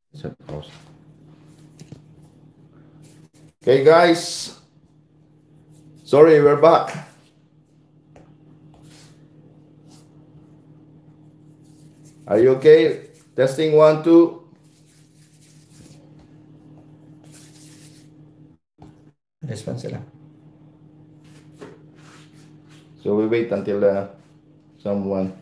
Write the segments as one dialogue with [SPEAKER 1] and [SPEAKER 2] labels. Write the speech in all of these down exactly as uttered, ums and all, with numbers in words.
[SPEAKER 1] Okay, guys. Sorry, we're back. Are you okay? Testing one, two.
[SPEAKER 2] Response sila.
[SPEAKER 1] So we wait until uh, someone.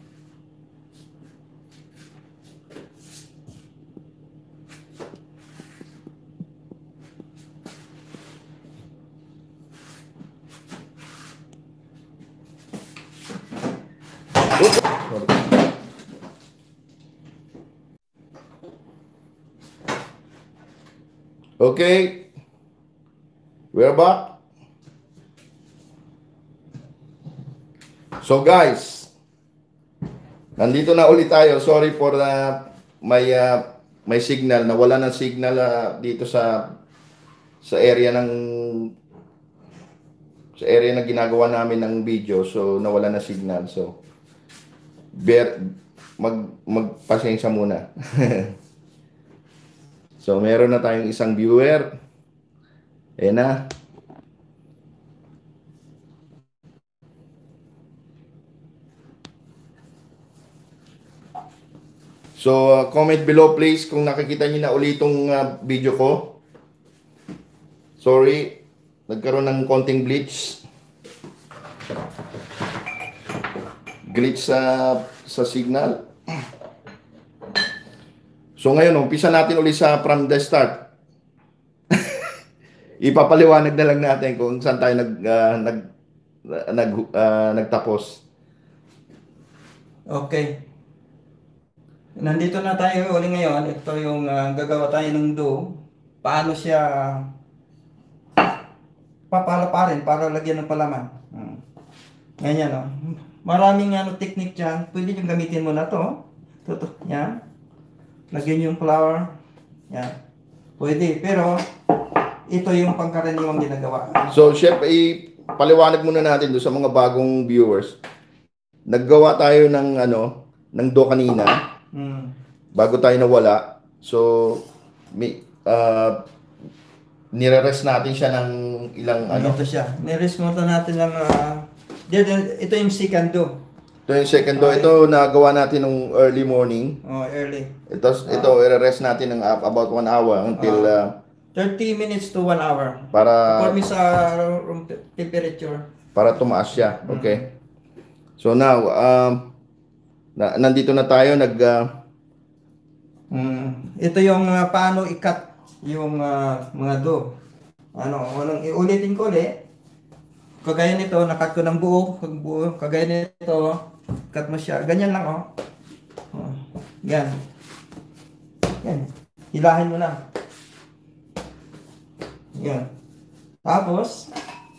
[SPEAKER 1] Okay, we're back. So guys, nandito na ulit tayo. Sorry for uh, may uh, may signal, nawala ng signal uh, dito sa sa area ng sa area na ginagawa namin ng video. So nawala na signal. So bear, mag magpasensya muna. So meron na tayong isang viewer. Ayan na. So, uh, comment below please kung nakikita niyo na ulit itong uh, video ko. Sorry, nagkaroon ng konting glitch. Glitch sa, sa signal. So ngayon, umpisa natin ulit sa from the start. Ipapaliwanag na lang natin kung saan tayo nag, uh, nag, uh, nag, uh, nagtapos.
[SPEAKER 2] Okay. Nandito na tayo uli ngayon. Ito yung uh, gagawa tayo ng dough. Paano siya papalaparin para lagyan ng palaman. Hmm. Ganyan, no? Maraming ano, technique dyan. Pwede yung gamitin mo na to. Ito, to. Yan. Lagyan yung flour. Yan. Pwede. Pero, ito yung pangkaraniwang ginagawa.
[SPEAKER 1] So, chef, ipaliwanag muna natin doon sa mga bagong viewers. Naggawa tayo ng ano, ng dough kanina.
[SPEAKER 2] Hmm.
[SPEAKER 1] Bago tayo nawala. So, may, uh, nire-rest natin siya ng ilang ano.
[SPEAKER 2] Ito siya. Nirest mo natin ng uh, ito yung second dough.
[SPEAKER 1] Ito yung second dough.
[SPEAKER 2] Okay.
[SPEAKER 1] Ito nagawa natin ng early morning.
[SPEAKER 2] Oh, early.
[SPEAKER 1] Ito, ito i-rest natin ng about one hour until uh,
[SPEAKER 2] thirty minutes to one hour.
[SPEAKER 1] para
[SPEAKER 2] Conforme sa room temperature.
[SPEAKER 1] para tumaas siya. Okay. So now, um, na, nandito na tayo nag uh,
[SPEAKER 2] Mm. Ito yung uh, paano i-cut yung uh, mga dough. Ano, walang iulitin ko ulit. Kagaya nito, nakat ko ng buo, buo. Kagaya nito, cut mo siya. Ganyan lang, oh. Oh. Yan. Yan. Hilahin mo na. Yan. Tapos,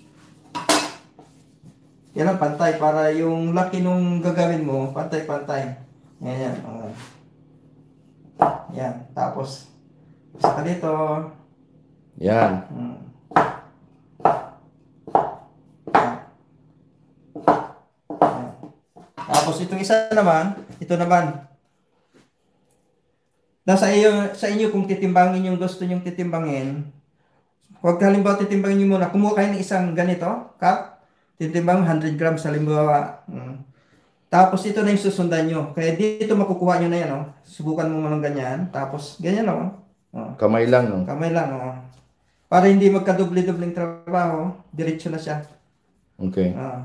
[SPEAKER 2] yan ang pantay para yung laki nung gagawin mo, pantay-pantay. Yan, yan. Oh. Yan. Tapos, isa ka dito.
[SPEAKER 1] yan.
[SPEAKER 2] Hmm. Tapos itong isa naman, ito naman. Nasa iyo, sa inyo kung titimbangin yung gusto nyong titimbangin. Huwag halimbawa titimbangin nyo muna. Kumuha kayo ng isang ganito, cup. Titimbang one hundred grams halimbawa. Hmm. Tapos ito na yung susundan nyo. Kaya dito makukuha nyo na yan. Oh. Subukan mo ng ganyan. Tapos ganyan oh. Oh.
[SPEAKER 1] Kamay lang, no?
[SPEAKER 2] Kamay lang. Oh. Para hindi magkadoble-dobling trabaho, diretso na siya.
[SPEAKER 1] Okay.
[SPEAKER 2] Ah.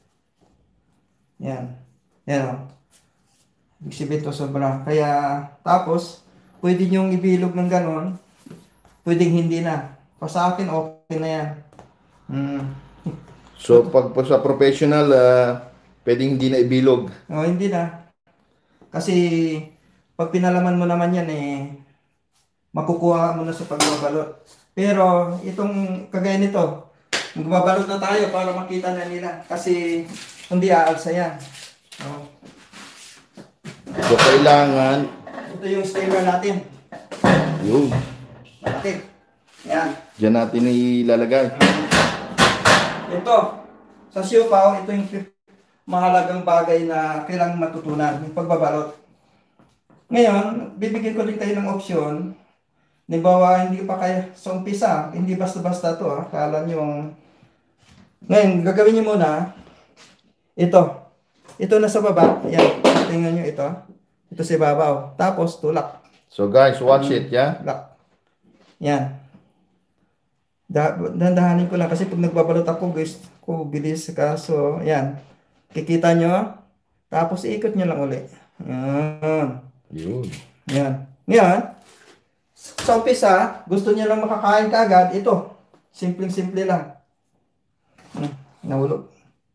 [SPEAKER 2] Yan. Yan o. Exhibit to sobra. Kaya, tapos, pwede nyong ibilog ng ganon. Pwedeng hindi na. Pa sa akin, okay na yan. Hmm.
[SPEAKER 1] So, pag, pag sa professional, uh, pwedeng hindi na ibilog.
[SPEAKER 2] O, hindi na. Kasi, pag pinalaman mo naman yan, eh, makukuha mo na sa pagbabalot. Pero, itong kagaya nito, magbabalot na tayo para makita na nila. Kasi, hindi aalsa yan. O.
[SPEAKER 1] So, kailangan,
[SPEAKER 2] Ito yung steamer natin.
[SPEAKER 1] yun,
[SPEAKER 2] Natin. Yan.
[SPEAKER 1] dyan natin ilalagay.
[SPEAKER 2] Ito. Sa siopaw, ito yung mahalagang bagay na kailangang matutunan. Yung pagbabalot. Ngayon, bibigyan ko din kayo ng opsyon Halimbawa, hindi pa kaya sa umpisa, hindi basta-basta to ah. Kala nyo, ngayon, gagawin nyo muna, ito. Ito na sa baba. Ayan, tingnan nyo ito. Ito sa babaw. Tapos, tulak.
[SPEAKER 1] So guys, watch it, yeah?
[SPEAKER 2] Tulak. Yan. Da dandahanin ko lang kasi pag nagbabalot ako, guys, ko bilis ka. So, yan. Kikita nyo. Tapos, ikot nyo lang uli. Yan.
[SPEAKER 1] Yun.
[SPEAKER 2] Yan. Ngayon, sa umpisa, gusto nyo lang makakain kaagad, ito. Simpleng-simple lang. Hmm, nahulog.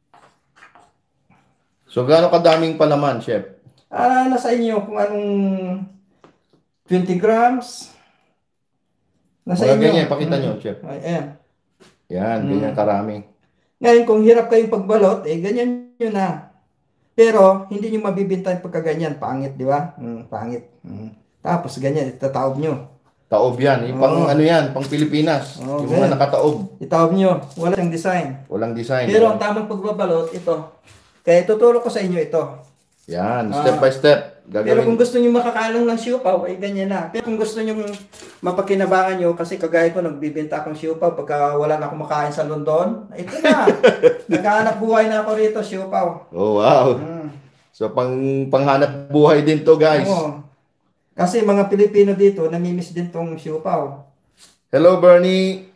[SPEAKER 1] So, gaano kadaming palaman, chef?
[SPEAKER 2] Ah, nasa inyo kung anong twenty grams. Nasa
[SPEAKER 1] Mga
[SPEAKER 2] inyo.
[SPEAKER 1] ganyan, pakita nyo, chef.
[SPEAKER 2] Ayan.
[SPEAKER 1] Yan, ganyan karami.
[SPEAKER 2] Ngayon, kung hirap kayong pagbalot, eh, ganyan nyo na. Pero, hindi nyo mabibinta yung pagkaganyan. Pangit, di ba? Hmm, pangit. Hmm. Tapos, ganyan, itataob nyo.
[SPEAKER 1] Taob yan. Yung pang
[SPEAKER 2] Oo.
[SPEAKER 1] ano yan, pang Pilipinas.
[SPEAKER 2] Oo,
[SPEAKER 1] yung mga
[SPEAKER 2] ganyan.
[SPEAKER 1] nakataob.
[SPEAKER 2] Itaob nyo. Wala siyang design.
[SPEAKER 1] Walang design.
[SPEAKER 2] Pero, ang tamang pagbabalot, ito. Kaya, tuturo ko sa inyo ito.
[SPEAKER 1] Yan,
[SPEAKER 2] Ah.
[SPEAKER 1] step by step.
[SPEAKER 2] Pero kung
[SPEAKER 1] Gagawin.
[SPEAKER 2] gusto nyo makakalang ng siupaw, ay ganyan na. Pero kung gusto nyo mapakinabangan nyo, kasi kagaya ko, nagbibenta akong siupaw pagka wala na akong makain sa London, ito na. Naghahanap buhay na ako rito, siupaw.
[SPEAKER 1] Oh, wow.
[SPEAKER 2] Mm.
[SPEAKER 1] So, pang panghanap buhay din to, guys.
[SPEAKER 2] Oo. Kasi mga Pilipino dito, namimiss din tong siupaw.
[SPEAKER 1] Hello, Bernie.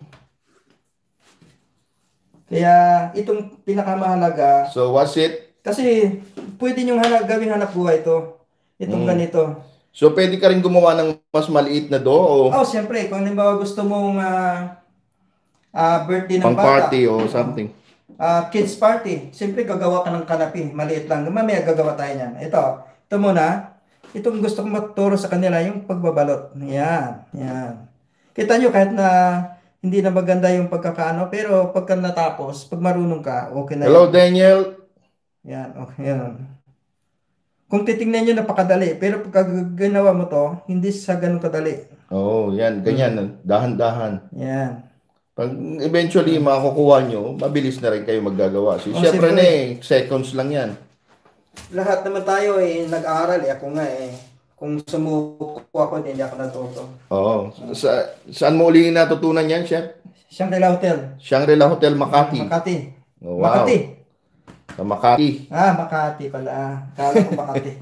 [SPEAKER 2] Kaya itong pinakamahalaga,
[SPEAKER 1] So, what's it?
[SPEAKER 2] kasi pwede nyong hanap, gawing hanap buhay ito. Itong
[SPEAKER 1] Mm.
[SPEAKER 2] ganito.
[SPEAKER 1] So, pwede ka rin gumawa ng mas maliit na do o
[SPEAKER 2] Oh, siyempre, kung halimbawa gusto mong ah, ah, birthday ng
[SPEAKER 1] pang
[SPEAKER 2] bata,
[SPEAKER 1] party o something.
[SPEAKER 2] ah, kids party, siyempre gagawa ka ng kanapi, maliit lang. Mamaya gagawa tayo niyan. Ito, ito muna. Itong gusto kong maturo sa kanila, yung pagbabalot. Yan, yan. Kita nyo, kahit na hindi na maganda yung pagkakaano, pero pagka natapos, pag marunong ka, okay na
[SPEAKER 1] Hello,
[SPEAKER 2] yan.
[SPEAKER 1] Daniel.
[SPEAKER 2] Yan, okay, yan. Kung titingnan nyo, napakadali. Pero pagka ginawa mo to, hindi sa ganun kadali.
[SPEAKER 1] Oh, yan, ganyan. Dahan-dahan.
[SPEAKER 2] Yan.
[SPEAKER 1] Pag eventually makukuha nyo, mabilis na rin kayo maggagawa. Si
[SPEAKER 2] Oh,
[SPEAKER 1] syempre
[SPEAKER 2] siyempre.
[SPEAKER 1] na eh, seconds lang yan.
[SPEAKER 2] Lahat naman tayo eh, nag-aaral eh. Ako nga eh. Kung sumuko ako, hindi ako natuto.
[SPEAKER 1] Oo. Sa, saan mo uli natutunan yan, chef?
[SPEAKER 2] Shangri-La Hotel.
[SPEAKER 1] Shangri-La Hotel, Makati.
[SPEAKER 2] Makati.
[SPEAKER 1] Oh, wow.
[SPEAKER 2] Makati.
[SPEAKER 1] Sa Makati.
[SPEAKER 2] Ah, Makati pala. Kala ko Makati.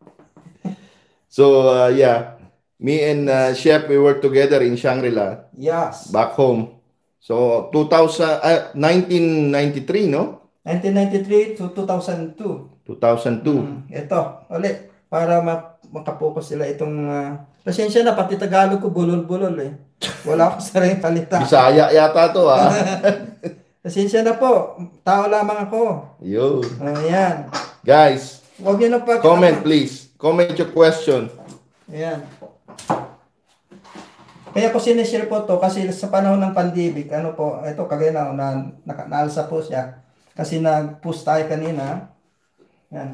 [SPEAKER 1] So, uh, yeah. Me and uh, Chef, we work together in Shangri-La,
[SPEAKER 2] Yes.
[SPEAKER 1] back home. So, two thousand, uh, nineteen ninety-three, no?
[SPEAKER 2] nineteen ninety-three to two thousand two.
[SPEAKER 1] two thousand two.
[SPEAKER 2] Hmm, ito, ulit. Para ma makapokus sila itong... Uh, pasensya na, pati Tagalog ko bulol-bulol eh. Wala akong sariling salita.
[SPEAKER 1] Bisaya yata to, ah.
[SPEAKER 2] Pasensya na po. Tao lamang ako.
[SPEAKER 1] Yun.
[SPEAKER 2] Ayan.
[SPEAKER 1] Guys,
[SPEAKER 2] Huwag niyo na pa...
[SPEAKER 1] comment please. Comment your question.
[SPEAKER 2] Ayan. Kaya ko sinishare po to kasi sa panahon ng pandemic, ano po, ito kagaya na, na, na naalsa po siya. Kasi nag-post tayo kanina. Yan.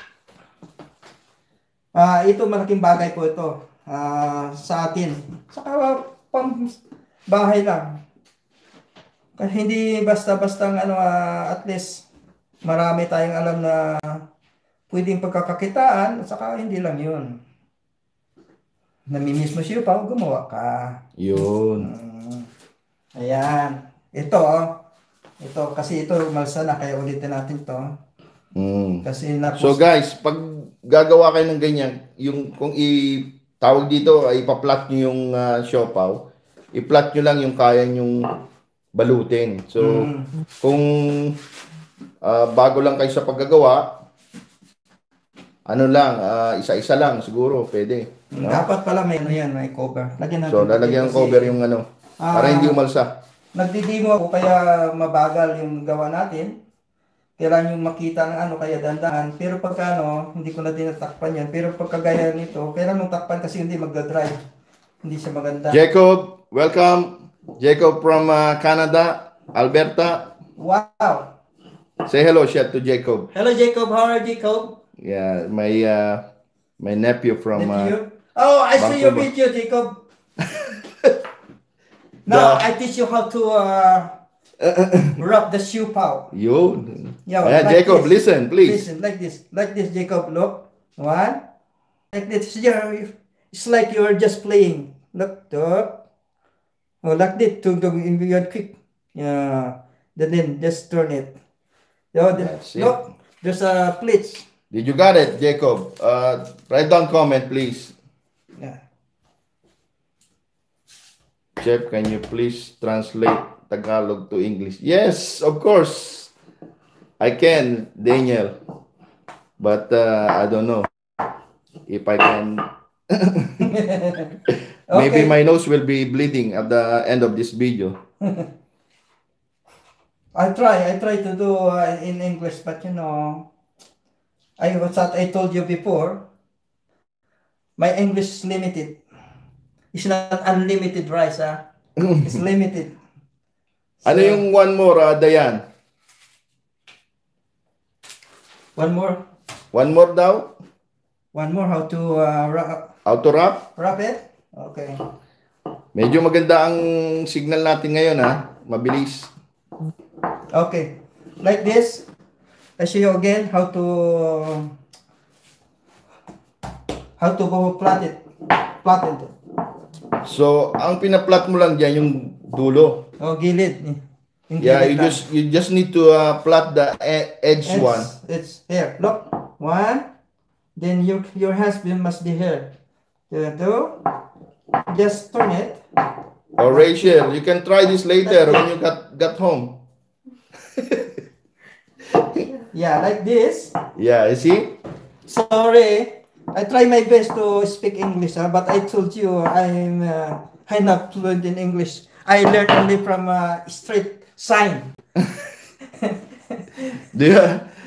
[SPEAKER 2] Ah, ito malaking bagay po ito ah, sa atin. Saka pang bahay lang. Kasi hindi basta-basta ano, ah, at least marami tayong alam na pwedeng pagkakakitaan, saka hindi lang yun. Namimiss mo siya pa, gumawa ka.
[SPEAKER 1] Yun.
[SPEAKER 2] Mm. Ayan. Ito, oh. Ito, kasi ito, malsa na, kaya ulitin natin to.
[SPEAKER 1] Mm.
[SPEAKER 2] Kasi na
[SPEAKER 1] So guys, pag gagawa kayo ng ganyan, yung kung i-tawag dito, ay ipa-plot nyo yung uh, siopaw, i-plot nyo lang yung kaya nyong balutin. So,
[SPEAKER 2] Mm.
[SPEAKER 1] kung uh, bago lang kayo sa paggagawa, ano lang, uh, isa-isa lang siguro, pwede. No?
[SPEAKER 2] Dapat pala may ano yan, may cover. Lagyan natin.
[SPEAKER 1] So, lalagyan ng
[SPEAKER 2] kasi
[SPEAKER 1] cover yung ano, para
[SPEAKER 2] Ah.
[SPEAKER 1] hindi umalsa.
[SPEAKER 2] Nagdidimo ako kaya mabagal yung gawa natin. Kailangan yung makita ng ano, kaya dandahan. Pero pagka ano, hindi ko na din natakpan yan. Pero pagkagaya nito, kailangan mong takpan kasi hindi magdadrive. Hindi siya maganda.
[SPEAKER 1] Jacob, welcome. Jacob from uh, Canada, Alberta.
[SPEAKER 2] Wow!
[SPEAKER 1] Say hello, Chef, to Jacob.
[SPEAKER 2] Hello Jacob, how are you Jacob?
[SPEAKER 1] Yeah, my uh, my nephew from uh,
[SPEAKER 2] Nephew? Oh, I see your
[SPEAKER 1] Vancouver.
[SPEAKER 2] video, Jacob. Now, I teach you how to uh, wrap the shoe pow.
[SPEAKER 1] yun.
[SPEAKER 2] Yeah,
[SPEAKER 1] Ayan,
[SPEAKER 2] like
[SPEAKER 1] Jacob,
[SPEAKER 2] this.
[SPEAKER 1] listen, please.
[SPEAKER 2] Listen, like this. Like this, Jacob. Look. One. Like this. Yeah, it's like you're just playing. Look, look. Oh, like this. To to in your quick. Yeah. Then then just turn it. Oh, the,
[SPEAKER 1] That's it.
[SPEAKER 2] look. There's a plates.
[SPEAKER 1] Did you got it, Jacob? Uh, write down comment, please.
[SPEAKER 2] Yeah.
[SPEAKER 1] Chef, can you please translate Tagalog to English? Yes, of course. I can, Daniel. But uh, I don't know if I can. Maybe
[SPEAKER 2] Okay.
[SPEAKER 1] my nose will be bleeding at the end of this video.
[SPEAKER 2] I try. I try to do uh, in English, but you know, I was that I told you before. My English is limited. It's not unlimited rice, ah. It's limited.
[SPEAKER 1] Ano
[SPEAKER 2] So,
[SPEAKER 1] yung one more, uh, Dayan?
[SPEAKER 2] one more.
[SPEAKER 1] One more daw?
[SPEAKER 2] One more. How to uh, wrap,
[SPEAKER 1] How to wrap?
[SPEAKER 2] wrap it? Okay.
[SPEAKER 1] Medyo maganda ang signal natin ngayon, ha? Mabilis.
[SPEAKER 2] Okay. Like this. I show you again how to how to go plot it. Plot it.
[SPEAKER 1] So, ang pinaplat mo lang dyan yung dulo.
[SPEAKER 2] Oh, gilid. Yung
[SPEAKER 1] Yeah,
[SPEAKER 2] gilid
[SPEAKER 1] you
[SPEAKER 2] lang.
[SPEAKER 1] just you just need to uh, plot the e- edge
[SPEAKER 2] It's,
[SPEAKER 1] one.
[SPEAKER 2] it's here. Look. One. Then your your husband must be here. Two. two. Just turn it.
[SPEAKER 1] Or Rachel, you can try this later when you got got home.
[SPEAKER 2] Yeah, like this.
[SPEAKER 1] Yeah, you see?
[SPEAKER 2] Sorry. I try my best to speak English, uh, but I told you I'm uh, I'm not fluent in English. I learned only from uh, street sign.
[SPEAKER 1] Do you?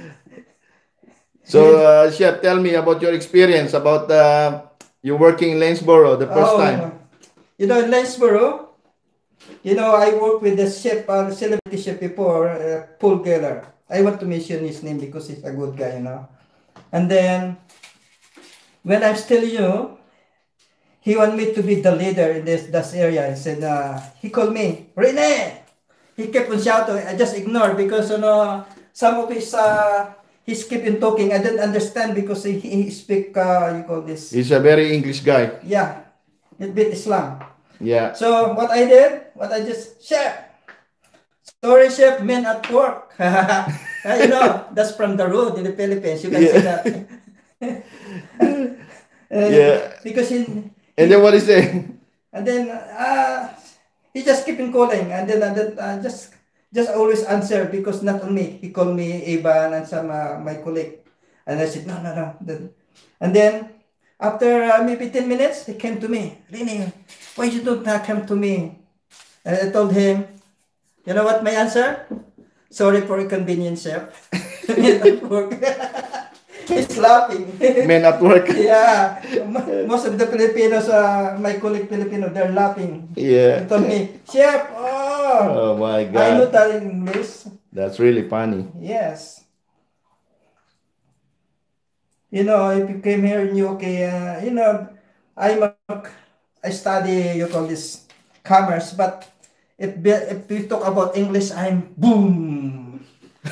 [SPEAKER 1] So, uh, Chef, tell me about your experience about uh, you working in Lanesboro the first
[SPEAKER 2] Oh,
[SPEAKER 1] time.
[SPEAKER 2] you know, in Lanesboro, you know, I worked with the chef, uh, celebrity chef before, uh, Paul Geller. I want to mention his name because he's a good guy, you know. And then, when I'm still new, he wanted me to be the leader in this, this area. He said, uh, he called me, Rene! He kept on shouting. I just ignored because, you know, some of his, uh, he's keeping talking. I didn't understand because he, he speak, uh, you call this,
[SPEAKER 1] He's a very English guy.
[SPEAKER 2] yeah, a bit Islam.
[SPEAKER 1] Yeah.
[SPEAKER 2] So what I did, what I just, chef, sorry chef, men at work. You know, that's from the road in the Philippines. You can
[SPEAKER 1] Yeah.
[SPEAKER 2] see that. Uh,
[SPEAKER 1] Yeah.
[SPEAKER 2] Because he,
[SPEAKER 1] And then what is it?
[SPEAKER 2] and then uh, he just keep on calling, and then, and then uh, just just always answer because not only he called me Ivan and some uh, my colleague, and I said no no no. Then, and then after uh, maybe ten minutes, he came to me, Rini, why you don't uh, come to me? And I told him, you know what my answer? Sorry for inconvenience, chef. At work. He's laughing.
[SPEAKER 1] Men at work.
[SPEAKER 2] Yeah, mo- most of the Filipinos, uh, my colleague Filipino, they're laughing.
[SPEAKER 1] Yeah.
[SPEAKER 2] He told me, chef, oh,
[SPEAKER 1] Oh my
[SPEAKER 2] I know
[SPEAKER 1] God.
[SPEAKER 2] that in English.
[SPEAKER 1] That's really funny.
[SPEAKER 2] Yes. You know, if you came here in U K, uh, you know, I'm a, I study, you call this commerce, but if, be- if we talk about English, I'm boom.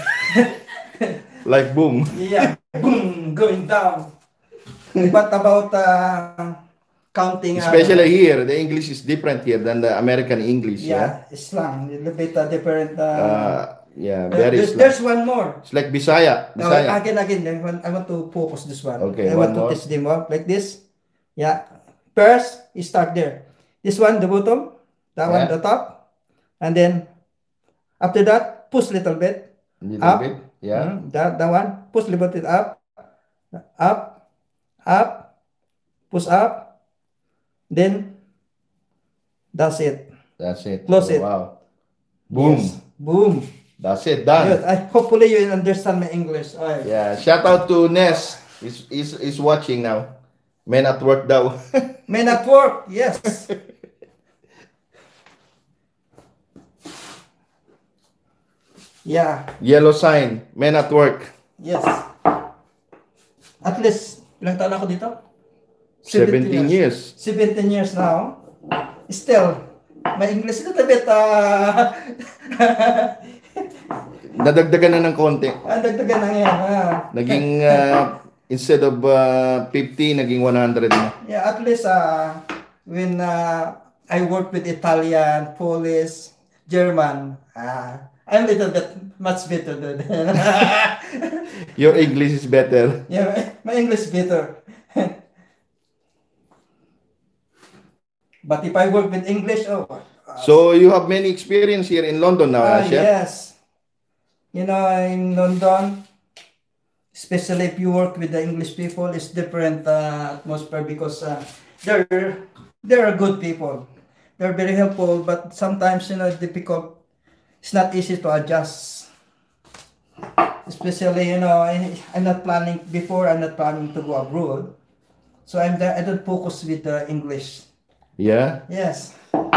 [SPEAKER 1] Like boom.
[SPEAKER 2] Yeah, boom, going down. But about uh, counting, uh,
[SPEAKER 1] Especially here, the English is different here than the American English. Yeah.
[SPEAKER 2] yeah, Islam, a little bit uh, different. Uh,
[SPEAKER 1] Uh, yeah,
[SPEAKER 2] uh,
[SPEAKER 1] very
[SPEAKER 2] there's,
[SPEAKER 1] Islam.
[SPEAKER 2] there's one more.
[SPEAKER 1] It's like Bisaya.
[SPEAKER 2] Now,
[SPEAKER 1] Bisaya.
[SPEAKER 2] again, again, I want, I want to focus this one.
[SPEAKER 1] Okay,
[SPEAKER 2] I
[SPEAKER 1] one
[SPEAKER 2] want to
[SPEAKER 1] more.
[SPEAKER 2] test them more like this. Yeah. First, you start there. This one, the bottom. That one,
[SPEAKER 1] Yeah.
[SPEAKER 2] the top. And then, after that, push little bit.
[SPEAKER 1] Little
[SPEAKER 2] Up.
[SPEAKER 1] bit. Yeah.
[SPEAKER 2] Mm, that, that one, push little bit up. Up. Up. Push up. Then, that's it.
[SPEAKER 1] That's it.
[SPEAKER 2] Close
[SPEAKER 1] Oh,
[SPEAKER 2] it.
[SPEAKER 1] Wow. Boom.
[SPEAKER 2] Yes. Boom.
[SPEAKER 1] That's it.
[SPEAKER 2] Good.
[SPEAKER 1] Done.
[SPEAKER 2] I, hopefully, you understand my English. Ay.
[SPEAKER 1] Yeah. Shout out to Ness. He's, he's, he's watching now. Men at work daw.
[SPEAKER 2] Men at work, yes. Yeah,
[SPEAKER 1] Yellow sign. Men at work.
[SPEAKER 2] yes. At least, ilang taon ako dito?
[SPEAKER 1] seventeen years.
[SPEAKER 2] seventeen years now. Still, my English is a little bit, uh,
[SPEAKER 1] Nadagdagan na ng konti.
[SPEAKER 2] ang dagdagan na yan. ah.
[SPEAKER 1] Naging, uh, instead of uh, fifty, naging one hundred na.
[SPEAKER 2] Yeah, at least, uh, when uh, I work with Italian, Polish, German, uh, I'm a little bit much better than
[SPEAKER 1] Your English is better.
[SPEAKER 2] yeah, my English is better. But if I work with English, oh, uh,
[SPEAKER 1] So you have many experience here in London now,
[SPEAKER 2] ah,
[SPEAKER 1] uh, Chef?
[SPEAKER 2] yes. You know, in London, especially if you work with the English people, it's different uh, atmosphere because uh, they're they're good people. They're very helpful, but sometimes you know it's difficult. It's not easy to adjust. Especially you know I, I'm not planning before. I'm not planning to go abroad, so I'm the, I don't focus with the English.
[SPEAKER 1] Yeah.
[SPEAKER 2] Yes.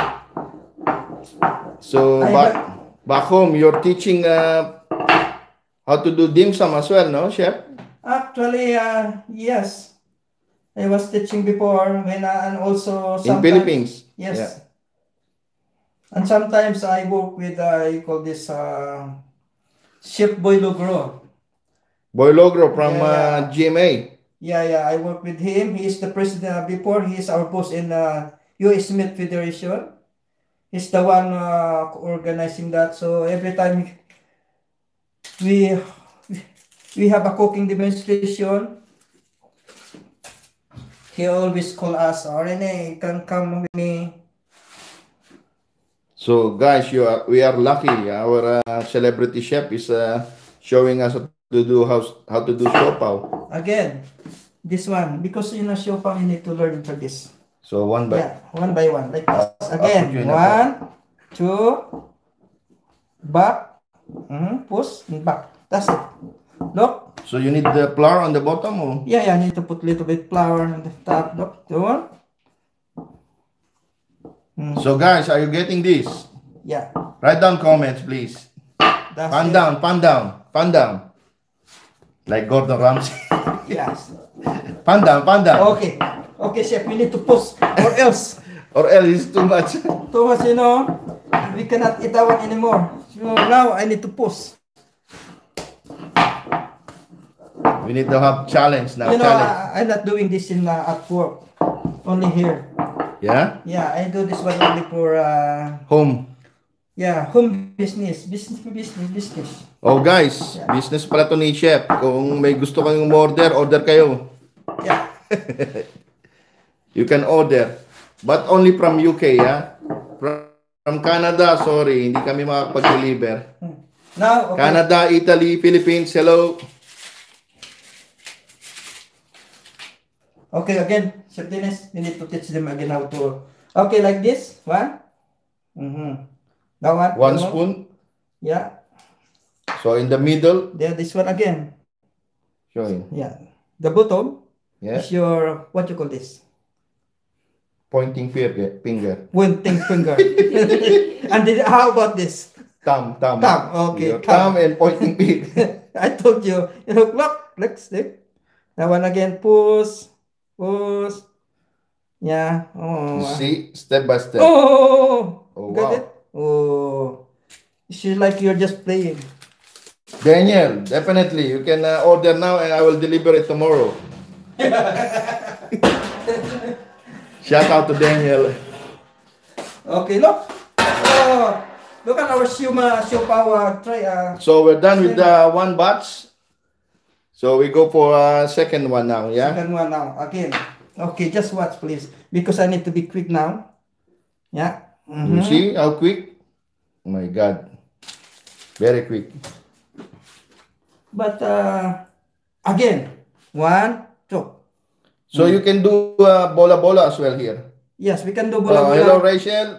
[SPEAKER 1] So
[SPEAKER 2] I
[SPEAKER 1] back
[SPEAKER 2] have-
[SPEAKER 1] back home, you're teaching uh, how to do dim sum as well, no, Chef?
[SPEAKER 2] Actually, uh, yes. I was teaching before when uh, and also
[SPEAKER 1] In
[SPEAKER 2] sometimes
[SPEAKER 1] Philippines.
[SPEAKER 2] yes.
[SPEAKER 1] Yeah.
[SPEAKER 2] And sometimes I work with uh, you call this uh, Chef Boy Logro.
[SPEAKER 1] Boy Logro from
[SPEAKER 2] Yeah, yeah.
[SPEAKER 1] uh, G M A.
[SPEAKER 2] Yeah, yeah. I work with him. He is the president uh, before. He is our boss in uh, U S Smith Federation. He's the one uh, organizing that. So every time we we have a cooking demonstration, he always call us. Oh, Rene, you can come with me.
[SPEAKER 1] So guys, you are we are lucky. Our uh, celebrity chef is uh, showing us how to do how, how to do siopaw.
[SPEAKER 2] Again, this one because you know Shopang you need to learn for this.
[SPEAKER 1] So one by
[SPEAKER 2] Yeah, one by one like this.
[SPEAKER 1] I'll
[SPEAKER 2] Again,
[SPEAKER 1] put you in a
[SPEAKER 2] one, two, back, mhm, push, and back. That's it. Look,
[SPEAKER 1] So you need the flour on the bottom, or
[SPEAKER 2] yeah, yeah. I need to put little bit flour on the top. Look, two. Mm,
[SPEAKER 1] so guys, are you getting this?
[SPEAKER 2] yeah,
[SPEAKER 1] Write down comments, please.
[SPEAKER 2] that's
[SPEAKER 1] Pan
[SPEAKER 2] it.
[SPEAKER 1] down, pan down, pan down. Like Gordon Ramsay.
[SPEAKER 2] Yes.
[SPEAKER 1] Pan down, pan down.
[SPEAKER 2] Okay, okay, chef. We need to push, or else,
[SPEAKER 1] Or else it's too much.
[SPEAKER 2] too much, you know, we cannot eat that one anymore. So now I need to push.
[SPEAKER 1] We need to have challenge now.
[SPEAKER 2] You know,
[SPEAKER 1] challenge.
[SPEAKER 2] I, I'm not doing this in uh, at work, only here.
[SPEAKER 1] Yeah?
[SPEAKER 2] Yeah, I do this one only for uh,
[SPEAKER 1] Home.
[SPEAKER 2] yeah, home business, business, business, business.
[SPEAKER 1] Oh guys, business pala to ni Chef. Kung may gusto kayong order, order kayo.
[SPEAKER 2] Yeah.
[SPEAKER 1] You can order. But only from U K, yeah? From, from Canada, sorry, hindi kami makapag-deliver.
[SPEAKER 2] Now, okay.
[SPEAKER 1] Canada, Italy, Philippines, hello.
[SPEAKER 2] Okay, again, Chef Dennis, we need to teach them again how to. Okay, like this. One. Mm-hmm. Now one.
[SPEAKER 1] One
[SPEAKER 2] two.
[SPEAKER 1] spoon.
[SPEAKER 2] Yeah.
[SPEAKER 1] So in the middle,
[SPEAKER 2] Then this one again.
[SPEAKER 1] showing.
[SPEAKER 2] Yeah. The bottom
[SPEAKER 1] Yeah?
[SPEAKER 2] is your, what you call this?
[SPEAKER 1] Pointing finger. finger.
[SPEAKER 2] Pointing finger. And then how about this?
[SPEAKER 1] Thumb, thumb.
[SPEAKER 2] Thumb, okay,
[SPEAKER 1] Your
[SPEAKER 2] thumb.
[SPEAKER 1] thumb and pointing finger.
[SPEAKER 2] I told you, you know, look, look, stick. That one again, push, push. Yeah. Oh.
[SPEAKER 1] See, step by step.
[SPEAKER 2] Oh,
[SPEAKER 1] Oh,
[SPEAKER 2] got
[SPEAKER 1] wow.
[SPEAKER 2] it? Oh. It's like you're just playing.
[SPEAKER 1] Daniel, definitely. You can uh, order now and I will deliver it tomorrow. Shout out to Daniel.
[SPEAKER 2] Okay, look. Oh, look at our Shuma, Shopawa. Try, uh,
[SPEAKER 1] So we're done with the one batch. So we go for a second one now, yeah?
[SPEAKER 2] second one now. Again. Okay, just watch, please. Because I need to be quick now. Yeah.
[SPEAKER 1] You
[SPEAKER 2] Mhm.
[SPEAKER 1] see how quick? Oh my God. Very quick.
[SPEAKER 2] But, uh, again. One, two.
[SPEAKER 1] So you can do uh, bola bola as well here.
[SPEAKER 2] Yes, we can do
[SPEAKER 1] Uh,
[SPEAKER 2] bula bula.
[SPEAKER 1] hello, Rachel.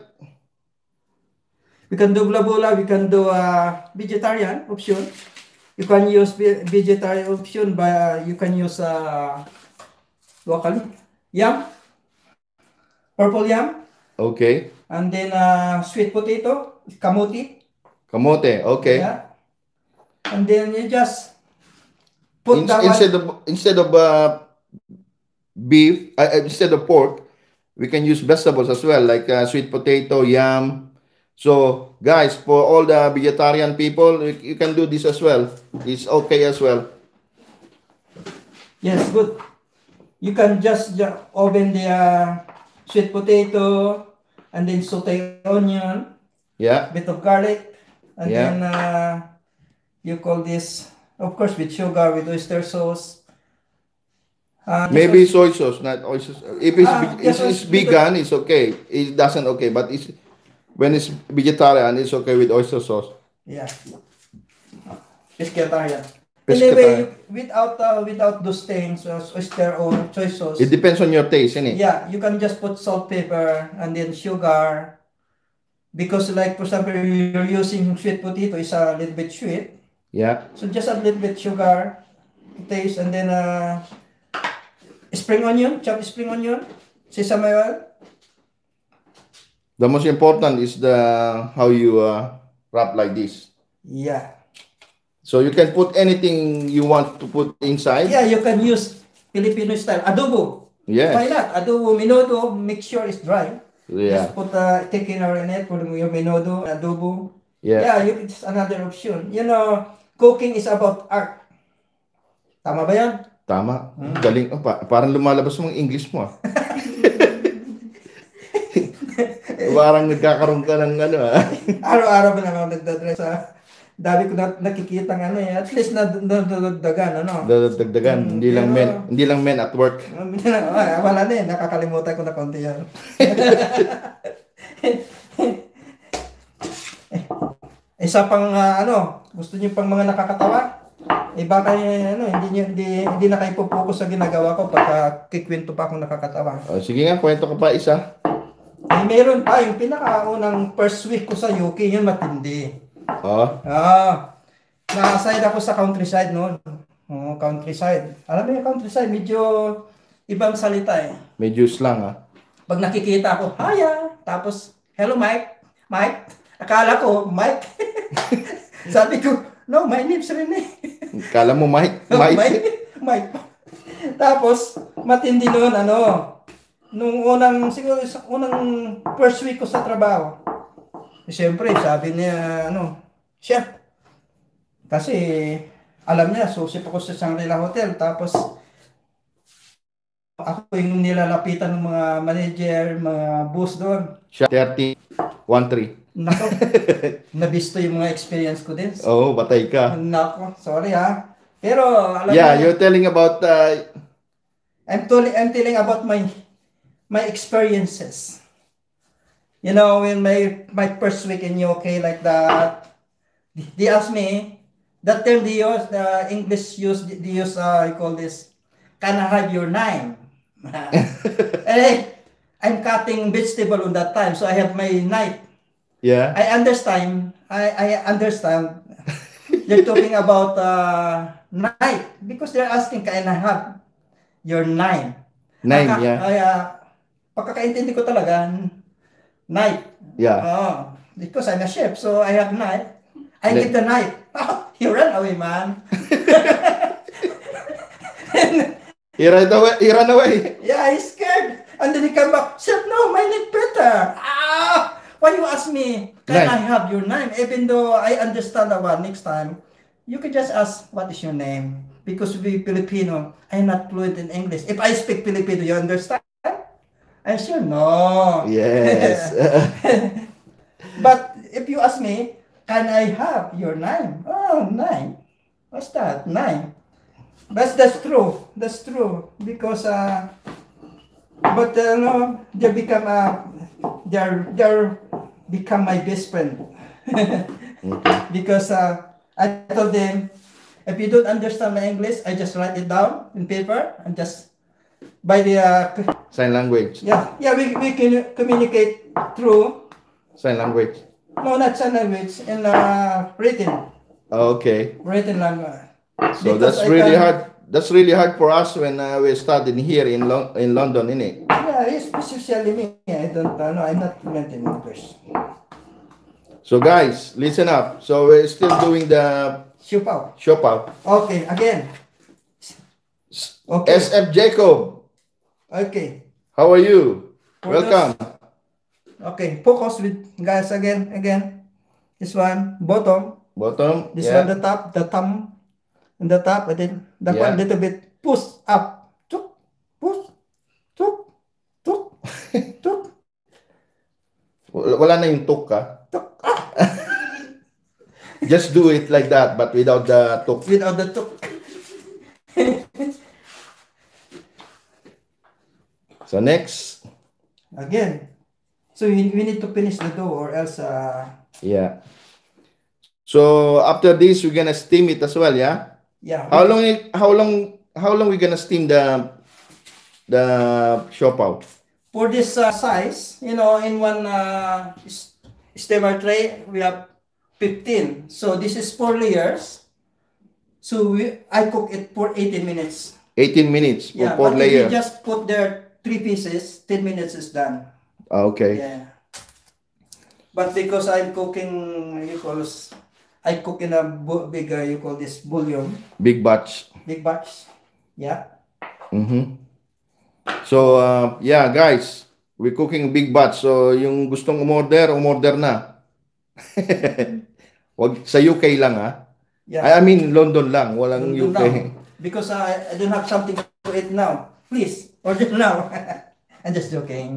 [SPEAKER 2] We can do bula bula. We can do uh, vegetarian option. You can use ve- vegetarian option, but uh, you can use uh, locally yam, purple yam,
[SPEAKER 1] Okay.
[SPEAKER 2] and then uh, sweet potato, kamuti.
[SPEAKER 1] Kamote. Okay.
[SPEAKER 2] Yeah. And then you just put
[SPEAKER 1] In-
[SPEAKER 2] that one.
[SPEAKER 1] instead of instead of uh, beef, uh, uh, instead of pork, we can use vegetables as well, like uh, sweet potato, yam. So, guys, for all the vegetarian people, you, you can do this as well. It's okay as well.
[SPEAKER 2] Yes, good. You can just, ju- open the uh, sweet potato, and then saute onion,
[SPEAKER 1] Yeah.
[SPEAKER 2] bit of garlic, and
[SPEAKER 1] Yeah.
[SPEAKER 2] then uh, you call this, of course, with sugar, with oyster sauce. Uh, just
[SPEAKER 1] Maybe
[SPEAKER 2] os-
[SPEAKER 1] soy sauce, not oyster sauce. If it's,
[SPEAKER 2] ah,
[SPEAKER 1] veg-
[SPEAKER 2] just
[SPEAKER 1] it's,
[SPEAKER 2] os-
[SPEAKER 1] it's
[SPEAKER 2] little-
[SPEAKER 1] vegan, it's okay. It doesn't okay, but it's when it's vegetarian, it's okay with oyster sauce.
[SPEAKER 2] Yeah. Pescatarian.
[SPEAKER 1] Pescatarian.
[SPEAKER 2] Anyway, you, without uh, without those things, uh, oyster or soy sauce,
[SPEAKER 1] It depends on your taste, innit?
[SPEAKER 2] yeah, you can just put salt, pepper, and then sugar. Because like, for example, you're using sweet potato, is a little bit sweet.
[SPEAKER 1] Yeah.
[SPEAKER 2] So just a little bit sugar, taste, and then uh, spring onion, chopped spring onion, sesame oil.
[SPEAKER 1] The most important is the how you uh, wrap like this.
[SPEAKER 2] Yeah.
[SPEAKER 1] So you can put anything you want to put inside.
[SPEAKER 2] Yeah, you can use Filipino style adobo.
[SPEAKER 1] Yes.
[SPEAKER 2] Why not? Adobo, menudo, make sure it's dry.
[SPEAKER 1] Yeah.
[SPEAKER 2] Just put uh, thickener in it, put your menudo, adobo.
[SPEAKER 1] Yeah.
[SPEAKER 2] Yeah, you, it's another option. You know, cooking is about art. Tama ba yan?
[SPEAKER 1] Tama. Galing. Oh, pa- parang lumalabas mga English mo. ah. Parang nagkakaroon ka ng ano ah.
[SPEAKER 2] Araw-araw ba naman nagdadress sa dami ko na, nakikita ng ano eh. At least na nadagdagan, ano.
[SPEAKER 1] Dadagdagan. Hindi lang men. Hindi lang men at work.
[SPEAKER 2] Ah, wala na eh. Nakakalimutan ko na konti yan. Isa pang ah, ano, gusto niyo pang mga nakakatawa? Eh baka eh, ano, hindi niyo hindi, hindi na kayo pupokus sa ginagawa ko pagka kikwento pa akong nakakatawa.
[SPEAKER 1] Oh, sige nga, kwento ka pa isa.
[SPEAKER 2] Eh meron pa yung pinakaunang first week ko sa U K, yun matindi.
[SPEAKER 1] Oh.
[SPEAKER 2] Ah, na-aside ako sa countryside noon. Oh, countryside. Alam mo yung countryside, medyo ibang salita eh.
[SPEAKER 1] Medyo slang ah.
[SPEAKER 2] Pag nakikita ako, hiya! Tapos, hello Mike. Mike. Akala ko, Mike. Sabi ko, no, my name's Rene.
[SPEAKER 1] Kala mo Mike? Mike?
[SPEAKER 2] Mike. Mike. Tapos, matindi noon, ano, nung unang, siguro sa unang first week ko sa trabaho. Eh, siyempre, sabi niya, ano, siya. Kasi, alam niya, susip ako sa Shangri-La Hotel. Tapos, ako yung nilalapitan ng mga manager, mga boss doon.
[SPEAKER 1] Siya thirty, one three.
[SPEAKER 2] Nako, nabisto yung mga experience ko din.
[SPEAKER 1] Oo, oh, batay ka.
[SPEAKER 2] Nako, sorry ha. Pero, alam
[SPEAKER 1] Yeah,
[SPEAKER 2] niyo,
[SPEAKER 1] you're telling about uh,
[SPEAKER 2] I'm, telling, I'm telling about my my experiences. You know, when my my first week in U K like that, they asked me, that term they use, the English use, they use, uh, I call this, can I have your name? Eh, I'm cutting vegetable on that time, so I have my knife.
[SPEAKER 1] yeah.
[SPEAKER 2] I understand, I, I understand, they're talking about uh, knife, because they're asking, can I have your name?
[SPEAKER 1] Name,
[SPEAKER 2] Aka-
[SPEAKER 1] yeah.
[SPEAKER 2] Kaya, pagkakaintindi ko talaga, knife.
[SPEAKER 1] Yeah.
[SPEAKER 2] Oh, because I'm a chef, so I have knife. I
[SPEAKER 1] Knife.
[SPEAKER 2] give the knife. Oh, he ran away, man.
[SPEAKER 1] He ran away. He ran away.
[SPEAKER 2] Yeah, he's scared. And then he come back. Chef, no, my name better. Ah, why you ask me? Can
[SPEAKER 1] Knife.
[SPEAKER 2] I have your name? Even though I understand the one, next time, you can just ask, what is your name? Because we Filipino, I'm not fluent in English. If I speak Filipino, you understand? I'm sure no.
[SPEAKER 1] Yes.
[SPEAKER 2] But if you ask me, can I have your name? Oh, nine. What's that? Nine. That's that's true. That's true. Because uh, but uh, no, they become uh, they're they're become my best friend.
[SPEAKER 1] Okay.
[SPEAKER 2] Because uh, I told them, if you don't understand my English, I just write it down in paper and just by the uh,
[SPEAKER 1] Sign language.
[SPEAKER 2] yeah yeah we we can communicate through.
[SPEAKER 1] Sign language.
[SPEAKER 2] No, not sign language, in uh, written,
[SPEAKER 1] Okay.
[SPEAKER 2] written language.
[SPEAKER 1] So
[SPEAKER 2] Because
[SPEAKER 1] that's
[SPEAKER 2] I
[SPEAKER 1] really
[SPEAKER 2] can-
[SPEAKER 1] hard. That's really hard for us when uh, we studied here in Lo- in London, innit?
[SPEAKER 2] Yeah, especially me. I don't uh, know. I'm not fluent in English.
[SPEAKER 1] So guys, listen up. So we're still doing the
[SPEAKER 2] Siupaw.
[SPEAKER 1] shop out.
[SPEAKER 2] Okay, again. Okay.
[SPEAKER 1] S F Jacob,
[SPEAKER 2] Okay.
[SPEAKER 1] how are you?
[SPEAKER 2] For
[SPEAKER 1] Welcome.
[SPEAKER 2] Okay. Focus with guys again. Again. This one bottom.
[SPEAKER 1] Bottom.
[SPEAKER 2] This
[SPEAKER 1] Yeah.
[SPEAKER 2] one the top. The thumb. And the top. And then that
[SPEAKER 1] Yeah.
[SPEAKER 2] one little bit push up. Tuk, push. Tuk, tuk.
[SPEAKER 1] Wala wala na yung tuk, ha? Just do it like that, but without the tuk.
[SPEAKER 2] Without the tuk.
[SPEAKER 1] So next,
[SPEAKER 2] Again. So we, we need to finish the dough or else uh,
[SPEAKER 1] yeah. So after this, we're gonna steam it as well, yeah.
[SPEAKER 2] yeah.
[SPEAKER 1] How long? it- How long? How long we gonna steam the the siopaw?
[SPEAKER 2] For this uh, size, you know, in one uh, s- steamer tray, we have fifteen. So this is four layers. So we, I cook it for eighteen minutes.
[SPEAKER 1] eighteen minutes for
[SPEAKER 2] Yeah,
[SPEAKER 1] four
[SPEAKER 2] but if you
[SPEAKER 1] layer.
[SPEAKER 2] just put there three pieces, ten minutes is done.
[SPEAKER 1] Ah, okay.
[SPEAKER 2] Yeah. But because I'm cooking, you call this, I cook in a bu- big, uh, you call this bouillon,
[SPEAKER 1] Big batch.
[SPEAKER 2] big batch. Yeah.
[SPEAKER 1] Mm-hmm. So, uh, yeah, guys, we're cooking big batch. So, yung gustong umorder, umorder na. Wag sa U K lang, ha?
[SPEAKER 2] Yeah.
[SPEAKER 1] I I mean, London lang, walang
[SPEAKER 2] Don't do
[SPEAKER 1] U K.
[SPEAKER 2] now. Because I, I don't have something to eat now. Please, order now. I'm just joking.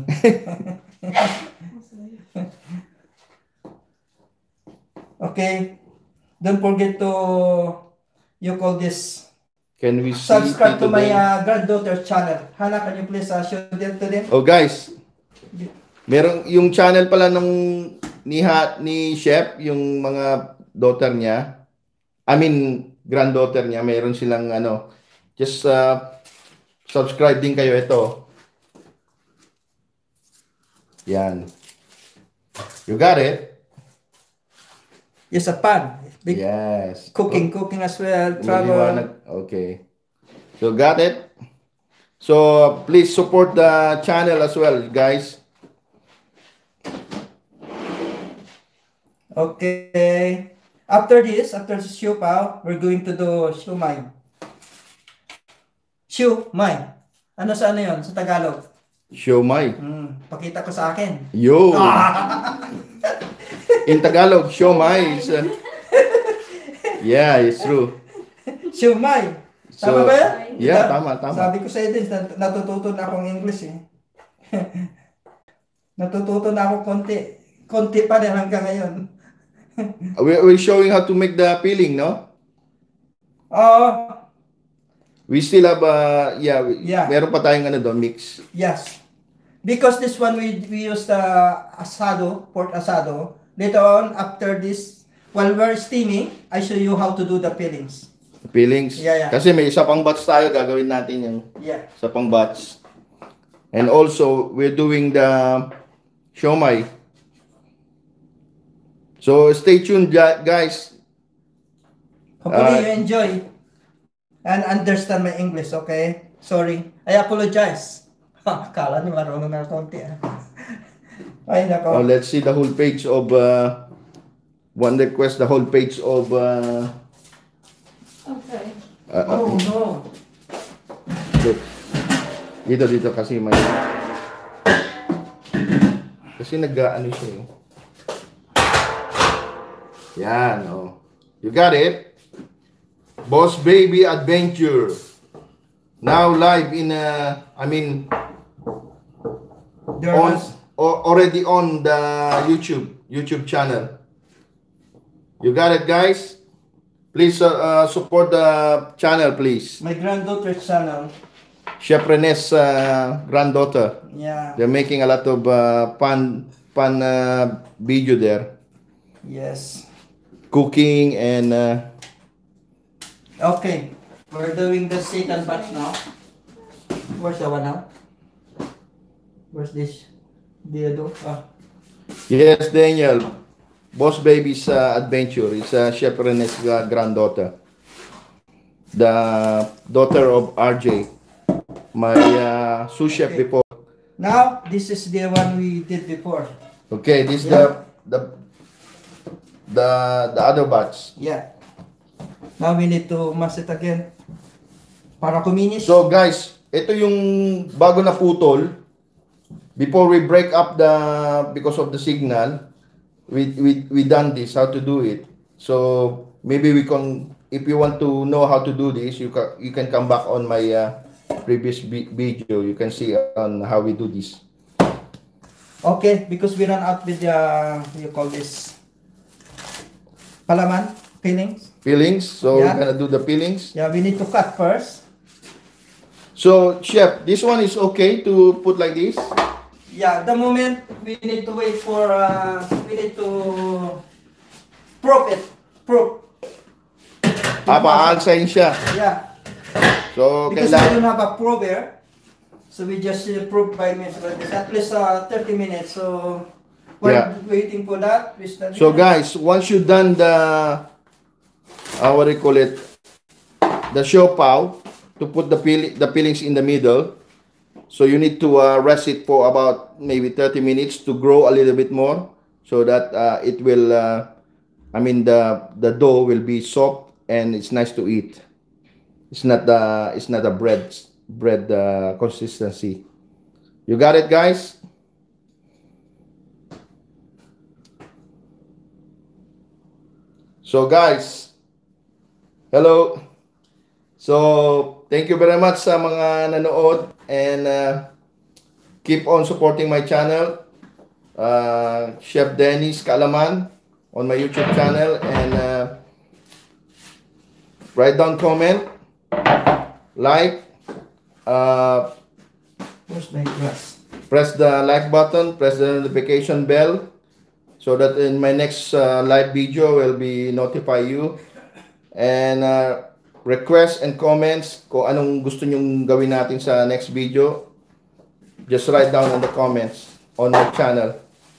[SPEAKER 2] Okay. Don't forget to, you call this,
[SPEAKER 1] Can we see
[SPEAKER 2] subscribe to
[SPEAKER 1] Tito
[SPEAKER 2] my
[SPEAKER 1] Ben?
[SPEAKER 2] uh, granddaughter's channel. Hannah, can you please uh, show them to them?
[SPEAKER 1] Oh, guys, merong yung channel pala nung ni ha, ni Chef, yung mga daughter niya. I mean, granddaughter niya, meron silang ano, just uh, subscribe din kayo ito. Yan. You got it?
[SPEAKER 2] Yes, a pan. Big
[SPEAKER 1] Yes.
[SPEAKER 2] cooking, cooking as well.
[SPEAKER 1] Travel.
[SPEAKER 2] Travel.
[SPEAKER 1] Okay. So got it? So please support the channel as well, guys.
[SPEAKER 2] Okay. After this, after the siopaw, we're going to do siomai. Siomai. Ano sa ano yun? Sa Tagalog?
[SPEAKER 1] Siomai.
[SPEAKER 2] Hmm, pakita ko sa akin.
[SPEAKER 1] Yo. In Tagalog, siomai is uh, yeah, it's true.
[SPEAKER 2] Siomai.
[SPEAKER 1] So,
[SPEAKER 2] Tama ba yan?
[SPEAKER 1] yeah,
[SPEAKER 2] Diba?
[SPEAKER 1] tama, tama.
[SPEAKER 2] Sabi ko sa din, nat- natututo na akong English eh. Natututo na ako konti. Konti pa rin hanggang ngayon.
[SPEAKER 1] We we're showing how to make the peeling, no?
[SPEAKER 2] Oh,
[SPEAKER 1] We still have uh yeah, we-
[SPEAKER 2] Yeah.
[SPEAKER 1] meron pa tayong ano doon, mix.
[SPEAKER 2] yes. Because this one we we use the asado, pork asado. Later on, after this, while we're steaming, I show you how to do the peelings.
[SPEAKER 1] Peelings.
[SPEAKER 2] Yeah, yeah.
[SPEAKER 1] Kasi may isa pang batch tayo, gagawin natin yung
[SPEAKER 2] Yeah.
[SPEAKER 1] sa pang batch. And also, we're doing the siomai. So, stay tuned, ja- guys.
[SPEAKER 2] Hopefully
[SPEAKER 1] Uh,
[SPEAKER 2] you enjoy and understand my English, okay? Sorry. I apologize. Akala niyo marunong na konti ah. Ay,
[SPEAKER 1] Oh,
[SPEAKER 2] nako.
[SPEAKER 1] let's see the whole page of uh, one request, the whole page of uh,
[SPEAKER 3] Okay.
[SPEAKER 1] uh, uh,
[SPEAKER 2] Oh, no.
[SPEAKER 1] dito dito kasi may kasi nag-ano siya eh. Yan, oh. You got it? Boss Baby Adventure. Now live in uh, I mean
[SPEAKER 2] There
[SPEAKER 1] on
[SPEAKER 2] was,
[SPEAKER 1] o- already on the YouTube YouTube channel. You got it, guys? Please uh, uh, support the channel, please.
[SPEAKER 2] my granddaughter's channel.
[SPEAKER 1] Chef Rene's uh, granddaughter.
[SPEAKER 2] Yeah.
[SPEAKER 1] They're making a lot of uh, fun fun uh, video there,
[SPEAKER 2] Yes.
[SPEAKER 1] cooking and uh,
[SPEAKER 2] Okay. We're doing the Satan batch now. Where's the one now? Where's this? Diado? Ah.
[SPEAKER 1] yes, Daniel. Boss Baby's uh, adventure is uh, Chef Rene's uh, granddaughter, the daughter of R J, my uh, sous chef
[SPEAKER 2] Okay.
[SPEAKER 1] before.
[SPEAKER 2] Now, this is the one we did before.
[SPEAKER 1] Okay, this is
[SPEAKER 2] Yeah.
[SPEAKER 1] the the the the other batch.
[SPEAKER 2] Yeah. Now we need to mash it again. Para kuminis.
[SPEAKER 1] So guys, ito yung bago na putol. Before we break up the because of the signal, we we we done this how to do it. So maybe we can, if you want to know how to do this, you can you can come back on my uh, previous vi- video. You can see on how we do this.
[SPEAKER 2] Okay, because we run out with the, you call this, palaman, peelings.
[SPEAKER 1] Peelings. So
[SPEAKER 2] Yeah.
[SPEAKER 1] we're gonna do the peelings.
[SPEAKER 2] Yeah, we need to cut first.
[SPEAKER 1] So chef, this one is okay to put like this.
[SPEAKER 2] Yeah, the moment we need to wait for, uh, we need to prop it, prop.
[SPEAKER 1] Apa-aalsain siya.
[SPEAKER 2] Yeah,
[SPEAKER 1] So
[SPEAKER 2] because we
[SPEAKER 1] kailangan
[SPEAKER 2] don't have a prober, so we just uh, prop by minutes like this, at least uh, thirty minutes. So while
[SPEAKER 1] Yeah.
[SPEAKER 2] waiting for that, we start.
[SPEAKER 1] So guys, once you done the uh, what do you call it, the siopaw, to put the peel the peelings in the middle. So you need to uh, rest it for about maybe thirty minutes to grow a little bit more, so that uh, it will. Uh, I mean the the dough will be soft and it's nice to eat. It's not the it's not a bread bread uh, consistency. You got it, guys. So guys, hello. So thank you very much sa mga nanood and uh, keep on supporting my channel, uh, Chef Dennis Kalaman on my YouTube channel, and uh, write down comment, like, uh,
[SPEAKER 2] Where's my glass?
[SPEAKER 1] press the like button, press the notification bell, so that in my next uh, live video will be notify you, and uh, request and comments kung anong gusto nyong gawin natin sa next video, just write down in the comments on my channel.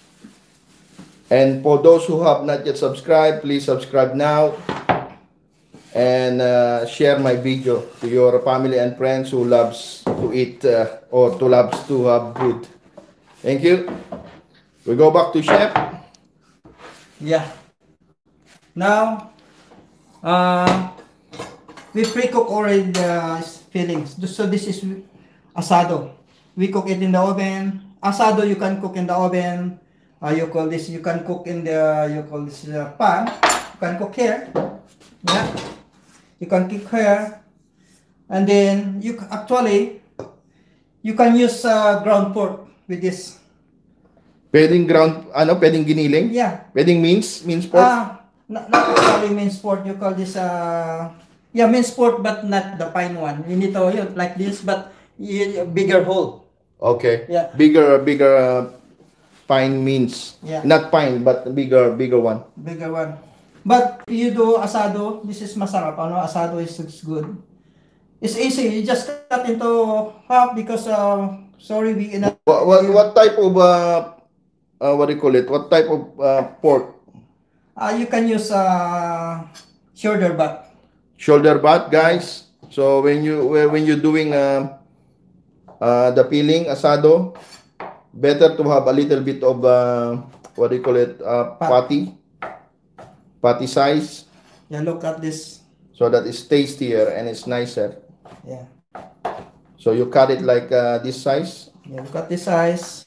[SPEAKER 1] And for those who have not yet subscribed, please subscribe now and uh, share my video to your family and friends who loves to eat uh, or to loves to have food. Thank you. We go back to chef.
[SPEAKER 2] Yeah. Now, uh, we pre-cook already the fillings. So this is asado. We cook it in the oven. Asado you can cook in the oven. Uh, you call this, you can cook in the, you call this uh, pan. You can cook here. Yeah. You can cook here. And then you c- actually, you can use uh, ground pork with this.
[SPEAKER 1] Pwedeng ground, ano, pwedeng giniling?
[SPEAKER 2] Yeah.
[SPEAKER 1] Pwedeng mince, mince pork?
[SPEAKER 2] Ah, not, not actually minced pork. You call this uh, yeah, minced pork, but not the fine one. You need to you know, like this, but y- bigger hole.
[SPEAKER 1] Okay.
[SPEAKER 2] Yeah.
[SPEAKER 1] Bigger, bigger uh, pine mince.
[SPEAKER 2] Yeah.
[SPEAKER 1] Not pine, but bigger, bigger one.
[SPEAKER 2] Bigger one. But you do asado. This is masarap. Ano, asado is, is good. It's easy. You just cut into half because uh, sorry we enough.
[SPEAKER 1] What, what, what type of, uh, uh, what do you call it? What type of uh, pork?
[SPEAKER 2] Uh, you can use uh, shoulder butt.
[SPEAKER 1] Shoulder butt, guys. So when you when you're doing uh, uh, the peeling asado, better to have a little bit of uh, what do you call it? Uh,
[SPEAKER 2] Pat.
[SPEAKER 1] patty, patty size,
[SPEAKER 2] Yeah, look at this.
[SPEAKER 1] so that it's tastier and it's nicer.
[SPEAKER 2] Yeah.
[SPEAKER 1] So you cut it like uh, this size.
[SPEAKER 2] Yeah, look at this size.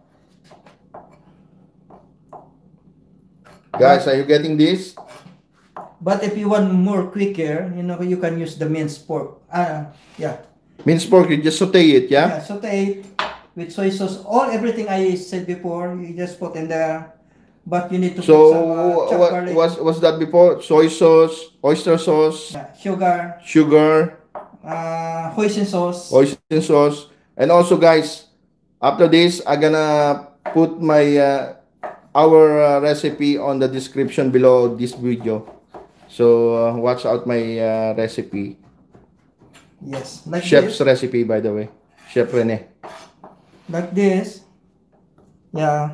[SPEAKER 1] Guys, are you getting this?
[SPEAKER 2] But if you want more quicker, you know, you can use the minced pork. Ah, yeah.
[SPEAKER 1] Minced pork, you just saute it, yeah?
[SPEAKER 2] Yeah, saute it with soy sauce. All everything I said before, you just put in there. But you need to
[SPEAKER 1] So
[SPEAKER 2] put some uh, chopped
[SPEAKER 1] what
[SPEAKER 2] garlic,
[SPEAKER 1] was was that before? Soy sauce, oyster sauce,
[SPEAKER 2] yeah, sugar,
[SPEAKER 1] sugar,
[SPEAKER 2] uh, hoisin sauce.
[SPEAKER 1] oyster sauce, and also, guys, after this, I'm gonna put my uh, our uh, recipe on the description below this video. So uh, watch out my uh, recipe,
[SPEAKER 2] Yes, like
[SPEAKER 1] chef's
[SPEAKER 2] this.
[SPEAKER 1] recipe, by the way, Chef Rene.
[SPEAKER 2] Like this. Yeah.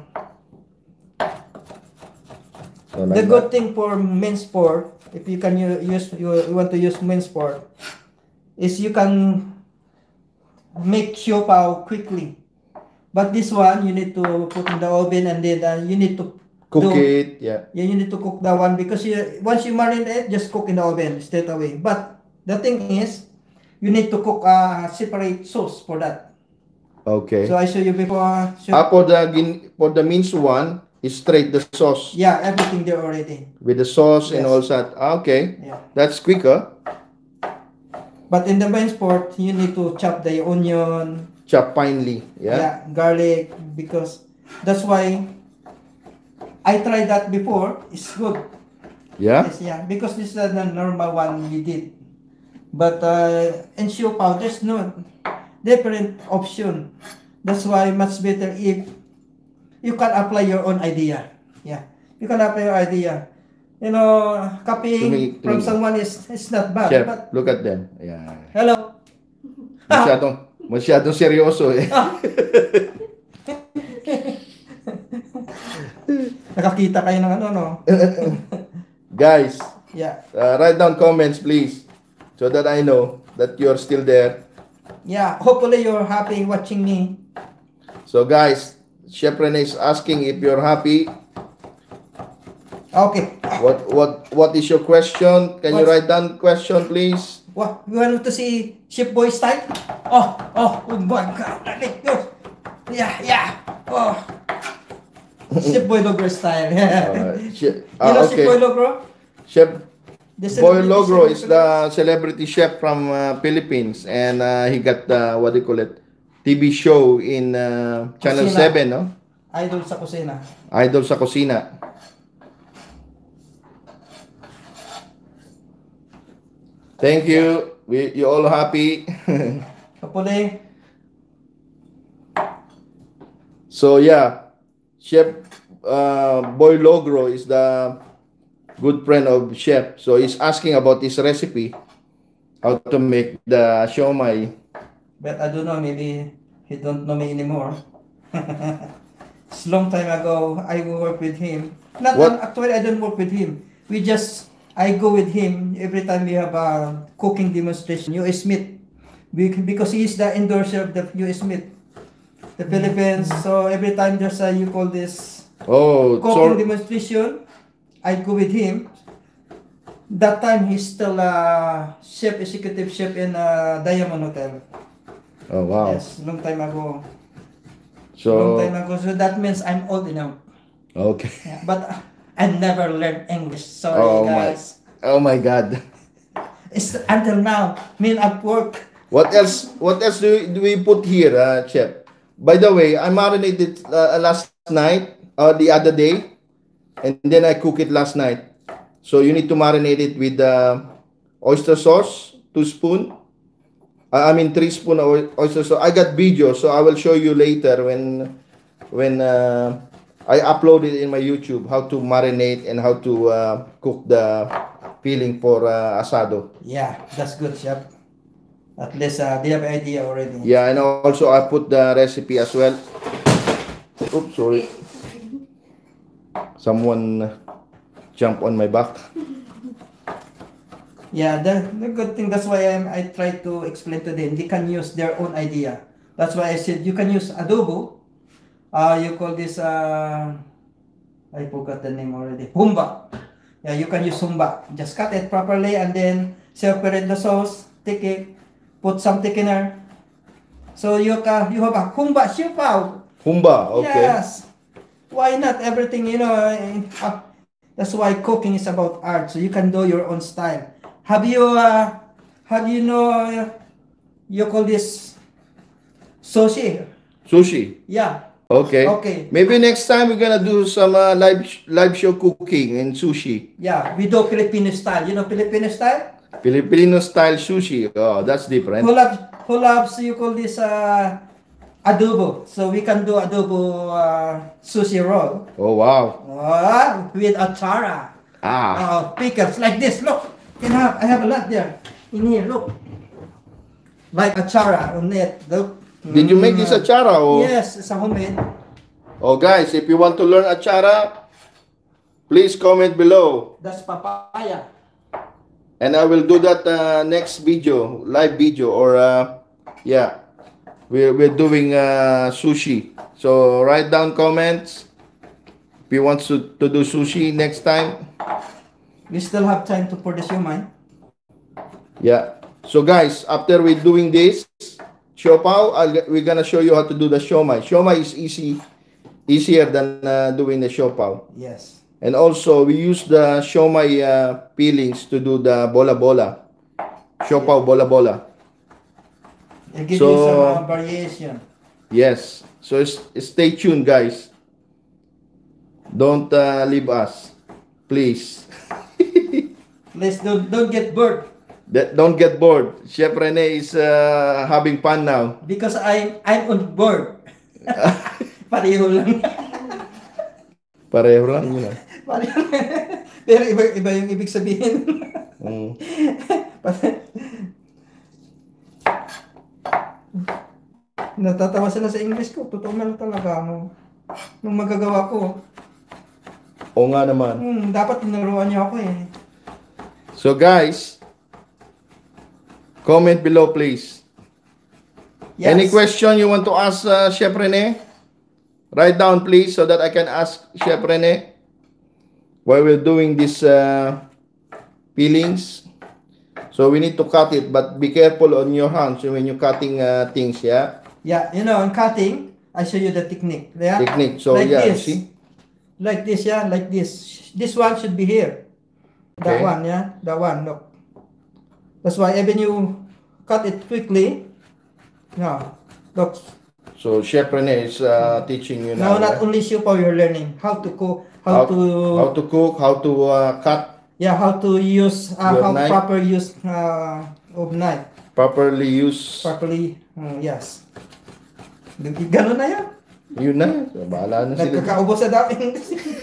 [SPEAKER 1] So
[SPEAKER 2] The
[SPEAKER 1] like
[SPEAKER 2] good
[SPEAKER 1] that.
[SPEAKER 2] thing for minced pork, if you can u- use you, you want to use minced pork, is you can make siopaw quickly. But this one you need to put in the oven and then uh, you need to
[SPEAKER 1] Cook
[SPEAKER 2] do-
[SPEAKER 1] it, yeah.
[SPEAKER 2] Yeah, you need to cook that one because you once you marinate it, just cook in the oven straight away. But the thing is, you need to cook a separate sauce for that.
[SPEAKER 1] Okay.
[SPEAKER 2] So I show you before. So,
[SPEAKER 1] Ah, for the gin, for the minced one, is straight the sauce
[SPEAKER 2] yeah, everything there already.
[SPEAKER 1] with the sauce and
[SPEAKER 2] Yes.
[SPEAKER 1] all that. Ah, okay,
[SPEAKER 2] Yeah.
[SPEAKER 1] that's quicker.
[SPEAKER 2] But in the minced pork, you need to chop the onion,
[SPEAKER 1] Chop finely, yeah.
[SPEAKER 2] yeah, garlic, because That's why I tried that before. It's good.
[SPEAKER 1] Yeah?
[SPEAKER 2] Yes, yeah, because this is the normal one we did. But uh, in siopaw, there's no different option. That's why much better if you can apply your own idea. Yeah, you can apply your idea. You know, copying
[SPEAKER 1] Tumi-
[SPEAKER 2] from
[SPEAKER 1] tumi-
[SPEAKER 2] someone is is not bad.
[SPEAKER 1] Chef,
[SPEAKER 2] But
[SPEAKER 1] look at them. Yeah.
[SPEAKER 2] hello.
[SPEAKER 1] Masyadong, masyadong seryoso eh.
[SPEAKER 2] Nakakita kayo ng ano, no?
[SPEAKER 1] Guys,
[SPEAKER 2] Yeah,
[SPEAKER 1] uh, write down comments please so that I know that you're still there.
[SPEAKER 2] yeah. Hopefully you're happy watching me.
[SPEAKER 1] So guys, Chef Rene is asking if you're happy.
[SPEAKER 2] Okay.
[SPEAKER 1] What what what is your question? Can you
[SPEAKER 2] What's-
[SPEAKER 1] write down question please?
[SPEAKER 2] What? You want to see Ship Boy style? Oh, oh, oh my God. Let go. Yeah, yeah. Oh. Ship Boy Logro style. Yeah.
[SPEAKER 1] Uh, Chef-
[SPEAKER 2] You
[SPEAKER 1] ah,
[SPEAKER 2] know Ship
[SPEAKER 1] okay.
[SPEAKER 2] Boy Logro?
[SPEAKER 1] Chef
[SPEAKER 2] The
[SPEAKER 1] Boy
[SPEAKER 2] celebrity
[SPEAKER 1] Logro
[SPEAKER 2] chef
[SPEAKER 1] is the celebrity chef from uh, Philippines, and uh, he got uh, what do you call it, T V show in uh, Channel
[SPEAKER 2] Kusina.
[SPEAKER 1] seven, no?
[SPEAKER 2] Idol sa kusina.
[SPEAKER 1] Idol sa Kusina. Thank you. We you all happy?
[SPEAKER 2] Hopefully,
[SPEAKER 1] So yeah, Chef uh, Boy Logro is the good friend of Chef. So he's asking about his recipe, how to make the siomai.
[SPEAKER 2] but I don't know, maybe he don't know me anymore. It's long time ago, I work with him. Not
[SPEAKER 1] What?
[SPEAKER 2] actually, I don't work with him. We just, I go with him every time we have a cooking demonstration. U S Smith, Be- because he is the endorser of the U S Smith, the Philippines. So every time there's a, you call this
[SPEAKER 1] Oh,
[SPEAKER 2] cooking
[SPEAKER 1] so
[SPEAKER 2] demonstration, I go with him. That time he's still a chef, executive chef in a Diamond Hotel.
[SPEAKER 1] oh wow.
[SPEAKER 2] Yes, long time ago. long
[SPEAKER 1] So
[SPEAKER 2] time ago. So that means I'm old enough.
[SPEAKER 1] okay.
[SPEAKER 2] Yeah, but uh, I never learned English. Sorry,
[SPEAKER 1] Oh my.
[SPEAKER 2] guys.
[SPEAKER 1] Oh my God.
[SPEAKER 2] It's until now. Me at work.
[SPEAKER 1] What else? What else do we, do we put here, uh, Chef? By the way, I marinated uh, last night or the other day, and then I cook it last night. So you need to marinate it with uh, oyster sauce, two spoon. Uh, I mean three spoon of oy- oyster sauce. I got video, so I will show you later when when uh, I upload it in my YouTube how to marinate and how to uh, cook the filling for uh, asado.
[SPEAKER 2] Yeah, that's good, chef. At least uh, they have idea already.
[SPEAKER 1] Yeah, and also I put the recipe as well. Oops, sorry. Someone jumped on my back.
[SPEAKER 2] Yeah, the, the good thing, that's why I'm, I try to explain to them, they can use their own idea. That's why I said you can use adobo. Uh, you call this, uh, I forgot the name already, humba. Yeah, you can use humba. Just cut it properly and then separate the sauce, take it, put some thickener. So you can, you have a humba siopaw.
[SPEAKER 1] Humba, okay.
[SPEAKER 2] Yes. Why not everything, you know, eh, uh, that's why cooking is about art. So you can do your own style. Have you, uh, have you know, uh, you call this sushi?
[SPEAKER 1] Sushi.
[SPEAKER 2] Yeah.
[SPEAKER 1] Okay.
[SPEAKER 2] Okay.
[SPEAKER 1] Maybe next time we're gonna do some uh, live sh- live show cooking and sushi.
[SPEAKER 2] Yeah. We do Filipino style. You know Filipino style?
[SPEAKER 1] Filipino style sushi. Oh, that's different.
[SPEAKER 2] Who loves, who loves, you call this, uh, adobo. So we can do adobo, uh, sushi roll.
[SPEAKER 1] Oh wow.
[SPEAKER 2] Uh, with achara.
[SPEAKER 1] Ah.
[SPEAKER 2] Uh, pickles like this. Look, can have I have a lot there in here. Look, like achara on it. Look.
[SPEAKER 1] Did you make this
[SPEAKER 2] Mm.
[SPEAKER 1] achara? Or?
[SPEAKER 2] Yes, it's a homemade.
[SPEAKER 1] Oh guys, if you want to learn achara, please comment below.
[SPEAKER 2] That's papaya.
[SPEAKER 1] And I will do that uh, next video, live video, or uh, yeah, we're, we're doing uh, sushi. So write down comments if you want to, to do sushi next time.
[SPEAKER 2] We still have time to pour the siomai.
[SPEAKER 1] Yeah. So guys, after we're doing this, siopao, I'll, we're gonna show you how to do the siomai. Siomai is easy, easier than uh, doing the siopao.
[SPEAKER 2] Yes.
[SPEAKER 1] And also, we use the siomai uh, peelings to do the bola bola. Siopao bola bola.
[SPEAKER 2] It gives
[SPEAKER 1] So-
[SPEAKER 2] you some uh, variation.
[SPEAKER 1] Yes. So s- stay tuned, guys. Don't uh, leave us, please.
[SPEAKER 2] Let's don't don't get bored
[SPEAKER 1] That, don't get bored. Chef Rene is uh, having fun now.
[SPEAKER 2] because I'm I'm on board. Pareho lang.
[SPEAKER 1] Pareho lang yun. ah.
[SPEAKER 2] Pareho. Pero iba iba yung ibig sabihin.
[SPEAKER 1] Mm.
[SPEAKER 2] Natatawa sila sa English ko. Totoo man talaga. Nung, nung magagawa ko.
[SPEAKER 1] Oo nga naman.
[SPEAKER 2] Hmm, dapat tinuruan niyo ako eh.
[SPEAKER 1] So guys, comment below please.
[SPEAKER 2] Yes.
[SPEAKER 1] Any question you want to ask uh, Chef Rene? Write down please so that I can ask Chef Rene while we're doing this uh, peelings. So we need to cut it, but be careful on your hands when you're cutting uh, things, yeah?
[SPEAKER 2] Yeah, you know, in cutting, I show you the technique. Yeah?
[SPEAKER 1] Technique. So
[SPEAKER 2] Like
[SPEAKER 1] yeah,
[SPEAKER 2] this.
[SPEAKER 1] see?
[SPEAKER 2] Like this, yeah, like this. This one should be here. That
[SPEAKER 1] Okay.
[SPEAKER 2] one, yeah, that one, look. That's why even you cut it quickly. Yeah, look.
[SPEAKER 1] So Chef Rene is uh, teaching you
[SPEAKER 2] Now,
[SPEAKER 1] now,
[SPEAKER 2] not
[SPEAKER 1] yeah?
[SPEAKER 2] only soup, you're learning how to cook,
[SPEAKER 1] how,
[SPEAKER 2] how, to,
[SPEAKER 1] how to cook, how to uh, cut,
[SPEAKER 2] yeah, how to use, uh,
[SPEAKER 1] Your
[SPEAKER 2] how
[SPEAKER 1] knife?
[SPEAKER 2] proper use uh, of knife.
[SPEAKER 1] properly use.
[SPEAKER 2] Properly, mm, yes. Ganun na yan.
[SPEAKER 1] Yun na. So, bahala na sila.
[SPEAKER 2] Nagkakaubos sa daming.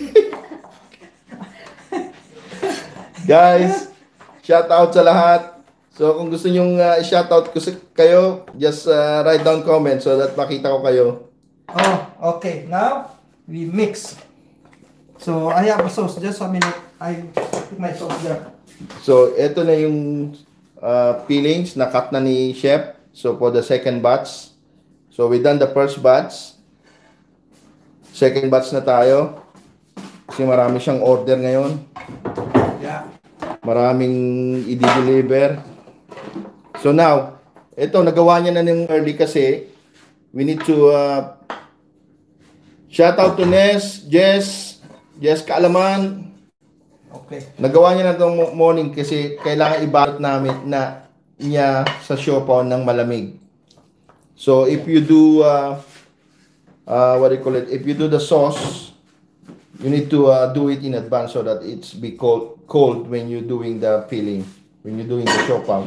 [SPEAKER 1] Guys, shout out sa lahat. So kung gusto nyong uh, shout out ko sa- kayo, just uh, write down comment so that makita ko kayo.
[SPEAKER 2] Oh, okay. Now, we mix. So, I have a sauce. Just a minute. I put my sauce there.
[SPEAKER 1] So ito na yung uh, peelings na cut na ni Chef. So for the second batch. So we done the first batch. Second batch na tayo. Kasi marami siyang order ngayon.
[SPEAKER 2] Yeah.
[SPEAKER 1] Maraming i-deliver. So now, ito nagawa niya na ng early kasi we need to uh, shout out to Nes, Jess, Jess Kaalaman.
[SPEAKER 2] Okay.
[SPEAKER 1] Nagawa niya na itong morning kasi kailangan ibalot namin na niya sa siopaw ng malamig. So if you do uh, uh, what do you call it? If you do the sauce, you need to uh, do it in advance so that it's be cold cold when you're doing the peeling, when you're doing the siopaw.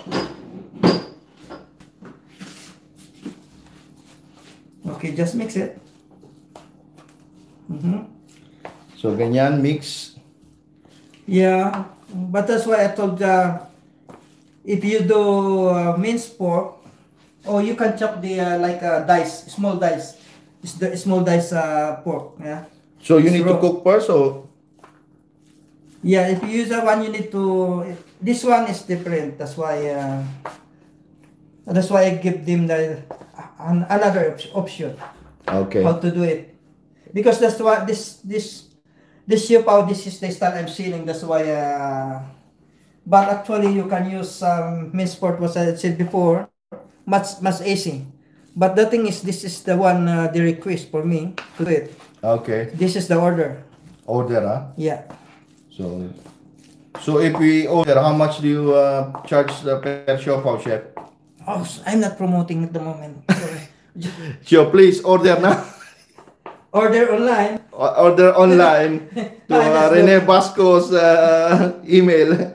[SPEAKER 2] Okay, just mix it. Mm-hmm.
[SPEAKER 1] So ganyan mix.
[SPEAKER 2] Yeah, but that's why I told uh, if you do uh, minced pork, or you can chop the uh, like uh, dice, small dice. It's the small dice uh, pork. Yeah.
[SPEAKER 1] So you
[SPEAKER 2] It's
[SPEAKER 1] need to
[SPEAKER 2] raw.
[SPEAKER 1] cook first or
[SPEAKER 2] Yeah, if you use that one, you need to. This one is different. That's why. Uh, that's why I give them the an, another op- option
[SPEAKER 1] okay.
[SPEAKER 2] how to do it, because that's what this this this siopaw. This is the style I'm selling. That's why. Uh, but actually, you can use um, minced pork, what I said before, much much easy. But the thing is, this is the one uh, the request for me to do it.
[SPEAKER 1] Okay.
[SPEAKER 2] This is the order.
[SPEAKER 1] Order, huh?
[SPEAKER 2] Yeah.
[SPEAKER 1] So so if we order, how much do you uh, charge the per siopaw, Chef?
[SPEAKER 2] Oh, I'm not promoting at the moment. Sorry.
[SPEAKER 1] So please order now.
[SPEAKER 2] Order online.
[SPEAKER 1] O- Order online to
[SPEAKER 2] Ay,
[SPEAKER 1] uh,
[SPEAKER 2] that's
[SPEAKER 1] Rene
[SPEAKER 2] good.
[SPEAKER 1] Basco's uh, email.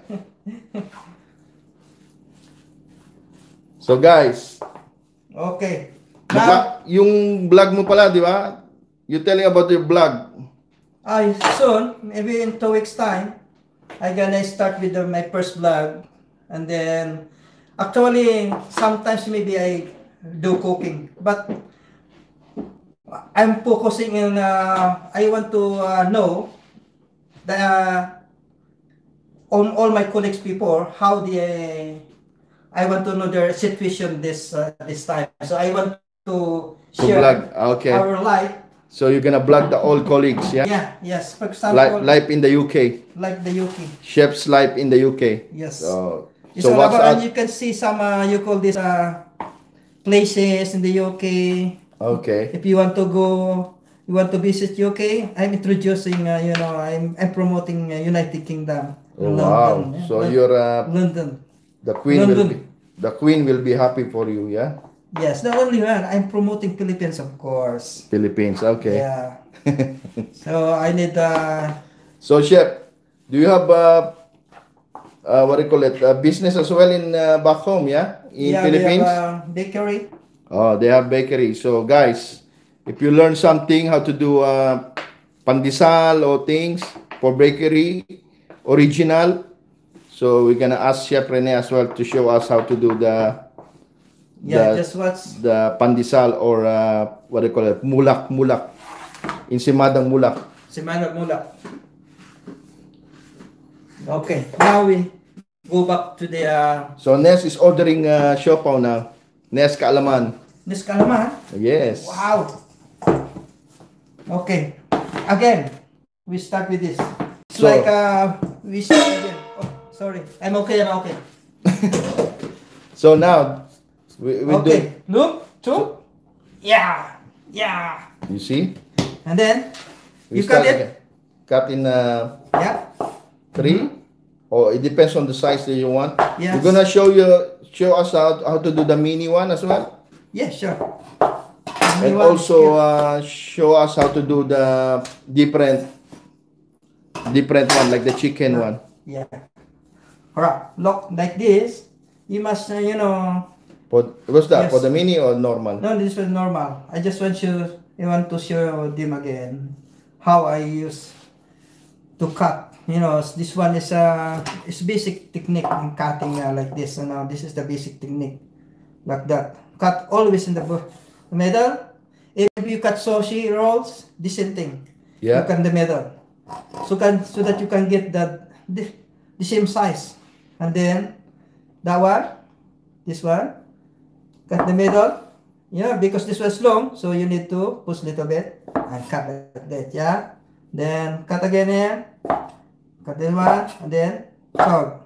[SPEAKER 1] So guys,
[SPEAKER 2] Okay.
[SPEAKER 1] baka,
[SPEAKER 2] Now,
[SPEAKER 1] yung vlog mo pala, di ba? You telling about your vlog.
[SPEAKER 2] I soon, maybe in two weeks time, I gonna start with the, my first vlog, and then actually sometimes maybe I do cooking, but I'm focusing in. Uh, I want to uh, know the uh, all, all my colleagues before how they. I want to know their situation this uh, this time, so I want to
[SPEAKER 1] To
[SPEAKER 2] share
[SPEAKER 1] vlog. Okay.
[SPEAKER 2] our life.
[SPEAKER 1] So you're gonna vlog the old colleagues, yeah?
[SPEAKER 2] Yeah, yes. For
[SPEAKER 1] Life,
[SPEAKER 2] example,
[SPEAKER 1] life in the U K.
[SPEAKER 2] like the U K.
[SPEAKER 1] Chef's life in the U K.
[SPEAKER 2] Yes.
[SPEAKER 1] So,
[SPEAKER 2] It's
[SPEAKER 1] so
[SPEAKER 2] all
[SPEAKER 1] what's
[SPEAKER 2] about, and
[SPEAKER 1] out?
[SPEAKER 2] you can see some, uh, you call this uh, places in the U K.
[SPEAKER 1] Okay.
[SPEAKER 2] If you want to go, you want to visit U K, I'm introducing, uh, you know, I'm, I'm promoting uh, United Kingdom.
[SPEAKER 1] Oh, wow.
[SPEAKER 2] yeah,
[SPEAKER 1] So
[SPEAKER 2] Lon-
[SPEAKER 1] you're uh,
[SPEAKER 2] London.
[SPEAKER 1] the queen will
[SPEAKER 2] London.
[SPEAKER 1] be the queen will be happy for you, yeah?
[SPEAKER 2] Yes, not only one. I'm promoting Philippines, of course.
[SPEAKER 1] Philippines. Okay.
[SPEAKER 2] Yeah. So I need uh
[SPEAKER 1] So, chef, do you have uh, uh, what do you call it? Uh, business as well in uh, back home? Yeah, in
[SPEAKER 2] yeah,
[SPEAKER 1] Philippines.
[SPEAKER 2] we have a bakery.
[SPEAKER 1] Oh, they have bakery. So, guys, if you learn something how to do uh, pandesal or things for bakery, original, so we're gonna ask Chef Rene as well to show us how to do the
[SPEAKER 2] Yeah,
[SPEAKER 1] the,
[SPEAKER 2] just what's
[SPEAKER 1] the pandesal or uh, what do you call it? Mulak, mulak. Insimadang mulak.
[SPEAKER 2] Semana Mula. Okay, now we go back to the uh
[SPEAKER 1] So, Nes is ordering uh, siopaw now. Nes Kaalaman.
[SPEAKER 2] this kalaman.
[SPEAKER 1] Yes.
[SPEAKER 2] Wow. Okay. Again, we start with this. It's
[SPEAKER 1] So-
[SPEAKER 2] like uh we start again. Oh, sorry. I'm okay, I'm okay.
[SPEAKER 1] So now, we, we
[SPEAKER 2] Okay. Look, two. Yeah. Yeah.
[SPEAKER 1] do, you see?
[SPEAKER 2] And then
[SPEAKER 1] We
[SPEAKER 2] you cut
[SPEAKER 1] start
[SPEAKER 2] it.
[SPEAKER 1] again. Cut in uh,
[SPEAKER 2] Yeah.
[SPEAKER 1] three, or it depends on the size that you want.
[SPEAKER 2] Yes.
[SPEAKER 1] We're gonna show you, show us how, how to do the mini one as well,
[SPEAKER 2] Yeah, sure.
[SPEAKER 1] and
[SPEAKER 2] You want-
[SPEAKER 1] also uh, show us how to do the different, different one like the chicken one.
[SPEAKER 2] Yeah. Alright. Look like this. You must uh, you know
[SPEAKER 1] For what's that?
[SPEAKER 2] Yes.
[SPEAKER 1] For the mini or normal?
[SPEAKER 2] no, this was normal. I just want you I want to show them again how I use to cut. You know, this one is uh it's basic technique in cutting uh, like this. You know, this is the basic technique like that. Cut always in the bu- middle. If you cut sushi rolls, the same thing. You
[SPEAKER 1] Yeah.
[SPEAKER 2] cut the middle, so can so that you can get that the, the same size, and then that one, this one, cut the middle. Yeah, because this was long, so you need to push a little bit and cut like that. Yeah, then cut again here, cut this one, and then cut.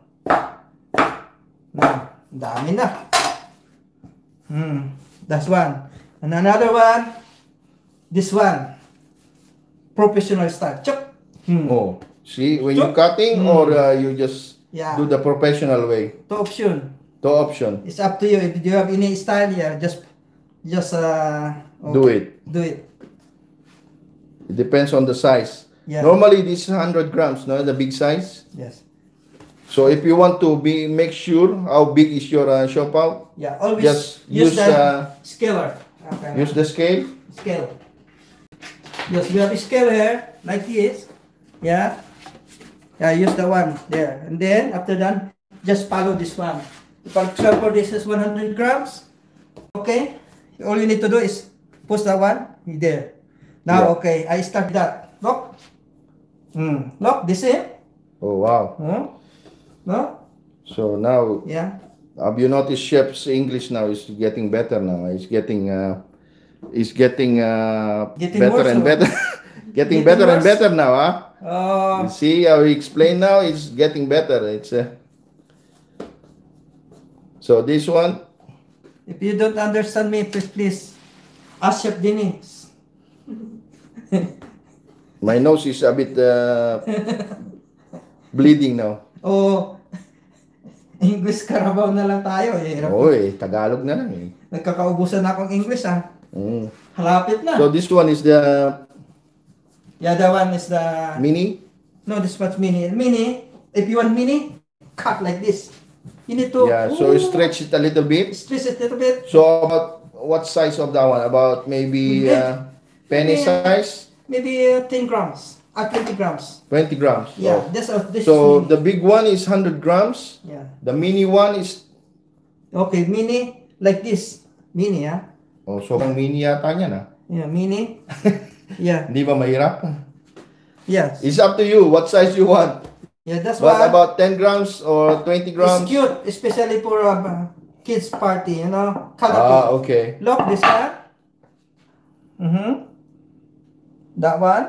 [SPEAKER 2] Now, dami na. Hmm, that's one. And another one, this one, professional style. Chop. Hmm.
[SPEAKER 1] Oh, see, when you're
[SPEAKER 2] So-
[SPEAKER 1] cutting
[SPEAKER 2] Mm.
[SPEAKER 1] or uh, you just
[SPEAKER 2] Yeah.
[SPEAKER 1] do the professional way.
[SPEAKER 2] Two option.
[SPEAKER 1] The option.
[SPEAKER 2] It's up to you. If you have any style here, just just uh
[SPEAKER 1] Do it.
[SPEAKER 2] do it.
[SPEAKER 1] It depends on the size.
[SPEAKER 2] Yeah.
[SPEAKER 1] Normally, this is one hundred grams, no, the big size.
[SPEAKER 2] Yes.
[SPEAKER 1] So if you want to be make sure how big is your uh, siopaw,
[SPEAKER 2] Yeah. Always
[SPEAKER 1] Just
[SPEAKER 2] use,
[SPEAKER 1] use,
[SPEAKER 2] the
[SPEAKER 1] uh,
[SPEAKER 2] scaler. Okay.
[SPEAKER 1] use the scale.
[SPEAKER 2] Scale. Yes, we have a scale here like this. Yeah. Yeah. Use the one there, and then after that, just follow this one. For example, this is one hundred grams. Okay. All you need to do is push that one there. Now,
[SPEAKER 1] Yeah.
[SPEAKER 2] okay, I start that. Look. Hmm. Look, this is.
[SPEAKER 1] Oh wow!
[SPEAKER 2] Hmm. No.
[SPEAKER 1] So now,
[SPEAKER 2] Yeah.
[SPEAKER 1] have you noticed Chef's English now is getting better now? It's getting uh, it's getting uh,
[SPEAKER 2] Getting
[SPEAKER 1] better
[SPEAKER 2] worse
[SPEAKER 1] and
[SPEAKER 2] or-
[SPEAKER 1] better. getting
[SPEAKER 2] Getting
[SPEAKER 1] better and
[SPEAKER 2] worse?
[SPEAKER 1] better now, huh?
[SPEAKER 2] Uh,
[SPEAKER 1] You see how he explained now? It's getting better. It's uh, so this one.
[SPEAKER 2] if you don't understand me, please, please ask Chef Dennis.
[SPEAKER 1] My nose is a bit uh, bleeding now.
[SPEAKER 2] O English Carabao na lang tayo. Eh. Hirap.
[SPEAKER 1] Oy, Tagalog na lang eh.
[SPEAKER 2] Nagkakaubusan na akong English ah.
[SPEAKER 1] Mm.
[SPEAKER 2] Halapit na.
[SPEAKER 1] So this one is the
[SPEAKER 2] yeah, that one is the...
[SPEAKER 1] mini.
[SPEAKER 2] No, this one's mini. Mini, if you want mini, cut like this. You need to...
[SPEAKER 1] Yeah, so you stretch it a little bit.
[SPEAKER 2] Stretch it a little bit.
[SPEAKER 1] So about what size of that one? About maybe uh, penny
[SPEAKER 2] Yeah.
[SPEAKER 1] size,
[SPEAKER 2] Maybe uh, ten grams. Uh, twenty grams.
[SPEAKER 1] twenty grams.
[SPEAKER 2] Yeah,
[SPEAKER 1] Oh.
[SPEAKER 2] this, uh, this
[SPEAKER 1] So
[SPEAKER 2] is
[SPEAKER 1] the
[SPEAKER 2] mini.
[SPEAKER 1] big one is one hundred grams.
[SPEAKER 2] Yeah.
[SPEAKER 1] The mini one is
[SPEAKER 2] Okay, mini, like this. Mini, ah.
[SPEAKER 1] oh, so ang mini yata niya na.
[SPEAKER 2] Yeah, mini. Yeah.
[SPEAKER 1] Hindi ba mahirap?
[SPEAKER 2] Yes.
[SPEAKER 1] It's up to you what size you want.
[SPEAKER 2] Yeah, that's
[SPEAKER 1] But
[SPEAKER 2] why
[SPEAKER 1] about ten grams or twenty
[SPEAKER 2] it's
[SPEAKER 1] grams.
[SPEAKER 2] cute, especially for a uh, kids party, you know.
[SPEAKER 1] Ah,
[SPEAKER 2] Canopy.
[SPEAKER 1] okay.
[SPEAKER 2] Look, this one. Mm-hmm. That one.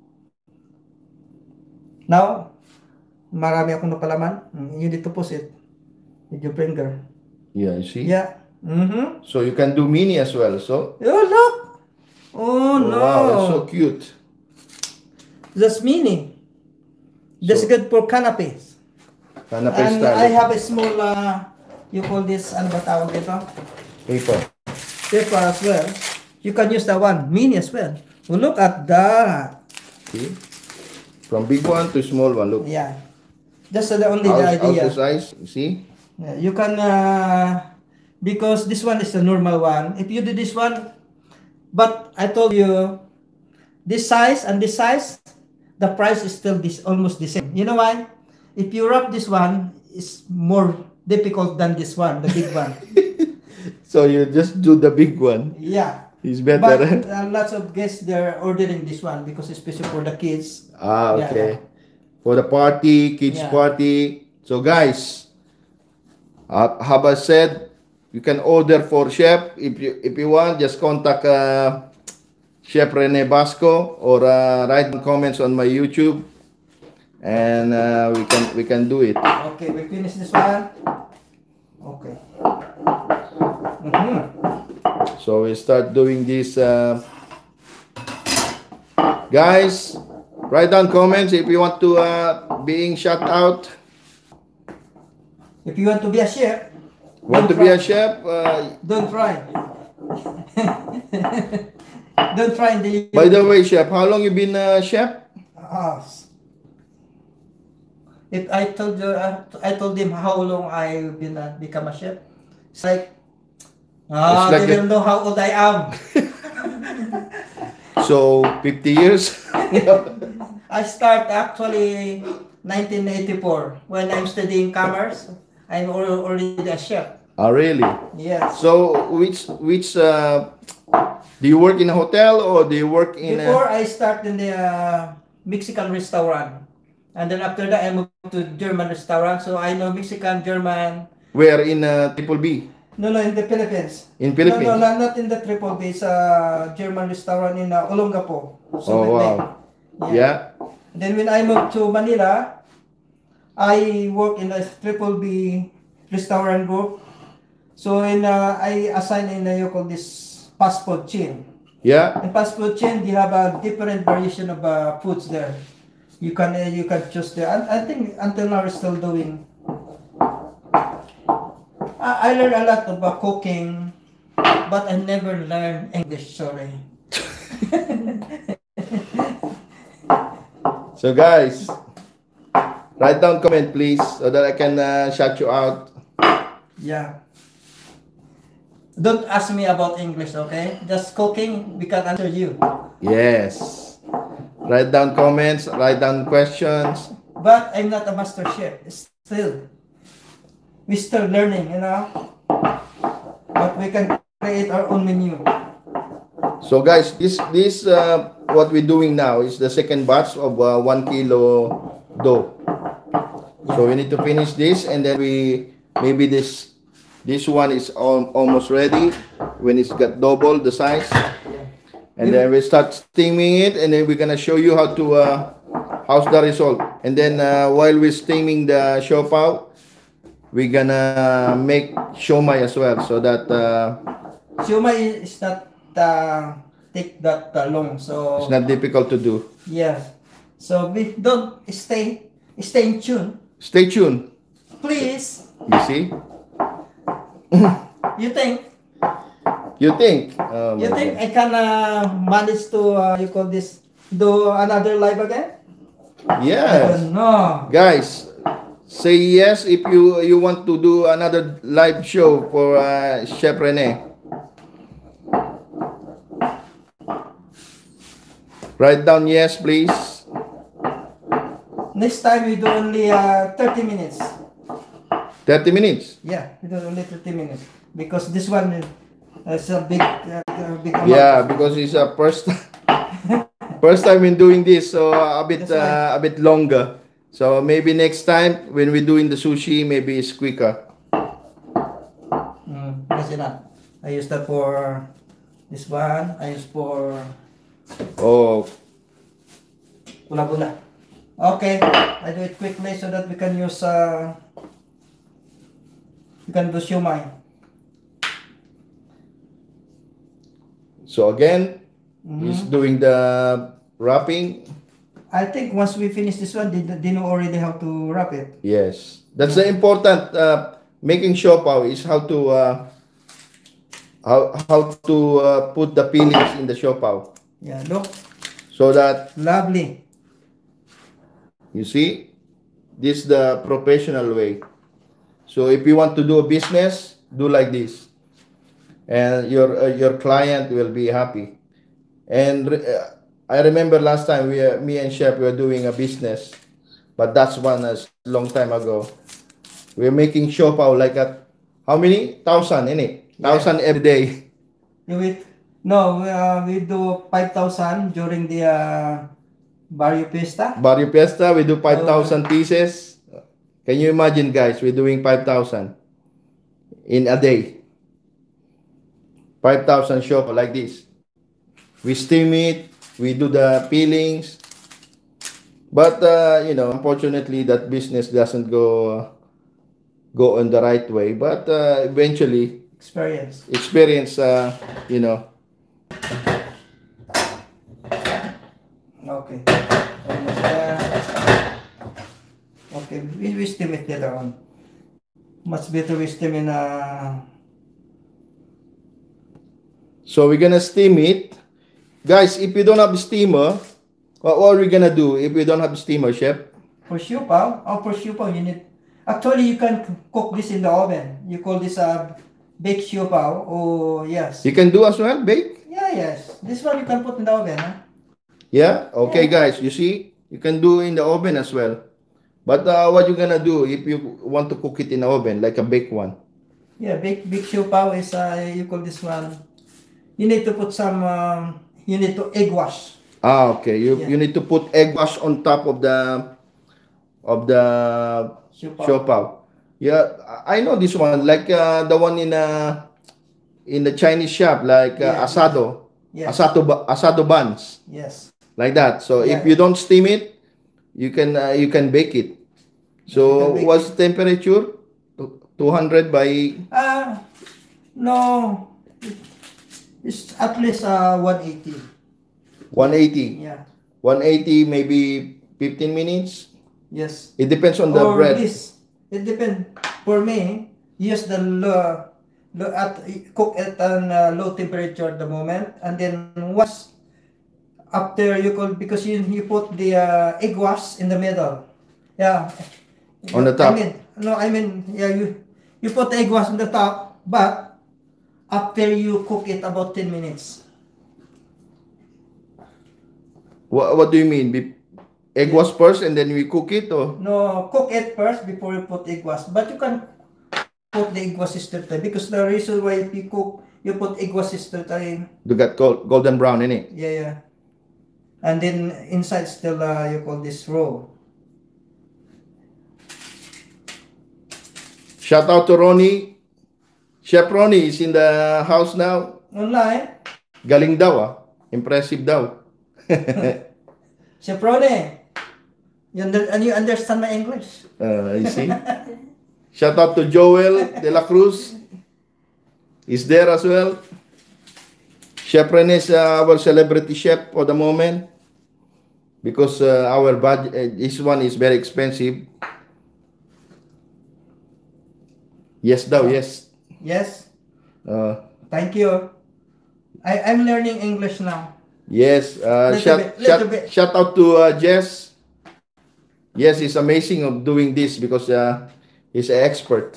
[SPEAKER 2] Now, marami akong napalaman. Mm, You need to push it with your finger.
[SPEAKER 1] Yeah, you see?
[SPEAKER 2] Yeah. Mm-hmm.
[SPEAKER 1] So you can do mini as well. So
[SPEAKER 2] Oh, look. Oh, no.
[SPEAKER 1] wow, that's so cute.
[SPEAKER 2] That's mini. That's
[SPEAKER 1] So-
[SPEAKER 2] good for canapes.
[SPEAKER 1] Canapé
[SPEAKER 2] And
[SPEAKER 1] style.
[SPEAKER 2] I have a small, uh, you call this, ano ba tawag dito?
[SPEAKER 1] Paper.
[SPEAKER 2] paper as well. You can use that one, mini as well. Oh, look at that.
[SPEAKER 1] See? From big one to small one, look.
[SPEAKER 2] Yeah. That's the only the
[SPEAKER 1] Out, out
[SPEAKER 2] idea.
[SPEAKER 1] the size, you see?
[SPEAKER 2] Yeah, you can, uh, because this one is the normal one. If you do this one, but I told you, this size and this size, the price is still this almost the same. You know why? If you wrap this one, it's more difficult than this one, the big one.
[SPEAKER 1] So you just do the big one.
[SPEAKER 2] Yeah.
[SPEAKER 1] It's better.
[SPEAKER 2] But uh, lots of guests, they're ordering this one because especially for the kids.
[SPEAKER 1] Ah,
[SPEAKER 2] Yeah,
[SPEAKER 1] okay.
[SPEAKER 2] yeah.
[SPEAKER 1] For the party, kids
[SPEAKER 2] Yeah.
[SPEAKER 1] party. So guys, uh, Haba said, you can order for Chef. If you if you want, just contact uh, Chef Rene Basco or uh, write comments on my YouTube, and uh, we can we can do it.
[SPEAKER 2] Okay, we finish this one. Okay. Mhm.
[SPEAKER 1] So we start doing this. Uh, guys, write down comments if you want to uh, being shout out.
[SPEAKER 2] If you want to be a chef,
[SPEAKER 1] Want to
[SPEAKER 2] don't
[SPEAKER 1] be a
[SPEAKER 2] try.
[SPEAKER 1] chef? Uh,
[SPEAKER 2] Don't try. Don't try and deliver.
[SPEAKER 1] by the way, Chef, how long you been a chef?
[SPEAKER 2] Ah, if I told you, uh, I told him how long I've been uh, become a chef. It's like, ah,
[SPEAKER 1] It's like
[SPEAKER 2] they
[SPEAKER 1] a-
[SPEAKER 2] will know how old I am.
[SPEAKER 1] So fifty years.
[SPEAKER 2] I start actually nineteen eighty-four when I'm studying commerce. I'm al- already a chef.
[SPEAKER 1] Oh, really?
[SPEAKER 2] Yes.
[SPEAKER 1] So which which uh, do you work in a hotel or do you work in
[SPEAKER 2] Before
[SPEAKER 1] a,
[SPEAKER 2] I start in the uh, Mexican restaurant, and then after that I moved to German restaurant. So I know Mexican, German.
[SPEAKER 1] where in uh, Triple B
[SPEAKER 2] No, no, in the Philippines.
[SPEAKER 1] in Philippines?
[SPEAKER 2] No, no, not, not in the Triple B. It's a German restaurant in uh, Olongapo.
[SPEAKER 1] Oh wow. Yeah.
[SPEAKER 2] Then when I moved to Manila, I work in the Triple B restaurant group. So in uh, I assign in uh, you call this fast food chain.
[SPEAKER 1] Yeah.
[SPEAKER 2] In fast food chain, they have a different variation of uh, foods there. You can uh, you can choose there. And I think until now we're still doing. I, I learned a lot about cooking, but I never learned English. Sorry.
[SPEAKER 1] So guys, write down comment please so that I can uh, shout you out.
[SPEAKER 2] Yeah. Don't ask me about English, okay? Just cooking, we can answer you.
[SPEAKER 1] Yes. Write down comments. Write down questions.
[SPEAKER 2] But I'm not a master chef. Still, we're still learning, you know. But we can create our own menu.
[SPEAKER 1] So guys, this this uh, what we're doing now is the second batch of uh, one kilo dough. So we need to finish this, and then we maybe this this one is al almost ready when it's got double the size, and then we start steaming it, and then we're gonna show you how to uh, how's the result. And then uh, while we're steaming the siopao, we're gonna make siomai as well, so that uh,
[SPEAKER 2] Siomai is not uh, take that uh, long, so
[SPEAKER 1] it's not difficult to do.
[SPEAKER 2] yeah. So we don't stay stay in tune,
[SPEAKER 1] Stay tuned.
[SPEAKER 2] please.
[SPEAKER 1] You see?
[SPEAKER 2] You think
[SPEAKER 1] You think? Oh
[SPEAKER 2] you
[SPEAKER 1] my
[SPEAKER 2] think
[SPEAKER 1] God.
[SPEAKER 2] I can uh, manage to uh, you call this do another live again? I
[SPEAKER 1] Yes.
[SPEAKER 2] don't know.
[SPEAKER 1] Guys, say yes if you you want to do another live show for uh, Chef Rene. Write down yes, please.
[SPEAKER 2] Next time we do only uh, thirty minutes.
[SPEAKER 1] thirty minutes.
[SPEAKER 2] Yeah, we do only thirty minutes because this one is, is a big, uh, uh, big amount.
[SPEAKER 1] Yeah, because it's a first first time in doing this, so a bit
[SPEAKER 2] That's
[SPEAKER 1] uh, a
[SPEAKER 2] why.
[SPEAKER 1] bit longer. So maybe next time when we're doing the sushi, maybe it's quicker.
[SPEAKER 2] Mm, kasi na. I use that for this one. I use for
[SPEAKER 1] Oh,
[SPEAKER 2] pula-pula. Okay, I do it quickly so that we can use uh, we can do siomai.
[SPEAKER 1] so again,
[SPEAKER 2] Mhm.
[SPEAKER 1] he's doing the wrapping.
[SPEAKER 2] I think once we finish this one, they, they know already how to wrap it.
[SPEAKER 1] Yes, that's the important. Uh, making siopao is how to uh, how how to uh, put the peelings in the siopaw
[SPEAKER 2] Yeah, look,
[SPEAKER 1] so that
[SPEAKER 2] lovely.
[SPEAKER 1] you see this is the professional way. So if you want to do a business, do like this, and your uh, your client will be happy. And uh, I remember last time we uh, me and Chef were doing a business, but that's one a long time ago. We're making siopaw like a how many thousand in it?
[SPEAKER 2] Yeah.
[SPEAKER 1] Thousand every day.
[SPEAKER 2] You with no, uh, we do five thousand during the uh, Barrio Fiesta.
[SPEAKER 1] Barrio Fiesta, we do five thousand pieces. Can you imagine, guys? We're doing five thousand in a day. five thousand siopaw like this. We steam it, we do the peelings. But, uh, you know, unfortunately, that business doesn't go go on the right way. But uh, eventually,
[SPEAKER 2] Experience.
[SPEAKER 1] experience, uh, you know.
[SPEAKER 2] Okay. Almost there. Okay, we, we steam it later on. Much better we steam in uh,
[SPEAKER 1] So we're gonna steam it. Guys, if you don't have a steamer, what, what are we gonna do if we don't have a steamer, Chef?
[SPEAKER 2] for siopaw. Oh, for siopaw, you need. Actually, you can cook this in the oven. You call this a baked siopaw. Oh, yes.
[SPEAKER 1] You can do as well, bake?
[SPEAKER 2] Yeah, yes. This one you can put in the oven. Huh?
[SPEAKER 1] Yeah? Okay, guys, you see? You can do in the oven as well. But uh, what you gonna do if you want to cook it in the oven, like a baked one?
[SPEAKER 2] Yeah, baked baked siopaw is uh, you call this one. You need to put some. Um, you need to egg wash.
[SPEAKER 1] Ah, okay. You
[SPEAKER 2] Yeah.
[SPEAKER 1] you need to put egg wash on top of the of the
[SPEAKER 2] Siopaw.
[SPEAKER 1] siopaw. Yeah, I I know this one, like uh, the one in uh in the Chinese shop, like uh,
[SPEAKER 2] Yeah.
[SPEAKER 1] asado,
[SPEAKER 2] Yes.
[SPEAKER 1] asado ba- asado buns,
[SPEAKER 2] Yes.
[SPEAKER 1] like that. So if
[SPEAKER 2] Yeah.
[SPEAKER 1] you don't steam it, you can uh, you can bake it.
[SPEAKER 2] You
[SPEAKER 1] So
[SPEAKER 2] can bake
[SPEAKER 1] what's the temperature? two hundred by
[SPEAKER 2] Uh, no. It's at least uh, one eighty.
[SPEAKER 1] one eighty.
[SPEAKER 2] Yeah.
[SPEAKER 1] one eighty, maybe fifteen minutes.
[SPEAKER 2] Yes.
[SPEAKER 1] It depends on the
[SPEAKER 2] Or
[SPEAKER 1] bread.
[SPEAKER 2] this. It depends. For me, use the low, low at cook at an uh, low temperature at the moment, and then once after you could because you you put the uh, egg wash in the middle. Yeah.
[SPEAKER 1] On the top.
[SPEAKER 2] I mean, no, I mean, yeah, you you put the egg wash on the top, but after you cook it about ten minutes.
[SPEAKER 1] What, what do you mean? Be- egg
[SPEAKER 2] Yeah.
[SPEAKER 1] wash first and then we cook it, or?
[SPEAKER 2] No, cook it first before you put egg wash. But you can put the egg wash sister time because the reason why if you cook, you put egg wash sister time.
[SPEAKER 1] You got gold, golden brown in it.
[SPEAKER 2] Yeah, yeah. And then inside still uh, you call this raw.
[SPEAKER 1] Shout out to Ronnie. Chef Ronnie is in the house now.
[SPEAKER 2] Online,
[SPEAKER 1] Galing daw ah. Impressive daw.
[SPEAKER 2] Chef Ronnie, you, under, and you understand my English?
[SPEAKER 1] Uh, you see? Shout out to Joel De La Cruz. Is there as well. Chef Rene is uh, our celebrity chef for the moment. Because uh, our budget, uh, this one is very expensive. Yes daw, yes.
[SPEAKER 2] Yes.
[SPEAKER 1] Uh,
[SPEAKER 2] Thank you. I, I'm learning English now.
[SPEAKER 1] yes. Uh,
[SPEAKER 2] Little
[SPEAKER 1] shout,
[SPEAKER 2] bit,
[SPEAKER 1] shout,
[SPEAKER 2] little bit.
[SPEAKER 1] shout out to uh, Jess. Yes, he's amazing of doing this because uh, he's an expert.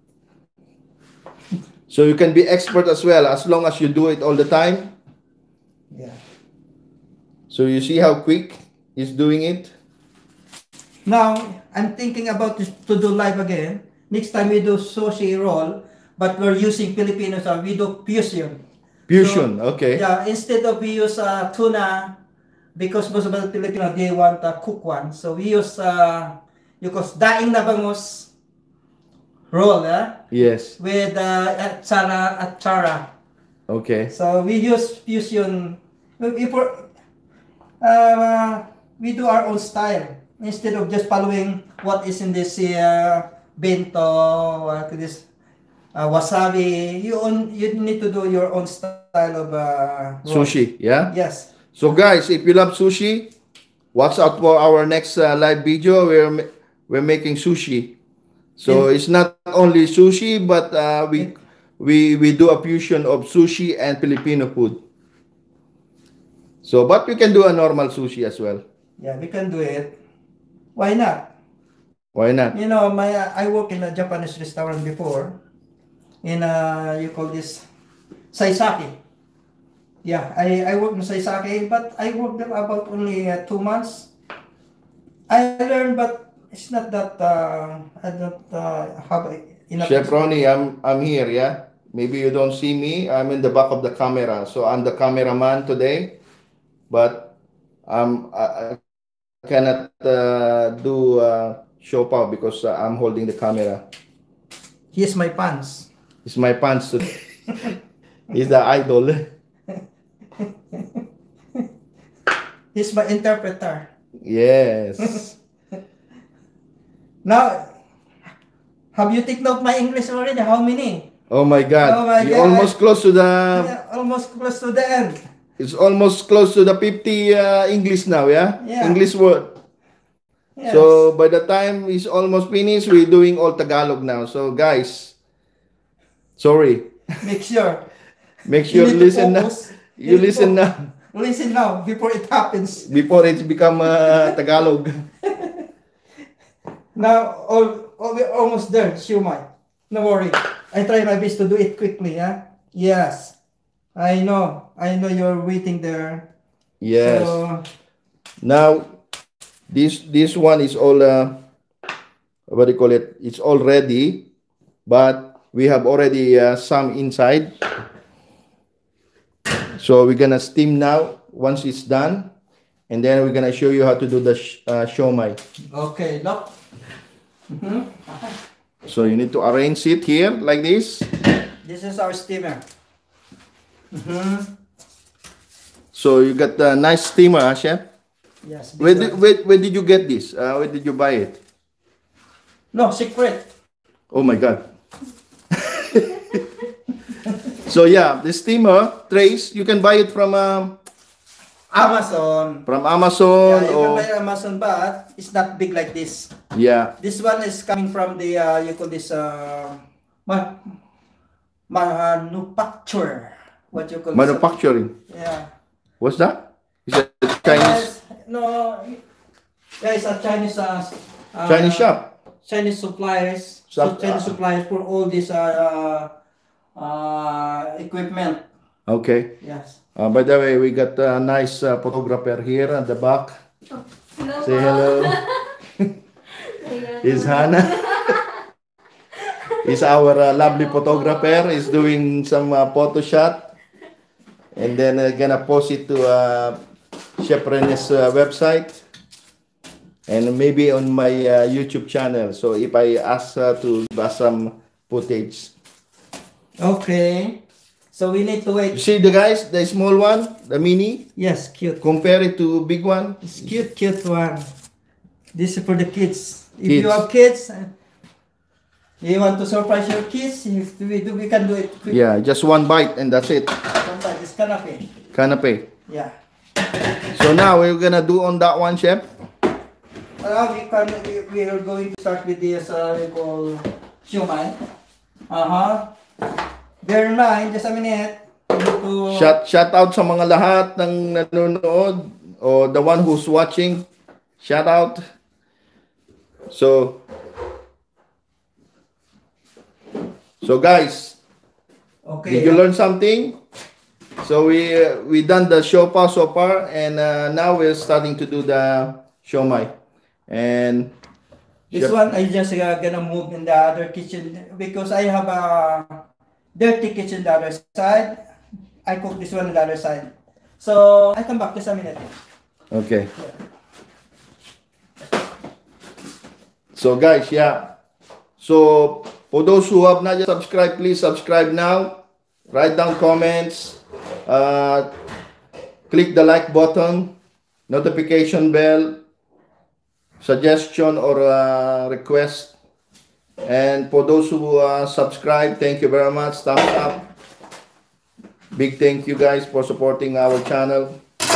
[SPEAKER 1] So you can be expert as well as long as you do it all the time.
[SPEAKER 2] Yeah.
[SPEAKER 1] So you see how quick he's doing it.
[SPEAKER 2] Now, I'm thinking about this to do live again. Next time we do sushi roll, but we're using Filipinos, uh, we do fusion.
[SPEAKER 1] Fusion,
[SPEAKER 2] So,
[SPEAKER 1] okay.
[SPEAKER 2] Yeah, instead of we use uh, tuna, because most of the Filipino, they want a cook one. So we use, uh, you call daing na bangus roll, eh?
[SPEAKER 1] Yes.
[SPEAKER 2] With uh, atsara, atsara.
[SPEAKER 1] Okay.
[SPEAKER 2] So we use fusion. We, we, for, uh, we do our own style instead of just following what is in this uh, bento, uh, this uh, wasabi. You own, you need to do your own style of uh, roll.
[SPEAKER 1] Sushi, yeah?
[SPEAKER 2] Yes.
[SPEAKER 1] So guys, if you love sushi, watch out for our next uh, live video. We're ma- we're making sushi. So
[SPEAKER 2] In-
[SPEAKER 1] it's not only sushi, but uh, we we we do a fusion of sushi and Filipino food. So, but we can do a normal sushi as well.
[SPEAKER 2] Yeah, we can do it. Why not?
[SPEAKER 1] Why not?
[SPEAKER 2] You know, my I work in a Japanese restaurant before. In uh, you call this Saisake. Yeah, I I work in Saisake, but I worked there about only uh, two months. I learned, but it's not that uh, I don't uh, have enough.
[SPEAKER 1] Chef Ronnie, I'm I'm here. Yeah, maybe you don't see me. I'm in the back of the camera, so I'm the cameraman today. But um, I, I cannot uh, do uh, show power because uh, I'm holding the camera.
[SPEAKER 2] Here's my pants.
[SPEAKER 1] It's my pants today. He's the idol.
[SPEAKER 2] He's my interpreter.
[SPEAKER 1] Yes.
[SPEAKER 2] Now, have you taken out my English already? How many?
[SPEAKER 1] Oh my God!
[SPEAKER 2] Oh my
[SPEAKER 1] You're
[SPEAKER 2] God.
[SPEAKER 1] almost close to the.
[SPEAKER 2] Yeah, almost close to the end.
[SPEAKER 1] It's almost close to the fifty uh, English now, yeah?
[SPEAKER 2] Yeah.
[SPEAKER 1] English word.
[SPEAKER 2] Yes.
[SPEAKER 1] So by the time it's almost finished, we're doing all Tagalog now. So guys, sorry.
[SPEAKER 2] Make sure.
[SPEAKER 1] Make
[SPEAKER 2] You
[SPEAKER 1] sure
[SPEAKER 2] need to
[SPEAKER 1] listen now.
[SPEAKER 2] focus.
[SPEAKER 1] You
[SPEAKER 2] need to
[SPEAKER 1] listen
[SPEAKER 2] fo-
[SPEAKER 1] now
[SPEAKER 2] Listen now before it happens.
[SPEAKER 1] before it's become uh, Tagalog.
[SPEAKER 2] Now, all, all, we're almost there, Shumai. No worry. I try my best to do it quickly, yeah? Yes. I know. I know you're waiting there.
[SPEAKER 1] Yes.
[SPEAKER 2] So,
[SPEAKER 1] Now, this this one is all uh, what do you call it? It's all ready, but we have already uh, some inside. So we're gonna steam now once it's done, and then we're gonna show you how to do the sh uh, shomai.
[SPEAKER 2] okay, look. Mhm.
[SPEAKER 1] So you need to arrange it here like this.
[SPEAKER 2] This is our steamer. Mhm.
[SPEAKER 1] So you got a nice steamer, huh, chef?
[SPEAKER 2] Yes.
[SPEAKER 1] Where
[SPEAKER 2] big
[SPEAKER 1] did,
[SPEAKER 2] one.
[SPEAKER 1] where, where did you get this? Uh, where did you buy it?
[SPEAKER 2] No, secret.
[SPEAKER 1] Oh my God. So yeah, the steamer trays, you can buy it from um,
[SPEAKER 2] Amazon.
[SPEAKER 1] from Amazon
[SPEAKER 2] Yeah, you can
[SPEAKER 1] or
[SPEAKER 2] buy Amazon, but it's not big like this.
[SPEAKER 1] yeah.
[SPEAKER 2] This one is coming from the, uh, you call this, uh, ma manufacturer. What you call this?
[SPEAKER 1] Manufacturing.
[SPEAKER 2] Yeah.
[SPEAKER 1] What's that? Is that Chinese
[SPEAKER 2] Yes, no, yeah, it's a Chinese, uh, uh,
[SPEAKER 1] Chinese shop?
[SPEAKER 2] Chinese suppliers.
[SPEAKER 1] Sup-
[SPEAKER 2] so Chinese suppliers for all this, uh, uh, uh, equipment.
[SPEAKER 1] Okay.
[SPEAKER 2] Yes.
[SPEAKER 1] Uh, by the way, we got a nice uh, photographer here at the back.
[SPEAKER 3] Oh, hello.
[SPEAKER 1] Say hello. Is Hannah. Is our uh, lovely photographer. Is doing some uh, photo shot, and then uh, gonna post it to uh, Chef Rene's uh, website, and maybe on my uh, YouTube channel. So if I ask her to give us some footage.
[SPEAKER 2] Okay. So we need to
[SPEAKER 1] You
[SPEAKER 2] wait.
[SPEAKER 1] see the guys, the small one, the mini,
[SPEAKER 2] Yes, cute.
[SPEAKER 1] compare it to big one.
[SPEAKER 2] It's cute, cute one. This is for the kids. If you
[SPEAKER 1] Kids.
[SPEAKER 2] have kids, uh, you want to surprise your kids, if we do, we can do it quick.
[SPEAKER 1] Yeah, just one bite and that's it.
[SPEAKER 2] Sometimes it's canapé.
[SPEAKER 1] Canapé.
[SPEAKER 2] Yeah.
[SPEAKER 1] So now we're gonna do on that one, chef.
[SPEAKER 2] Uh, we, can, we, we are going to start with this, uh, we call shumai. Uh-huh. Bear in mind, just a minute. We need to-
[SPEAKER 1] Shout, shout out sa mga lahat ng nanonood or the one who's watching. Shout out. So, so guys,
[SPEAKER 2] Okay.
[SPEAKER 1] did you learn something? So we uh, we done the shopa so far, and uh, now we're starting to do the shomai. And
[SPEAKER 2] This
[SPEAKER 1] Chef-
[SPEAKER 2] one I just uh, gonna move in the other kitchen because I have a dirty kitchen the other side. I cook this one on the other side. So I come back just a minute.
[SPEAKER 1] okay. So guys, yeah. So for those who have not yet subscribed, please subscribe now. Write down comments. Uh, click the like button, notification bell, suggestion or uh, request. And for those who uh, subscribe, thank you very much. Thumbs up. Big thank you guys for supporting our channel.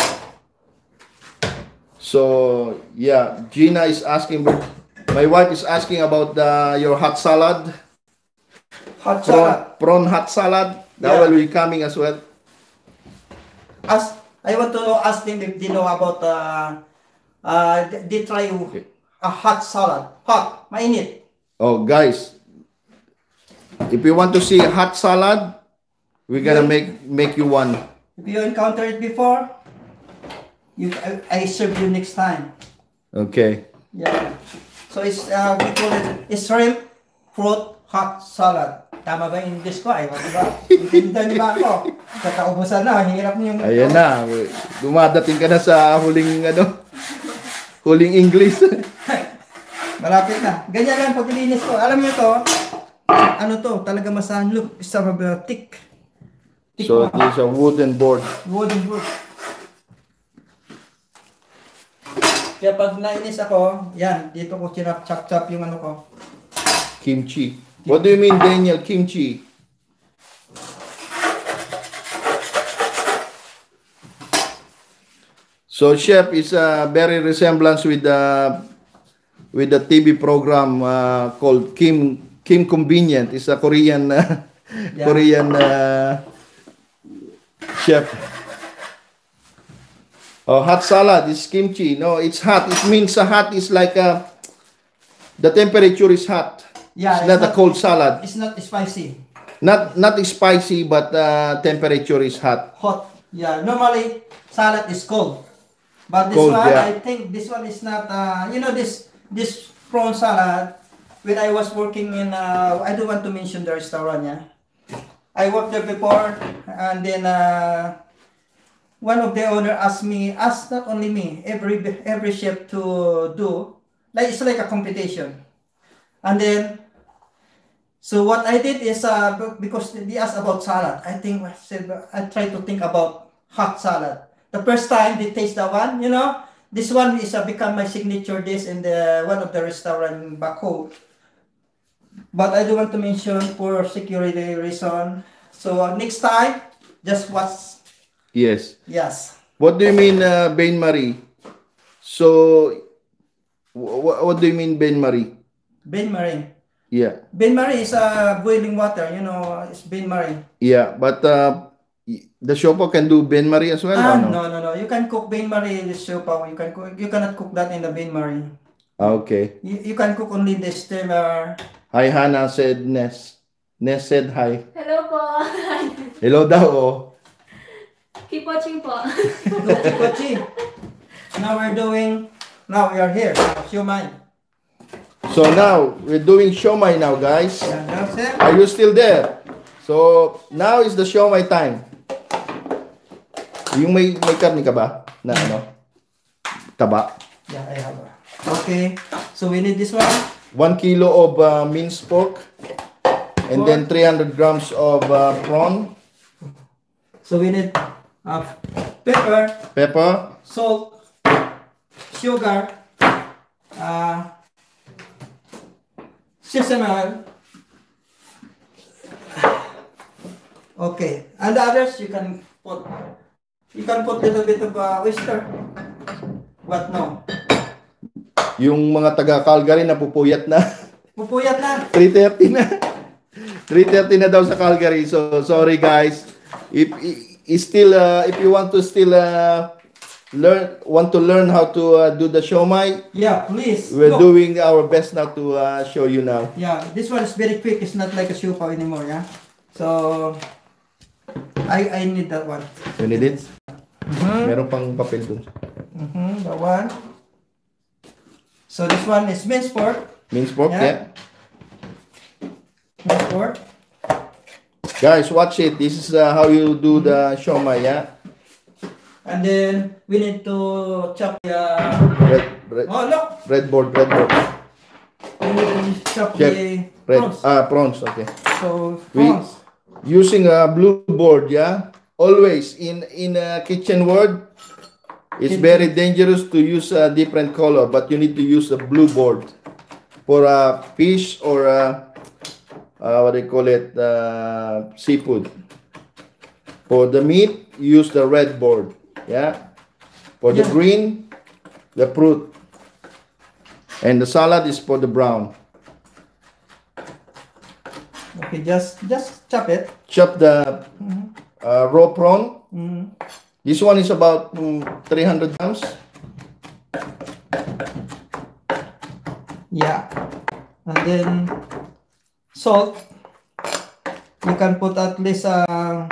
[SPEAKER 1] So yeah, Gina is asking, my wife is asking about the, your hot salad.
[SPEAKER 2] Hot
[SPEAKER 1] prawn,
[SPEAKER 2] salad.
[SPEAKER 1] prawn hot salad. That
[SPEAKER 2] Yeah.
[SPEAKER 1] will be coming as well.
[SPEAKER 2] As I want to know, ask them if they know about uh, uh, they, they try a hot salad. Hot, mainit.
[SPEAKER 1] Oh, guys, if you want to see hot salad, we're gonna
[SPEAKER 2] Yeah.
[SPEAKER 1] make make you one.
[SPEAKER 2] If you encountered it before, you I, I serve you next time.
[SPEAKER 1] Okay.
[SPEAKER 2] Yeah. So it's uh, we call it it's shrimp fruit hot salad. Tama ba yung English ko? Ay, diba? Intindihan niyo ba ako? Kakaubusan na, hirap niyo yung...
[SPEAKER 1] Ayan na, dumadating ka na sa huling ano, huling English.
[SPEAKER 2] Malapit na. Ganyan lang pag ilinis ko. Alam niyo to, ano to, talaga masahan. Look, it's a thick. Thick
[SPEAKER 1] So
[SPEAKER 2] one.
[SPEAKER 1] it is a wooden board.
[SPEAKER 2] Wooden wood. Kaya pag nainis ako, yan, dito ko chinap-chop-chop yung ano ko.
[SPEAKER 1] Kimchi. What do you mean, Daniel? Kimchi. So chef is a very resemblance with the with the T V program uh, called Kim Kim Convenient. It's a Korean uh,
[SPEAKER 2] Yeah.
[SPEAKER 1] Korean uh, chef. Oh, hot salad is kimchi. No, it's hot. It means a hot is like a, the temperature is hot.
[SPEAKER 2] Yeah,
[SPEAKER 1] It's not a cold salad.
[SPEAKER 2] It's not spicy.
[SPEAKER 1] Not not spicy, but uh, temperature is hot.
[SPEAKER 2] Hot. Yeah, normally salad is cold. But this
[SPEAKER 1] Cold,
[SPEAKER 2] one,
[SPEAKER 1] yeah.
[SPEAKER 2] I think this one is not, uh, you know, this this prawn salad, when I was working in, uh, I don't want to mention the restaurant, yeah. I worked there before, and then uh, one of the owner asked me, asked not only me, every every chef to do, like it's like a competition. And then, so what I did is, uh, because they asked about salad, I think I said I tried to think about hot salad. The first time they taste that one, you know, this one is uh, become my signature dish in the one of the restaurant back home. But I don't want to mention for security reason. So uh, next time, just watch.
[SPEAKER 1] Yes.
[SPEAKER 2] Yes.
[SPEAKER 1] What do you mean, uh, Bain Marie? So, wh- what do you mean, Bain Marie?
[SPEAKER 2] Bain Marie.
[SPEAKER 1] Yeah.
[SPEAKER 2] Bain Marie is uh, boiling water, you know, it's Bain Marie.
[SPEAKER 1] Yeah, but uh, y- the Shopo can do Bain Marie as well,
[SPEAKER 2] Ah,
[SPEAKER 1] or no?
[SPEAKER 2] no, no, no. You can cook Bain Marie in the soup. You can cook, you cannot cook that in the Bain Marie.
[SPEAKER 1] Ah, okay.
[SPEAKER 2] You, you can cook only the steamer.
[SPEAKER 1] Hi, Hannah said Ness. Ness said hi.
[SPEAKER 3] Hello po.
[SPEAKER 1] Hello daw, oh.
[SPEAKER 3] Keep watching po.
[SPEAKER 2] Kochi kochi. Now we're doing, now we are here. Siomai.
[SPEAKER 1] So now, we're doing siomai now, guys.
[SPEAKER 2] Yeah, that's it.
[SPEAKER 1] Are you still there? So, now is the siomai time. Yung may, may karni ka ba? Na ano? Taba.
[SPEAKER 2] Yeah, I have. Okay, so we need this one.
[SPEAKER 1] One kilo of uh, minced pork. And then three hundred grams of uh, prawn.
[SPEAKER 2] So we need uh, pepper,
[SPEAKER 1] Pepper.
[SPEAKER 2] salt, sugar, uh, sesame oil. Okay, and the others you can put. You can put little bit of uh, oyster. What no?
[SPEAKER 1] Yung mga taga-Calgary na pupuyat na.
[SPEAKER 2] Pupuyat na.
[SPEAKER 1] three thirty na. three thirty na daw sa Calgary. So, sorry guys. If, if still uh, if you want to still uh, learn want to learn how to uh, do the siomai,
[SPEAKER 2] Yeah, please.
[SPEAKER 1] we're
[SPEAKER 2] Look.
[SPEAKER 1] doing our best now to uh, show you now.
[SPEAKER 2] Yeah, this one is very quick. It's not like a siupaw anymore, yeah? So, I I need that one.
[SPEAKER 1] You need it?
[SPEAKER 2] Mm-hmm.
[SPEAKER 1] Meron pang papel dun.
[SPEAKER 2] Mm-hmm, that one. So, this one is minced pork.
[SPEAKER 1] Minced pork,
[SPEAKER 2] Yeah.
[SPEAKER 1] yeah.
[SPEAKER 2] Minced pork.
[SPEAKER 1] Guys, watch it. This is uh, how you do the siomai, yeah?
[SPEAKER 2] And then, we need to chop the...
[SPEAKER 1] Red, red,
[SPEAKER 2] Oh, look!
[SPEAKER 1] red board, red board.
[SPEAKER 2] We need to chop
[SPEAKER 1] Chef,
[SPEAKER 2] the
[SPEAKER 1] Red,
[SPEAKER 2] prawns.
[SPEAKER 1] ah, prawns, okay.
[SPEAKER 2] So,
[SPEAKER 1] We-
[SPEAKER 2] prawns.
[SPEAKER 1] Using a blue board, yeah? Always in in a kitchen world, it's
[SPEAKER 2] Kitchen.
[SPEAKER 1] very dangerous to use a different color, but you need to use a blue board for a fish or a, uh, what they call it, uh, seafood. For the meat, use the red board, yeah? For the
[SPEAKER 2] Yeah.
[SPEAKER 1] green, the fruit. And the salad is for the brown.
[SPEAKER 2] Okay, just just chop it.
[SPEAKER 1] Chop the uh, raw prawn.
[SPEAKER 2] Mm.
[SPEAKER 1] This one is about mm, three hundred grams.
[SPEAKER 2] Yeah. And then salt. You can put at least uh,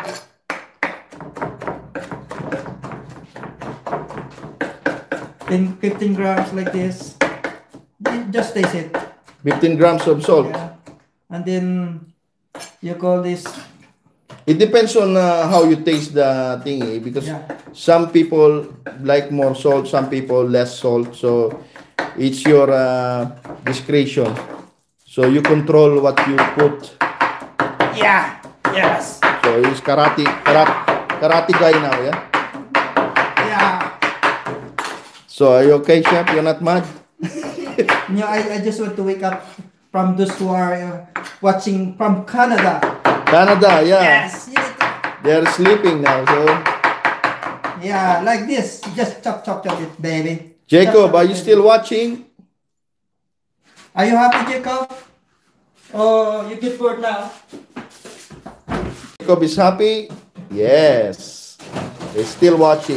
[SPEAKER 2] ten, fifteen grams like this. Just taste it.
[SPEAKER 1] fifteen grams of salt.
[SPEAKER 2] Yeah. And then you call this.
[SPEAKER 1] It depends on uh, how you taste the thingy, because
[SPEAKER 2] Yeah.
[SPEAKER 1] some people like more salt, some people less salt. So it's your uh, discretion. So you control what you put.
[SPEAKER 2] Yeah. Yes.
[SPEAKER 1] So he's karate, karate, karate guy now, yeah?
[SPEAKER 2] Yeah.
[SPEAKER 1] So are you okay, chef? You're not mad?
[SPEAKER 2] You know, I, I just want to wake up from those who are uh, watching from Canada.
[SPEAKER 1] Canada, yeah.
[SPEAKER 2] Yes. You need to-
[SPEAKER 1] They're sleeping now. So
[SPEAKER 2] Yeah, like this. Just chop, chop, chop it, baby.
[SPEAKER 1] Jacob,
[SPEAKER 2] Chop, chop
[SPEAKER 1] are
[SPEAKER 2] it,
[SPEAKER 1] you
[SPEAKER 2] baby.
[SPEAKER 1] still watching?
[SPEAKER 2] Are you happy, Jacob? Oh, you get bored now.
[SPEAKER 1] Jacob is happy? Yes. He's still watching.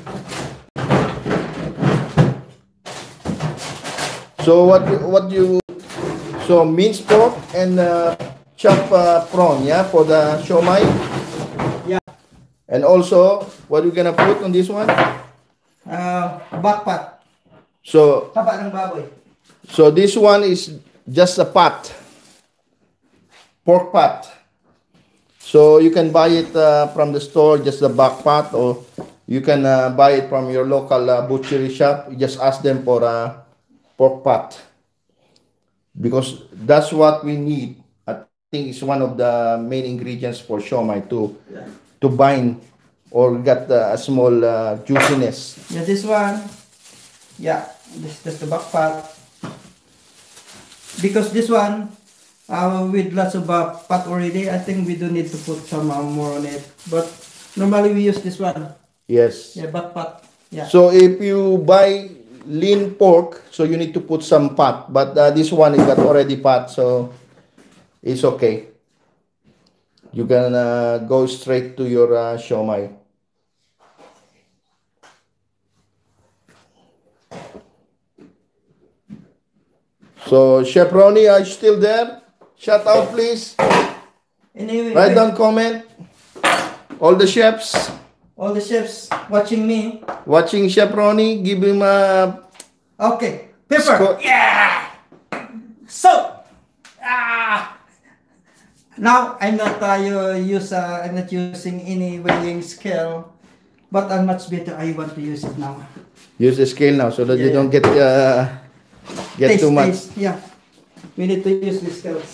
[SPEAKER 1] So what what you so minced pork and uh, chop uh, prawn, yeah, for the siomai.
[SPEAKER 2] Yeah.
[SPEAKER 1] And also, what you gonna put on this one?
[SPEAKER 2] Uh, backpat.
[SPEAKER 1] So
[SPEAKER 2] Taba ng baboy.
[SPEAKER 1] so this one is just a pat, pork pat. So you can buy it uh, from the store, just the back pat, or you can uh, buy it from your local uh, butchery shop. You just ask them for a pork pat, because that's what we need. I think it's one of the main ingredients for siomai to to bind or get uh, a small uh, juiciness.
[SPEAKER 2] Yeah, this one. Yeah, this that's the backpat. Because this one, uh, with lots of uh, pat already, I think we don't need to put some uh, more on it. But normally we use this one.
[SPEAKER 1] Yes.
[SPEAKER 2] Yeah, backpat. Yeah.
[SPEAKER 1] So if you buy lean pork, so you need to put some fat, but uh, this one is got already fat, so it's okay. You can uh, go straight to your uh, siomai. So Chef Ronnie, are you still there? Shout out, please.
[SPEAKER 2] Anyway,
[SPEAKER 1] Write down comment. All the chefs
[SPEAKER 2] all the chefs watching me.
[SPEAKER 1] watching Chef Ronnie, give him a
[SPEAKER 2] Okay, pepper.
[SPEAKER 1] Sco-
[SPEAKER 2] Yeah. So, ah. Now I'm not uh, you use uh, I'm not using any weighing scale, but I'm much better. I want to use it now.
[SPEAKER 1] use the scale now so that you
[SPEAKER 2] Yeah.
[SPEAKER 1] don't get uh, get
[SPEAKER 2] Taste,
[SPEAKER 1] too much.
[SPEAKER 2] taste. Yeah, we need to use the scales.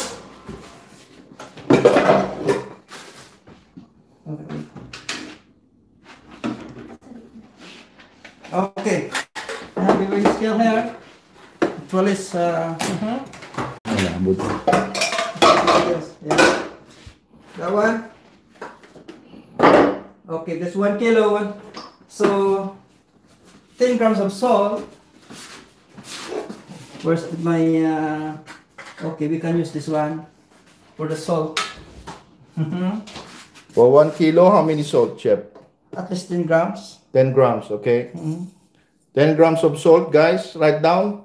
[SPEAKER 2] Okay. Now we will scale here. Actually, is uh, mhm. Yes, yeah. That one. Okay, that's one kilo. So ten grams of salt. Where's my uh, okay, we can use this one for the salt. Mhm.
[SPEAKER 1] For one kilo, how many salt, Chef?
[SPEAKER 2] At least ten grams.
[SPEAKER 1] ten grams, okay?
[SPEAKER 2] Mhm.
[SPEAKER 1] ten grams of salt, guys. Write down.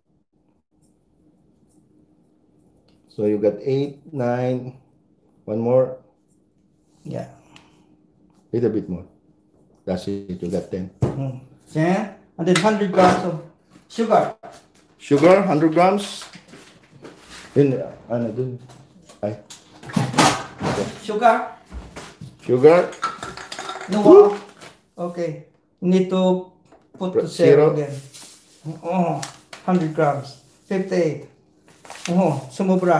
[SPEAKER 1] So you got eight, nine, one more,
[SPEAKER 2] Yeah.
[SPEAKER 1] little bit more. That's it, you got ten.
[SPEAKER 2] Mhm. Yeah. And then one hundred grams of sugar.
[SPEAKER 1] Sugar, one hundred grams. In, ano dun? Ay,
[SPEAKER 2] Sugar.
[SPEAKER 1] sugar,
[SPEAKER 2] No water. Okay. You need to put to zero,
[SPEAKER 1] Zero.
[SPEAKER 2] again. Oh, one hundred grams. fifty-eight. Oh, sumobra.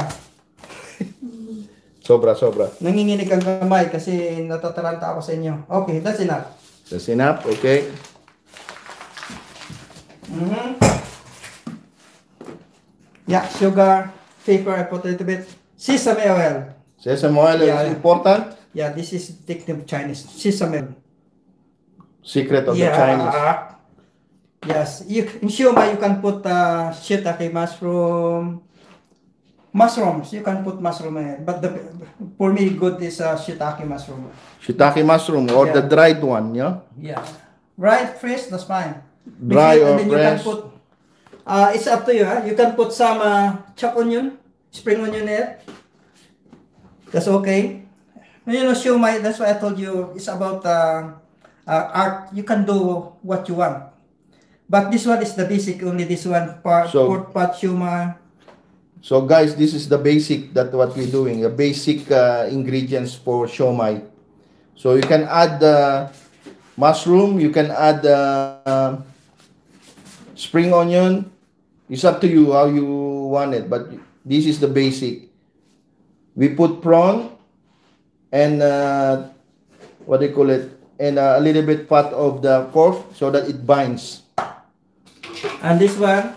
[SPEAKER 1] sobra, sobra.
[SPEAKER 2] Nanginginig ang kamay kasi natataranta ako sa inyo. Okay, that's enough.
[SPEAKER 1] That's enough, okay?
[SPEAKER 2] Mm-hmm. Yeah, sugar, pepper, I put a little bit. Sesame oil.
[SPEAKER 1] Sesame oil is
[SPEAKER 2] Yeah.
[SPEAKER 1] important.
[SPEAKER 2] Yeah, this is technique of Chinese. Sesame oil.
[SPEAKER 1] Secret of
[SPEAKER 2] yeah.
[SPEAKER 1] the Chinese.
[SPEAKER 2] Yes, you in siomai you can put uh, shiitake mushroom, mushrooms. You can put mushroom in it. But the, for me, good is uh, shiitake mushroom.
[SPEAKER 1] Shiitake mushroom or
[SPEAKER 2] Yeah.
[SPEAKER 1] the dried one, yeah?
[SPEAKER 2] Yeah. Right, fresh, that's fine.
[SPEAKER 1] Dry
[SPEAKER 2] Mix it,
[SPEAKER 1] or
[SPEAKER 2] and then you can
[SPEAKER 1] fresh?
[SPEAKER 2] put, uh, it's up to you. Huh? You can put some uh, chopped onion, spring onion in it. That's okay. You know, shumai, that's why I told you, it's about uh, uh, art. You can do what you want. But this one is the basic, only this one, part,
[SPEAKER 1] So-
[SPEAKER 2] pork pot, shumai.
[SPEAKER 1] So guys, this is the basic that what we're doing, the basic uh, ingredients for siomai. So you can add the mushroom, you can add the uh, spring onion. It's up to you how you want it, but this is the basic. We put prawn and uh, what do you call it, and uh, a little bit part of the pork so that it binds.
[SPEAKER 2] And this one,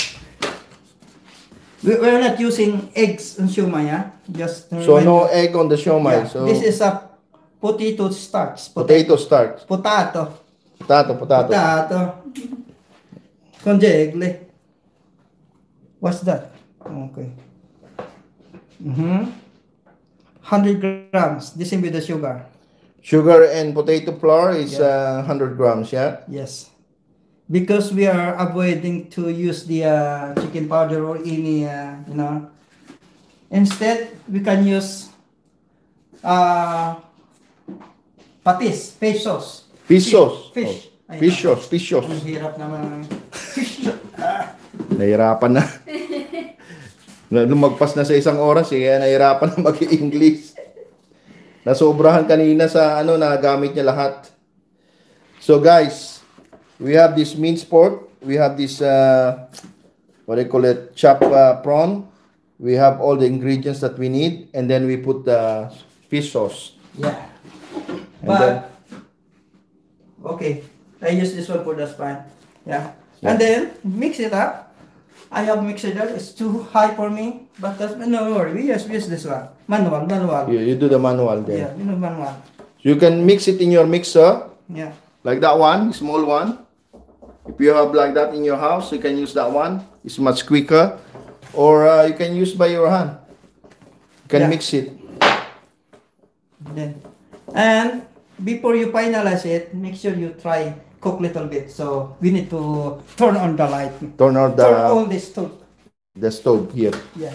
[SPEAKER 2] we, we're not using eggs in shumai, yeah? Just to
[SPEAKER 1] So
[SPEAKER 2] remind
[SPEAKER 1] no
[SPEAKER 2] you.
[SPEAKER 1] egg on the siomai.
[SPEAKER 2] Yeah,
[SPEAKER 1] So
[SPEAKER 2] this is a potato starch.
[SPEAKER 1] potato starch,
[SPEAKER 2] Potato.
[SPEAKER 1] potato, potato.
[SPEAKER 2] Potato. Congegle. What's that? Okay. Mm-hmm. one hundred grams. This is with the sugar.
[SPEAKER 1] Sugar and potato flour is
[SPEAKER 2] Yeah.
[SPEAKER 1] uh, one hundred grams, yeah?
[SPEAKER 2] Yes. Because we are avoiding to use the uh, chicken powder or any, uh, you know. Instead, we can use uh, patis, fish sauce.
[SPEAKER 1] Fish sauce.
[SPEAKER 2] Fish.
[SPEAKER 1] Oh, fish sauce, fish sauce.
[SPEAKER 2] Ang hirap naman. Fish. Ah.
[SPEAKER 1] Nahirapan na. Na- Lumagpas na sa isang oras, eh, kaya nahirapan na mag-English. Nasobrahan kanina sa ano, nagamit niya lahat. So guys, we have this minced pork. We have this, uh, what do you call it, chopped uh, prawn. We have all the ingredients that we need. And then we put the fish sauce.
[SPEAKER 2] Yeah.
[SPEAKER 1] And
[SPEAKER 2] But,
[SPEAKER 1] then-
[SPEAKER 2] okay. I use this one for the spine. Yeah.
[SPEAKER 1] Yeah.
[SPEAKER 2] And then, mix it up. I have mixer there. It's too high for me. But that's, no worry. We just use this one. Manual, manual.
[SPEAKER 1] You, you do the manual there.
[SPEAKER 2] Yeah, you know, manual.
[SPEAKER 1] You can mix it in your mixer.
[SPEAKER 2] Yeah.
[SPEAKER 1] Like that one, small one. If you have like that in your house, you can use that one. It's much quicker. Or uh, you can use by your hand. You can
[SPEAKER 2] Yeah.
[SPEAKER 1] mix it.
[SPEAKER 2] Then, and before you finalize it, make sure you try cook little bit. So we need to turn on the light.
[SPEAKER 1] Turn on
[SPEAKER 2] Turn on
[SPEAKER 1] the,
[SPEAKER 2] this stove.
[SPEAKER 1] the stove here.
[SPEAKER 2] Yeah.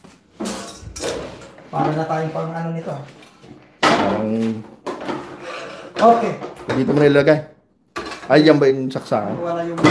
[SPEAKER 2] Para na tayong pang ano nito.
[SPEAKER 1] Um,
[SPEAKER 2] Okay.
[SPEAKER 1] dito mo nilagay. Ay, yan ba yung saksakan?
[SPEAKER 2] Wala yung...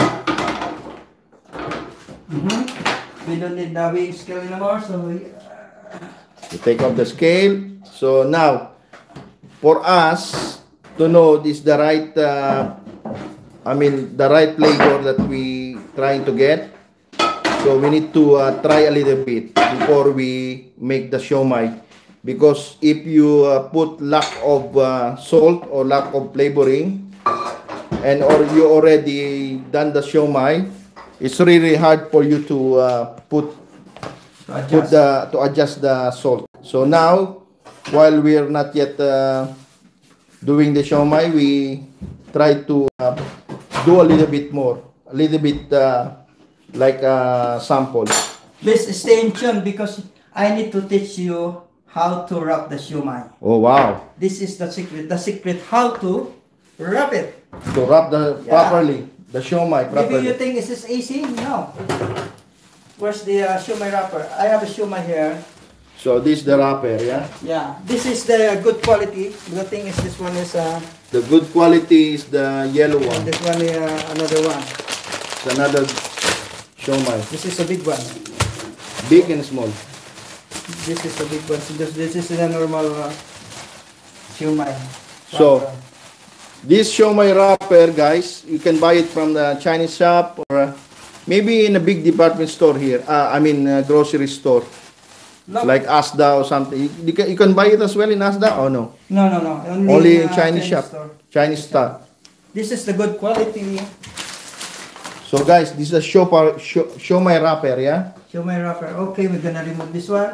[SPEAKER 2] Mm-hmm. We don't need the weighing scale anymore, so we...
[SPEAKER 1] You take off the scale. So now, for us to know this the right, uh, I mean, the right flavor that we trying to get, so we need to uh, try a little bit before we make the siomai. Because if you uh, put lack of uh, salt or lack of flavoring, and or you already done the siomai, it's really hard for you to uh, put
[SPEAKER 2] To
[SPEAKER 1] put
[SPEAKER 2] adjust.
[SPEAKER 1] the to adjust the salt. So now, while we're not yet uh, doing the siomai, we try to uh, do a little bit more, a little bit uh, like a sample.
[SPEAKER 2] Please stay in tune because I need to teach you how to wrap the siomai.
[SPEAKER 1] Oh wow!
[SPEAKER 2] This is the secret. The secret how to wrap it.
[SPEAKER 1] To wrap the
[SPEAKER 2] Yeah.
[SPEAKER 1] properly, the siomai
[SPEAKER 2] Maybe you
[SPEAKER 1] properly.
[SPEAKER 2] think is this easy? No. Where's the uh, siomai wrapper? I have a siomai here.
[SPEAKER 1] So this is the wrapper, yeah.
[SPEAKER 2] Yeah. This is the good quality. The thing is this one is uh
[SPEAKER 1] The good quality is the yellow one.
[SPEAKER 2] this one is uh, another one.
[SPEAKER 1] It's another siomai,
[SPEAKER 2] This is a big one.
[SPEAKER 1] big and small.
[SPEAKER 2] This is the big one. So this, this is the normal uh, siomai.
[SPEAKER 1] So-
[SPEAKER 2] wrapper.
[SPEAKER 1] This siomai wrapper, guys, you can buy it from the Chinese shop or uh, maybe in a big department store here. Uh, I mean, uh, grocery store
[SPEAKER 2] No,
[SPEAKER 1] like Asda or something. You, you can, you can buy it as well in Asda or no?
[SPEAKER 2] no, no, no. Only,
[SPEAKER 1] Only in
[SPEAKER 2] uh,
[SPEAKER 1] Chinese shop,
[SPEAKER 2] store.
[SPEAKER 1] Chinese store.
[SPEAKER 2] This is the good quality
[SPEAKER 1] So, guys, this is a siomai sio- siomai wrapper, yeah.
[SPEAKER 2] siomai wrapper. Okay, we're gonna remove this one.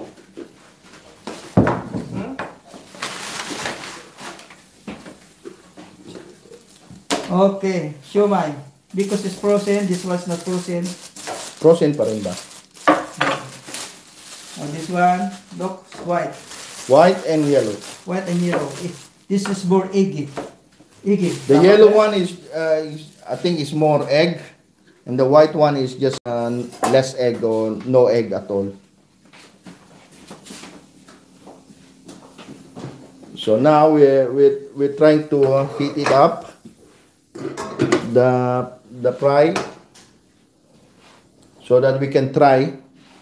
[SPEAKER 2] Hmm? Okay, siomai. Because it's frozen, this one's not frozen.
[SPEAKER 1] Frozen pa rin ba?
[SPEAKER 2] Oh, this one, look, white.
[SPEAKER 1] White and yellow.
[SPEAKER 2] White and yellow. Eh, This is more eggy. Eggy.
[SPEAKER 1] The
[SPEAKER 2] Tama
[SPEAKER 1] yellow
[SPEAKER 2] ba?
[SPEAKER 1] one is, uh, is, I think, is more egg, and the white one is just uh, less egg or no egg at all. So now we're we're, we're trying to uh, heat it up, the the fry, so that we can try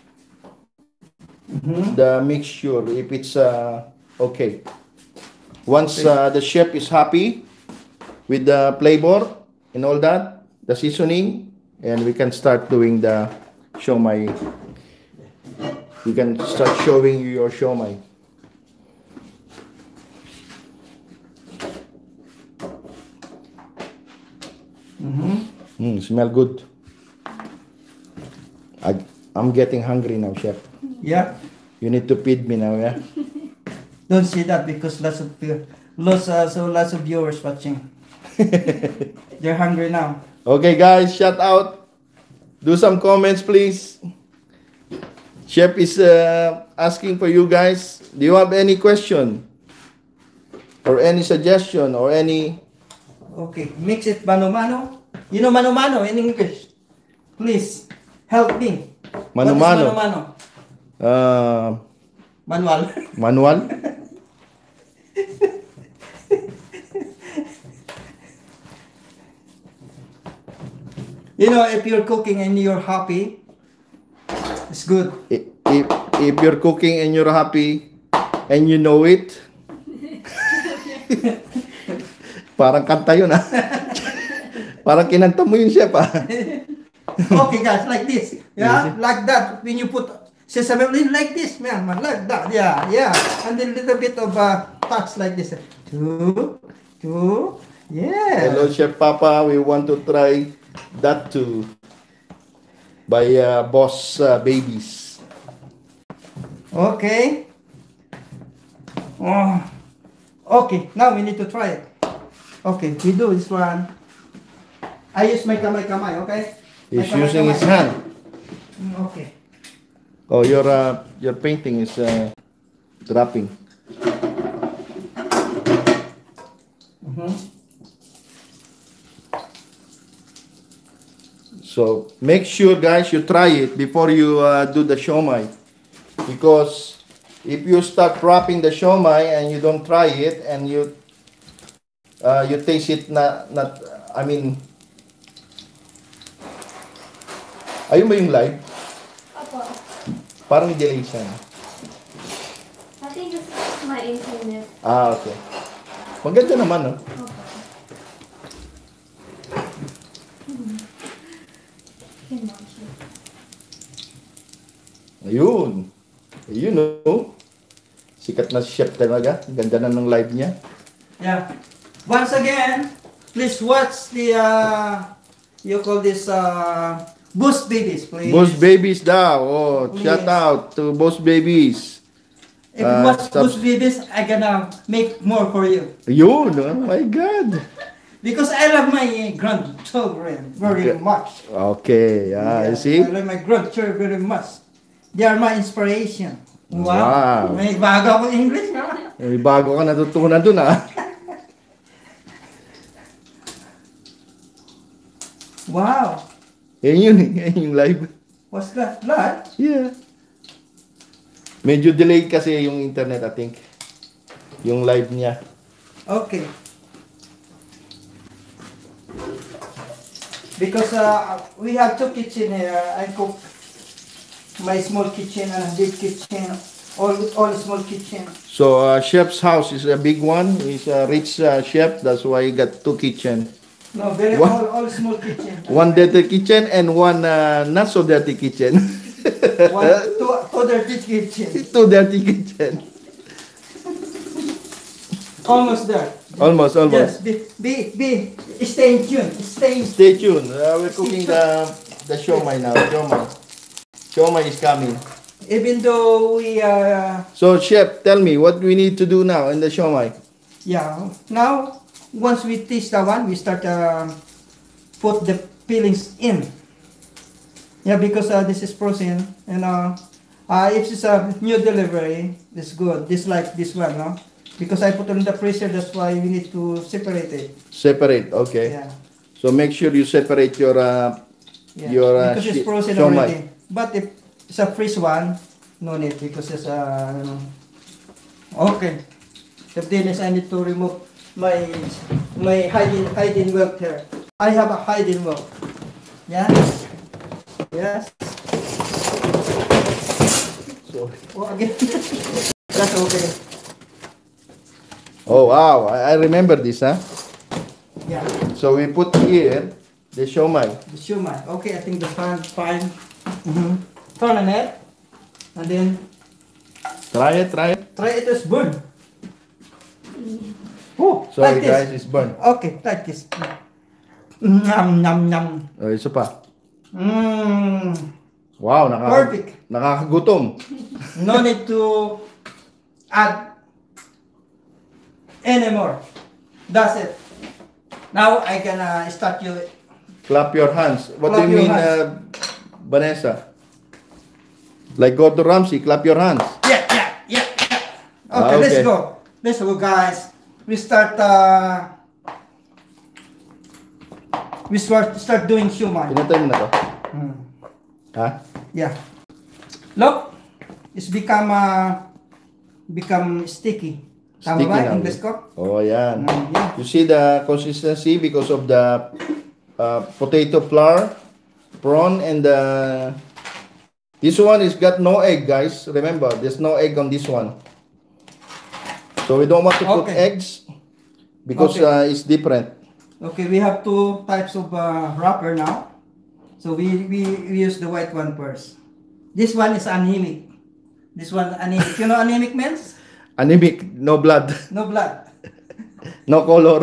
[SPEAKER 2] Mhm.
[SPEAKER 1] the mixture if it's uh, okay. Once uh, the chef is happy with the flavor and all that, the seasoning, and we can start doing the siomai. We can start showing you your siomai.
[SPEAKER 2] Mhm.
[SPEAKER 1] Mm, smell good. I, I'm getting hungry now, chef.
[SPEAKER 2] Yeah.
[SPEAKER 1] You need to feed me now, yeah?
[SPEAKER 2] Don't say that because lots of view- lots uh, so lots of viewers watching. They're hungry now.
[SPEAKER 1] Okay, guys, shout out. Do some comments, please. Chef is uh, asking for you guys. Do you have any question? Or any suggestion? Or any...
[SPEAKER 2] Okay, mix it mano-mano. You know mano-mano in English. Please help me. What is
[SPEAKER 1] Mano-mano.
[SPEAKER 2] mano-mano?
[SPEAKER 1] Uh,
[SPEAKER 2] Manual.
[SPEAKER 1] manual?
[SPEAKER 2] You know, if you're cooking and you're happy, it's good.
[SPEAKER 1] I- If, if you're cooking and you're happy and you know it, parang kanta yun ah. Parang kinanta mo yun, chef ah.
[SPEAKER 2] Okay, guys, like this. Yeah, like that. When you put sesame oil like this, man, man, like that. Yeah, yeah. And then little bit of uh, touch like this. Two, two, yeah.
[SPEAKER 1] Hello, Chef Papa. We want to try that too. By uh, Boss uh, Babies.
[SPEAKER 2] Okay. Oh. Okay, now we need to try it. Okay, we do this one. I use my kamay-kamay, okay? My
[SPEAKER 1] He's using his
[SPEAKER 2] kamay-kamay.
[SPEAKER 1] hand.
[SPEAKER 2] Mm, Okay.
[SPEAKER 1] Oh, your uh, your painting is uh, dropping.
[SPEAKER 2] Mhm.
[SPEAKER 1] So make sure, guys, you try it before you uh, do the siomai. Because if you start wrapping the siomai and you don't try it and you uh, you taste it not not I mean, ayun ba yung live?
[SPEAKER 3] Apo.
[SPEAKER 1] Parang delay siya.
[SPEAKER 3] I think this is my internet.
[SPEAKER 1] Ah, okay. Maganda naman, no?
[SPEAKER 3] Opo. Hmm. Yun lang siya.
[SPEAKER 1] Ayun. Ayun, no? Sikat na si chef talaga. Ganda na ng live niya.
[SPEAKER 2] Yeah. Once again, please watch the uh, you call this uh, Boost Babies, please.
[SPEAKER 1] Boss Babies daw. Oh, shout
[SPEAKER 2] Yes.
[SPEAKER 1] out to Boss Babies.
[SPEAKER 2] If you
[SPEAKER 1] Uh,
[SPEAKER 2] watch
[SPEAKER 1] sub-
[SPEAKER 2] Boost Babies, I gonna make more for you
[SPEAKER 1] Ayun, oh my God.
[SPEAKER 2] because I love my grandchildren very
[SPEAKER 1] Okay.
[SPEAKER 2] much.
[SPEAKER 1] Okay, yeah, you see?
[SPEAKER 2] I love my grandchildren very much. They are my inspiration. Wow.
[SPEAKER 1] Wow.
[SPEAKER 2] May bago akong English na.
[SPEAKER 1] May bago ka natutunan dun, ah.
[SPEAKER 2] Wow.
[SPEAKER 1] Yan yun, eh. Yan yung live.
[SPEAKER 2] What's that? Blood?
[SPEAKER 1] Yeah. Medyo delayed kasi yung internet, I think. Yung live niya.
[SPEAKER 2] Okay. Because uh, we have two kitchen here. I cook my small kitchen and a big kitchen. All all small kitchen.
[SPEAKER 1] So, uh, chef's house is a big one. He's a rich uh, chef. That's why he got two kitchen.
[SPEAKER 2] No, very
[SPEAKER 1] What?
[SPEAKER 2] all all small kitchen.
[SPEAKER 1] One dirty kitchen and one uh, not so dirty kitchen.
[SPEAKER 2] One two, two dirty kitchen.
[SPEAKER 1] Two dirty kitchen.
[SPEAKER 2] Almost there.
[SPEAKER 1] Almost,
[SPEAKER 2] Yes.
[SPEAKER 1] almost.
[SPEAKER 2] Be be be. Stay tuned. Stay.
[SPEAKER 1] Stay tuned. Uh, we're cooking the the siomai now. Siomai. Siomai is coming.
[SPEAKER 2] Even though we uh
[SPEAKER 1] So, chef, tell me what we need to do now in the siomai.
[SPEAKER 2] yeah now once we taste that one we start uh, put the fillings in. Yeah, because uh, this is frozen and uh, Uh, if it's a new delivery, it's good. This like this one, no? Because I put it in the freezer, that's why we need to separate it.
[SPEAKER 1] Separate, okay.
[SPEAKER 2] Yeah.
[SPEAKER 1] So make sure you separate your uh,
[SPEAKER 2] Yeah.
[SPEAKER 1] your uh,
[SPEAKER 2] because it's
[SPEAKER 1] shi-
[SPEAKER 2] frozen
[SPEAKER 1] siomai.
[SPEAKER 2] already. But if it's a freeze one, no need because it's a, you know. Okay. The thing is I need to remove my my hiding hiding work here. I have a hiding work. Yeah. Yes.
[SPEAKER 1] Sorry.
[SPEAKER 2] Oh, again. That's okay.
[SPEAKER 1] Oh wow, I, I remember this, huh?
[SPEAKER 2] Yeah.
[SPEAKER 1] So we put here the siomai.
[SPEAKER 2] The shumai. Okay, I think the fine fine. Mm-hmm. Turn on it. And then
[SPEAKER 1] Try it, try it.
[SPEAKER 2] try it as burn. Oh,
[SPEAKER 1] Sorry
[SPEAKER 2] like this.
[SPEAKER 1] guys, it's burnt.
[SPEAKER 2] Okay, like this. Yum, yum, yum.
[SPEAKER 1] Oh, isa pa.
[SPEAKER 2] Mmm.
[SPEAKER 1] Wow, naka
[SPEAKER 2] Perfect.
[SPEAKER 1] nakakagutom.
[SPEAKER 2] No need to add anymore. That's it. Now I can uh, start you.
[SPEAKER 1] Clap your hands. What
[SPEAKER 2] Clap
[SPEAKER 1] do you
[SPEAKER 2] your
[SPEAKER 1] mean,
[SPEAKER 2] hands.
[SPEAKER 1] uh, Vanessa? Like Gordon Ramsay, clap your hands.
[SPEAKER 2] Yeah, yeah, yeah. yeah.
[SPEAKER 1] Ah,
[SPEAKER 2] Okay, let's
[SPEAKER 1] okay.
[SPEAKER 2] go. Let's go, guys. We start. Uh, we start start doing human.
[SPEAKER 1] Pinatay mo na to.
[SPEAKER 2] Hmm.
[SPEAKER 1] Ha?
[SPEAKER 2] Yeah. Look, it's become uh, become sticky. Tama
[SPEAKER 1] Sticky
[SPEAKER 2] ba,
[SPEAKER 1] na.
[SPEAKER 2] English ko?
[SPEAKER 1] Oh, yan.
[SPEAKER 2] Mm, yeah.
[SPEAKER 1] You see the consistency because of the uh, potato flour, prawn, and the... This one is got no egg, guys. Remember, there's no egg on this one. So we don't want to put
[SPEAKER 2] Okay.
[SPEAKER 1] eggs because
[SPEAKER 2] Okay.
[SPEAKER 1] uh, it's different.
[SPEAKER 2] Okay, we have two types of uh, wrapper now. So we, we, we use the white one first. This one is anemic. This one anemic. You know anemic means?
[SPEAKER 1] Anemic, no blood,
[SPEAKER 2] No blood.
[SPEAKER 1] no color.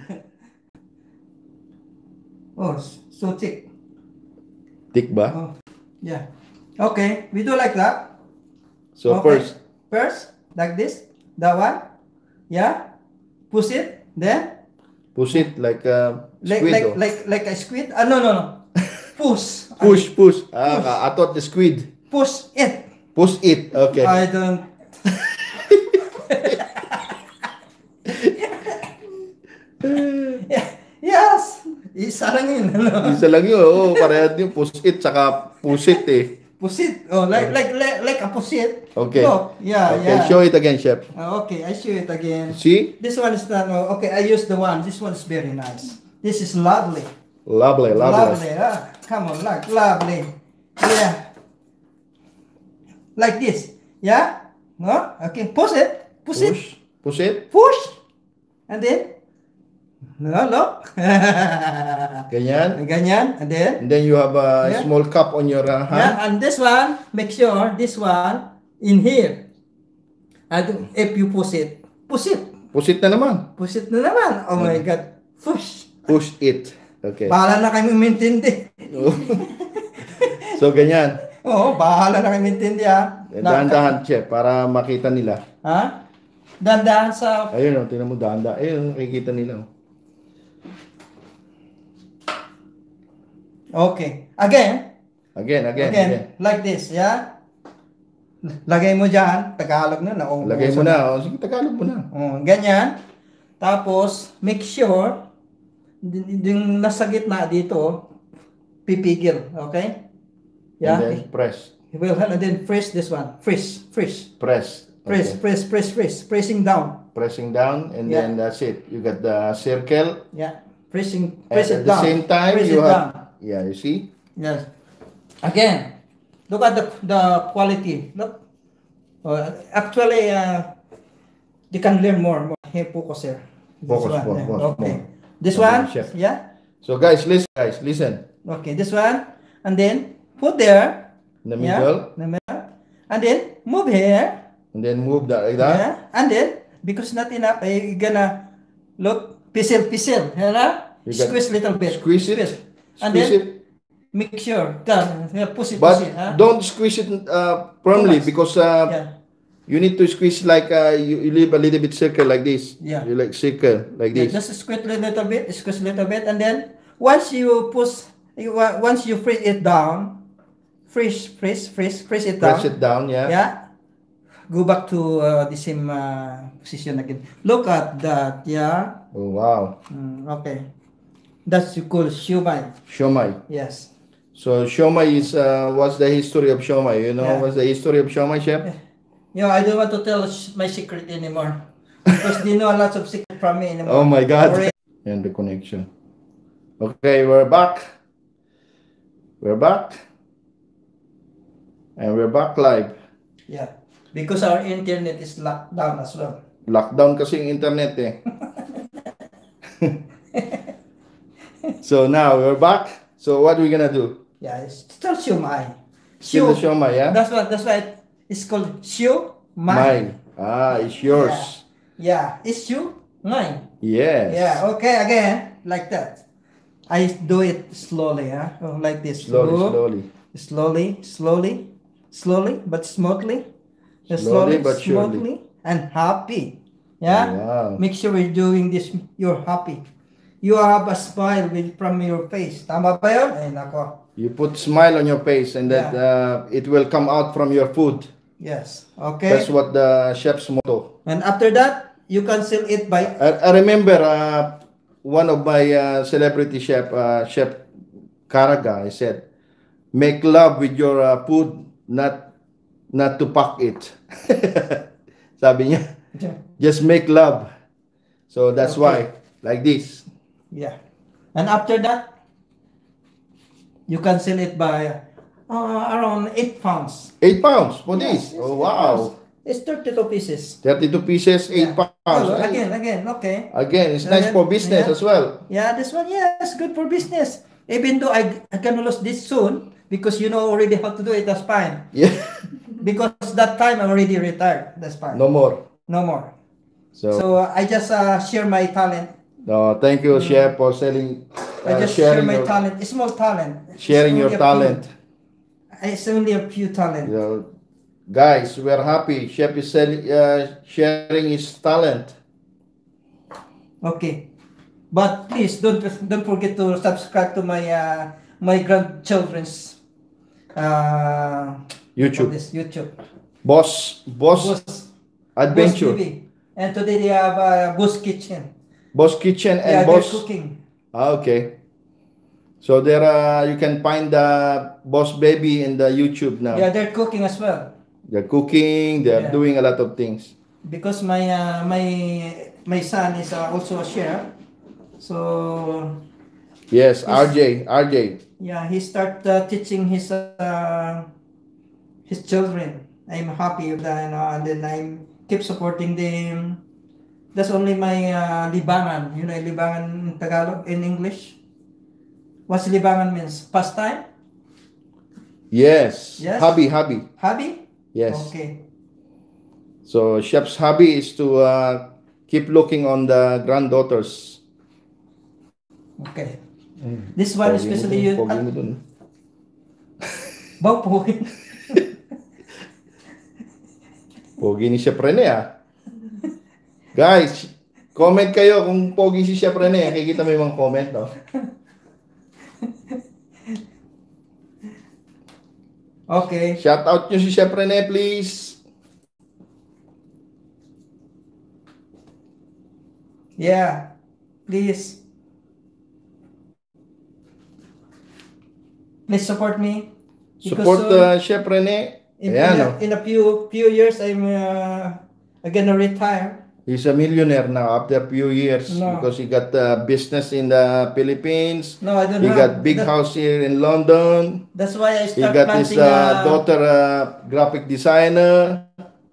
[SPEAKER 2] Oh, s- so thick.
[SPEAKER 1] Thick ba?
[SPEAKER 2] Oh, yeah. Okay, we do like that.
[SPEAKER 1] So
[SPEAKER 2] Okay.
[SPEAKER 1] first,
[SPEAKER 2] First, like this. That one. Yeah. Push it. Then
[SPEAKER 1] push it like a
[SPEAKER 2] like
[SPEAKER 1] squid.
[SPEAKER 2] like
[SPEAKER 1] oh.
[SPEAKER 2] like like a squid. Ah no no no. Push.
[SPEAKER 1] Push, push. Ah, I thought the squid.
[SPEAKER 2] Push it.
[SPEAKER 1] Push it. Okay.
[SPEAKER 2] I don't. Yeah, yes. Isa lang yun. Ano?
[SPEAKER 1] Isa lang yun. Oo, parehas yung push it saka push it eh.
[SPEAKER 2] Push it. Oh, like like like like a push it.
[SPEAKER 1] Okay.
[SPEAKER 2] Look. Yeah,
[SPEAKER 1] Okay,
[SPEAKER 2] yeah.
[SPEAKER 1] show it again, chef.
[SPEAKER 2] Uh, okay, I show it again.
[SPEAKER 1] See?
[SPEAKER 2] This one is not. Oh, okay, I use the one. This one is very nice. This is lovely.
[SPEAKER 1] Lovely, lovely.
[SPEAKER 2] Lovely. Ah, come on, like lovely. Yeah. Like this. Yeah. No. Okay. Push it. Push, it.
[SPEAKER 1] Push. Push it.
[SPEAKER 2] Push. And then. No, look.
[SPEAKER 1] Ganyan.
[SPEAKER 2] Ganyan. And then.
[SPEAKER 1] And then you have a
[SPEAKER 2] Yeah.
[SPEAKER 1] small cup on your uh, hand.
[SPEAKER 2] Yeah, and this one, make sure this one in here. And if you push it, push it.
[SPEAKER 1] Push it na naman.
[SPEAKER 2] Push it na naman. Oh my God. Push.
[SPEAKER 1] Push it. Okay.
[SPEAKER 2] Bahala na kayo umintindi.
[SPEAKER 1] So, ganyan.
[SPEAKER 2] Oo, bahala na kayo umintindi ha.
[SPEAKER 1] Dahan-dahan, chef, para makita nila.
[SPEAKER 2] Ha? Dandahan sa...
[SPEAKER 1] Ayun, oh, tingnan mo, dahan-dahan. Ayun, nakikita nila. oh.
[SPEAKER 2] Okay. Again.
[SPEAKER 1] Again, again,
[SPEAKER 2] Again.
[SPEAKER 1] again.
[SPEAKER 2] Like this, yeah? Lagay mo dyan. Tagalog na. Nauubusan
[SPEAKER 1] Lagay mo na. Oh. Sige, Tagalog mo na.
[SPEAKER 2] Oh, ganyan. Tapos, make sure, d- yung nasa gitna dito, pipigil. Okay? Yeah?
[SPEAKER 1] And then press.
[SPEAKER 2] Well, and then press this one. Press, press.
[SPEAKER 1] Press.
[SPEAKER 2] Press,
[SPEAKER 1] Okay.
[SPEAKER 2] press, press, press. Pressing down.
[SPEAKER 1] Pressing down, and
[SPEAKER 2] Yeah.
[SPEAKER 1] then that's it. You got the circle.
[SPEAKER 2] Yeah. Pressing,
[SPEAKER 1] And
[SPEAKER 2] press
[SPEAKER 1] at
[SPEAKER 2] it
[SPEAKER 1] the
[SPEAKER 2] down.
[SPEAKER 1] same time,
[SPEAKER 2] press
[SPEAKER 1] you
[SPEAKER 2] it
[SPEAKER 1] have...
[SPEAKER 2] down.
[SPEAKER 1] Yeah, you see?
[SPEAKER 2] Yes. Again, look at the the quality. Look. Oh, actually, uh, you can learn more. more. Here, focus here. This
[SPEAKER 1] Focus,
[SPEAKER 2] one,
[SPEAKER 1] focus,
[SPEAKER 2] yeah.
[SPEAKER 1] focus,
[SPEAKER 2] Okay.
[SPEAKER 1] more.
[SPEAKER 2] This
[SPEAKER 1] Okay,
[SPEAKER 2] one,
[SPEAKER 1] chef.
[SPEAKER 2] yeah.
[SPEAKER 1] So guys, listen, guys, listen.
[SPEAKER 2] Okay, this one, and then put there.
[SPEAKER 1] In the
[SPEAKER 2] Yeah,
[SPEAKER 1] middle,
[SPEAKER 2] in the middle. And then move here.
[SPEAKER 1] and then move that like that.
[SPEAKER 2] Yeah. And then because not enough, eh, you gonna look pisil pisil. You know?
[SPEAKER 1] You got-
[SPEAKER 2] Squeeze little bit.
[SPEAKER 1] Squeeze it.
[SPEAKER 2] And
[SPEAKER 1] Squeeze
[SPEAKER 2] then
[SPEAKER 1] it.
[SPEAKER 2] make sure. Done. Yeah, push it,
[SPEAKER 1] But
[SPEAKER 2] push it. Huh?
[SPEAKER 1] don't squeeze it uh, firmly
[SPEAKER 2] Too much.
[SPEAKER 1] because uh,
[SPEAKER 2] Yeah.
[SPEAKER 1] you need to squeeze like uh, you, you leave a little bit circle like this.
[SPEAKER 2] Yeah.
[SPEAKER 1] You like circle like
[SPEAKER 2] Yeah,
[SPEAKER 1] this.
[SPEAKER 2] just squeeze a little bit, squeeze a little bit, and then once you push, you, wa- once you press it down, freeze, freeze, freeze, freeze it down.
[SPEAKER 1] Press it down, yeah.
[SPEAKER 2] Yeah. Go back to uh, the same uh, position again. Look at that. Yeah.
[SPEAKER 1] Oh, wow.
[SPEAKER 2] Mm, okay. That's called siomai.
[SPEAKER 1] Siomai.
[SPEAKER 2] Yes.
[SPEAKER 1] So siomai is uh, what's the history of siomai? You know
[SPEAKER 2] Yeah.
[SPEAKER 1] what's the history of siomai, chef?
[SPEAKER 2] You know, I don't want to tell sh- my secret anymore because they know a lot of secret from me anymore.
[SPEAKER 1] Oh my God.
[SPEAKER 2] Already.
[SPEAKER 1] And the connection. Okay, we're back. We're back. And we're back live.
[SPEAKER 2] Yeah. Because our internet is locked down as well.
[SPEAKER 1] Lockdown kasi yung internet eh. So now we're back. So what are we gonna do?
[SPEAKER 2] Yeah, it's still siomai.
[SPEAKER 1] Still the
[SPEAKER 2] Sio-
[SPEAKER 1] siomai, yeah?
[SPEAKER 2] That's what. That's why it's called siomai.
[SPEAKER 1] Mine. Ah, it's yours.
[SPEAKER 2] Yeah, it's siomai.
[SPEAKER 1] Yes.
[SPEAKER 2] Yeah. Okay. Again, like that. I do it slowly, huh? Oh, like this.
[SPEAKER 1] Slowly,
[SPEAKER 2] Oh,
[SPEAKER 1] slowly.
[SPEAKER 2] slowly, slowly, slowly, but smoothly. Just
[SPEAKER 1] Slowly but surely.
[SPEAKER 2] smoothly, and happy. Yeah.
[SPEAKER 1] Wow.
[SPEAKER 2] Make sure you're doing this. You're happy. You have a smile with from your face. Tama ba yun? Ay, nako.
[SPEAKER 1] You put smile on your face and that uh, it will come out from your food.
[SPEAKER 2] Yes. Okay.
[SPEAKER 1] That's what the chef's motto.
[SPEAKER 2] And after that, you can seal it by.
[SPEAKER 1] I, I remember uh, one of my uh, celebrity chef, uh, Chef Karaga, I said, make love with your uh, food, not not to pack it. Sabi niya, just make love. So that's
[SPEAKER 2] Okay.
[SPEAKER 1] why, like this.
[SPEAKER 2] Yeah. And after that, you can sell it by uh, around eight pounds.
[SPEAKER 1] Eight pounds for
[SPEAKER 2] Yes,
[SPEAKER 1] this.
[SPEAKER 2] yes,
[SPEAKER 1] Oh,
[SPEAKER 2] eight
[SPEAKER 1] wow.
[SPEAKER 2] pounds. It's thirty-two pieces.
[SPEAKER 1] thirty-two pieces, eight
[SPEAKER 2] Yeah.
[SPEAKER 1] pounds.
[SPEAKER 2] Oh,
[SPEAKER 1] Ay,
[SPEAKER 2] again, again, okay.
[SPEAKER 1] Again, it's nice
[SPEAKER 2] Again,
[SPEAKER 1] for business
[SPEAKER 2] yeah.
[SPEAKER 1] as well.
[SPEAKER 2] Yeah, this one, yes, good for business. Even though I, I can lose this soon, because you know already how to do it, that's fine.
[SPEAKER 1] Yeah.
[SPEAKER 2] Because that time I already retired, that's fine.
[SPEAKER 1] No more.
[SPEAKER 2] No more.
[SPEAKER 1] So,
[SPEAKER 2] So I just uh, share my talent.
[SPEAKER 1] no, thank you, Chef, for selling,
[SPEAKER 2] I
[SPEAKER 1] uh,
[SPEAKER 2] just share
[SPEAKER 1] sharing
[SPEAKER 2] my
[SPEAKER 1] your,
[SPEAKER 2] talent. It's small talent. It's
[SPEAKER 1] sharing
[SPEAKER 2] only
[SPEAKER 1] your
[SPEAKER 2] a few.
[SPEAKER 1] talent.
[SPEAKER 2] It's only a few talent.
[SPEAKER 1] You know, guys, we're happy. Chef is selling, uh, sharing his talent.
[SPEAKER 2] Okay, but please don't don't forget to subscribe to my uh, my grandchildren's uh,
[SPEAKER 1] YouTube.
[SPEAKER 2] this YouTube
[SPEAKER 1] Boss, Boss,
[SPEAKER 2] Boss
[SPEAKER 1] Adventure.
[SPEAKER 2] Boss T V. And today they have uh, Boss Kitchen.
[SPEAKER 1] Boss Kitchen and
[SPEAKER 2] Yeah,
[SPEAKER 1] Boss.
[SPEAKER 2] they're cooking.
[SPEAKER 1] Ah, okay. So there, uh, you can find the Boss Baby in the YouTube now.
[SPEAKER 2] Yeah, they're cooking as well.
[SPEAKER 1] They're cooking. They're
[SPEAKER 2] Yeah.
[SPEAKER 1] doing a lot of things.
[SPEAKER 2] Because my uh, my my son is uh, also a chef, so
[SPEAKER 1] Yes,
[SPEAKER 2] Yes.
[SPEAKER 1] R J, R J.
[SPEAKER 2] yeah, he start uh, teaching his uh, his children. I'm happy with that, you know, and then I keep supporting them. That's only my uh, libangan. You know, libangan in Tagalog, in English. What's libangan means? Pastime?
[SPEAKER 1] Yes.
[SPEAKER 2] Yes.
[SPEAKER 1] Hobby, hobby.
[SPEAKER 2] Hobby?
[SPEAKER 1] Yes.
[SPEAKER 2] Okay.
[SPEAKER 1] So chef's hobby is to uh, keep looking on the granddaughters.
[SPEAKER 2] Okay. This one
[SPEAKER 1] Pogi mo
[SPEAKER 2] especially
[SPEAKER 1] dun,
[SPEAKER 2] you.
[SPEAKER 1] pogi mo dun.
[SPEAKER 2] Bang pogi.
[SPEAKER 1] Pogi ni Chef Rene ah. Guys, comment kayo kung pogi si Chef Rene. Kikita mo yung mga comment, no?
[SPEAKER 2] Okay.
[SPEAKER 1] Shout out nyo si Chef Rene, please.
[SPEAKER 2] Yeah. Please. Please support me. Because
[SPEAKER 1] Support
[SPEAKER 2] soon,
[SPEAKER 1] uh, Chef Rene.
[SPEAKER 2] in,
[SPEAKER 1] Ayan,
[SPEAKER 2] in,
[SPEAKER 1] no?
[SPEAKER 2] a, in a few few years, I'm uh, I'm gonna retire.
[SPEAKER 1] He's a millionaire now after a few years
[SPEAKER 2] No.
[SPEAKER 1] because he got uh, business in the Philippines.
[SPEAKER 2] No, I don't
[SPEAKER 1] He
[SPEAKER 2] have.
[SPEAKER 1] got big
[SPEAKER 2] that-
[SPEAKER 1] house here in London.
[SPEAKER 2] That's why I
[SPEAKER 1] He
[SPEAKER 2] start
[SPEAKER 1] got his
[SPEAKER 2] planting.
[SPEAKER 1] uh,
[SPEAKER 2] uh,
[SPEAKER 1] daughter uh, graphic designer.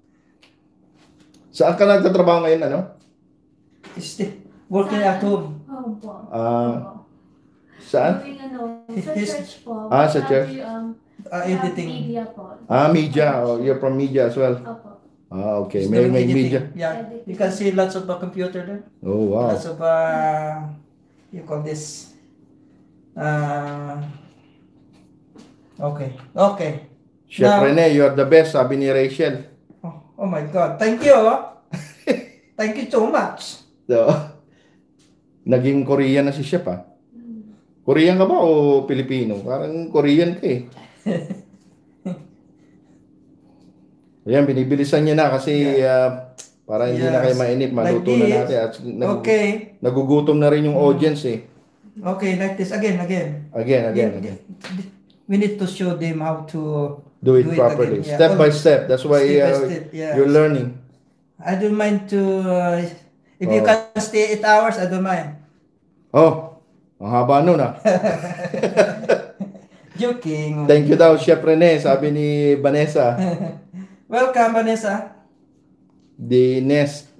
[SPEAKER 1] Saan ka nagtatrabaho ngayon, ano?
[SPEAKER 2] still working at home.
[SPEAKER 3] Oh, po.
[SPEAKER 1] Ah, saan?
[SPEAKER 3] Doing ano, sa
[SPEAKER 2] His-
[SPEAKER 3] church po.
[SPEAKER 1] Ah, sa
[SPEAKER 3] We have
[SPEAKER 1] church.
[SPEAKER 3] you, Um,
[SPEAKER 2] Uh,
[SPEAKER 3] we have
[SPEAKER 2] editing.
[SPEAKER 3] media po.
[SPEAKER 1] Ah, media. Oh, you're from media as well.
[SPEAKER 3] Opo.
[SPEAKER 1] Ah, okay.
[SPEAKER 2] He's
[SPEAKER 1] May,
[SPEAKER 2] doing
[SPEAKER 1] may
[SPEAKER 2] editing.
[SPEAKER 1] media.
[SPEAKER 2] Yeah, you can see lots of uh, computer there.
[SPEAKER 1] Oh, wow.
[SPEAKER 2] Lots of uh, you call this. Uh, okay, okay.
[SPEAKER 1] Chef
[SPEAKER 2] Now-
[SPEAKER 1] Rene, you're the best, sabi ni Rachel.
[SPEAKER 2] Oh, oh my God! Thank you. Thank you so much.
[SPEAKER 1] So, naging Korean na si Chef, ah. Korean ka ba o Pilipino? Parang Korean ka eh. Ayan, binibilisan niya na kasi ah, para hindi na
[SPEAKER 2] Yes.
[SPEAKER 1] kayo mainip,
[SPEAKER 2] Like
[SPEAKER 1] maluto na
[SPEAKER 2] this.
[SPEAKER 1] natin. At nag-
[SPEAKER 2] Okay.
[SPEAKER 1] nagugutom na rin yung audience eh.
[SPEAKER 2] Okay, like this. Again, again.
[SPEAKER 1] Again, again,
[SPEAKER 2] You-
[SPEAKER 1] again.
[SPEAKER 2] We need to show them how to
[SPEAKER 1] Do it properly.
[SPEAKER 2] again. Yeah,
[SPEAKER 1] Step by
[SPEAKER 2] always.
[SPEAKER 1] step. That's why
[SPEAKER 2] Step by
[SPEAKER 1] uh,
[SPEAKER 2] step, yes.
[SPEAKER 1] you're learning.
[SPEAKER 2] I don't mind to, uh, if you
[SPEAKER 1] Oh.
[SPEAKER 2] can stay eight hours, I don't mind.
[SPEAKER 1] Oh, ang haba nun ah.
[SPEAKER 2] Joking.
[SPEAKER 1] Thank you daw, Chef Rene, sabi ni Vanessa.
[SPEAKER 2] Welcome, Vanessa.
[SPEAKER 1] The nest.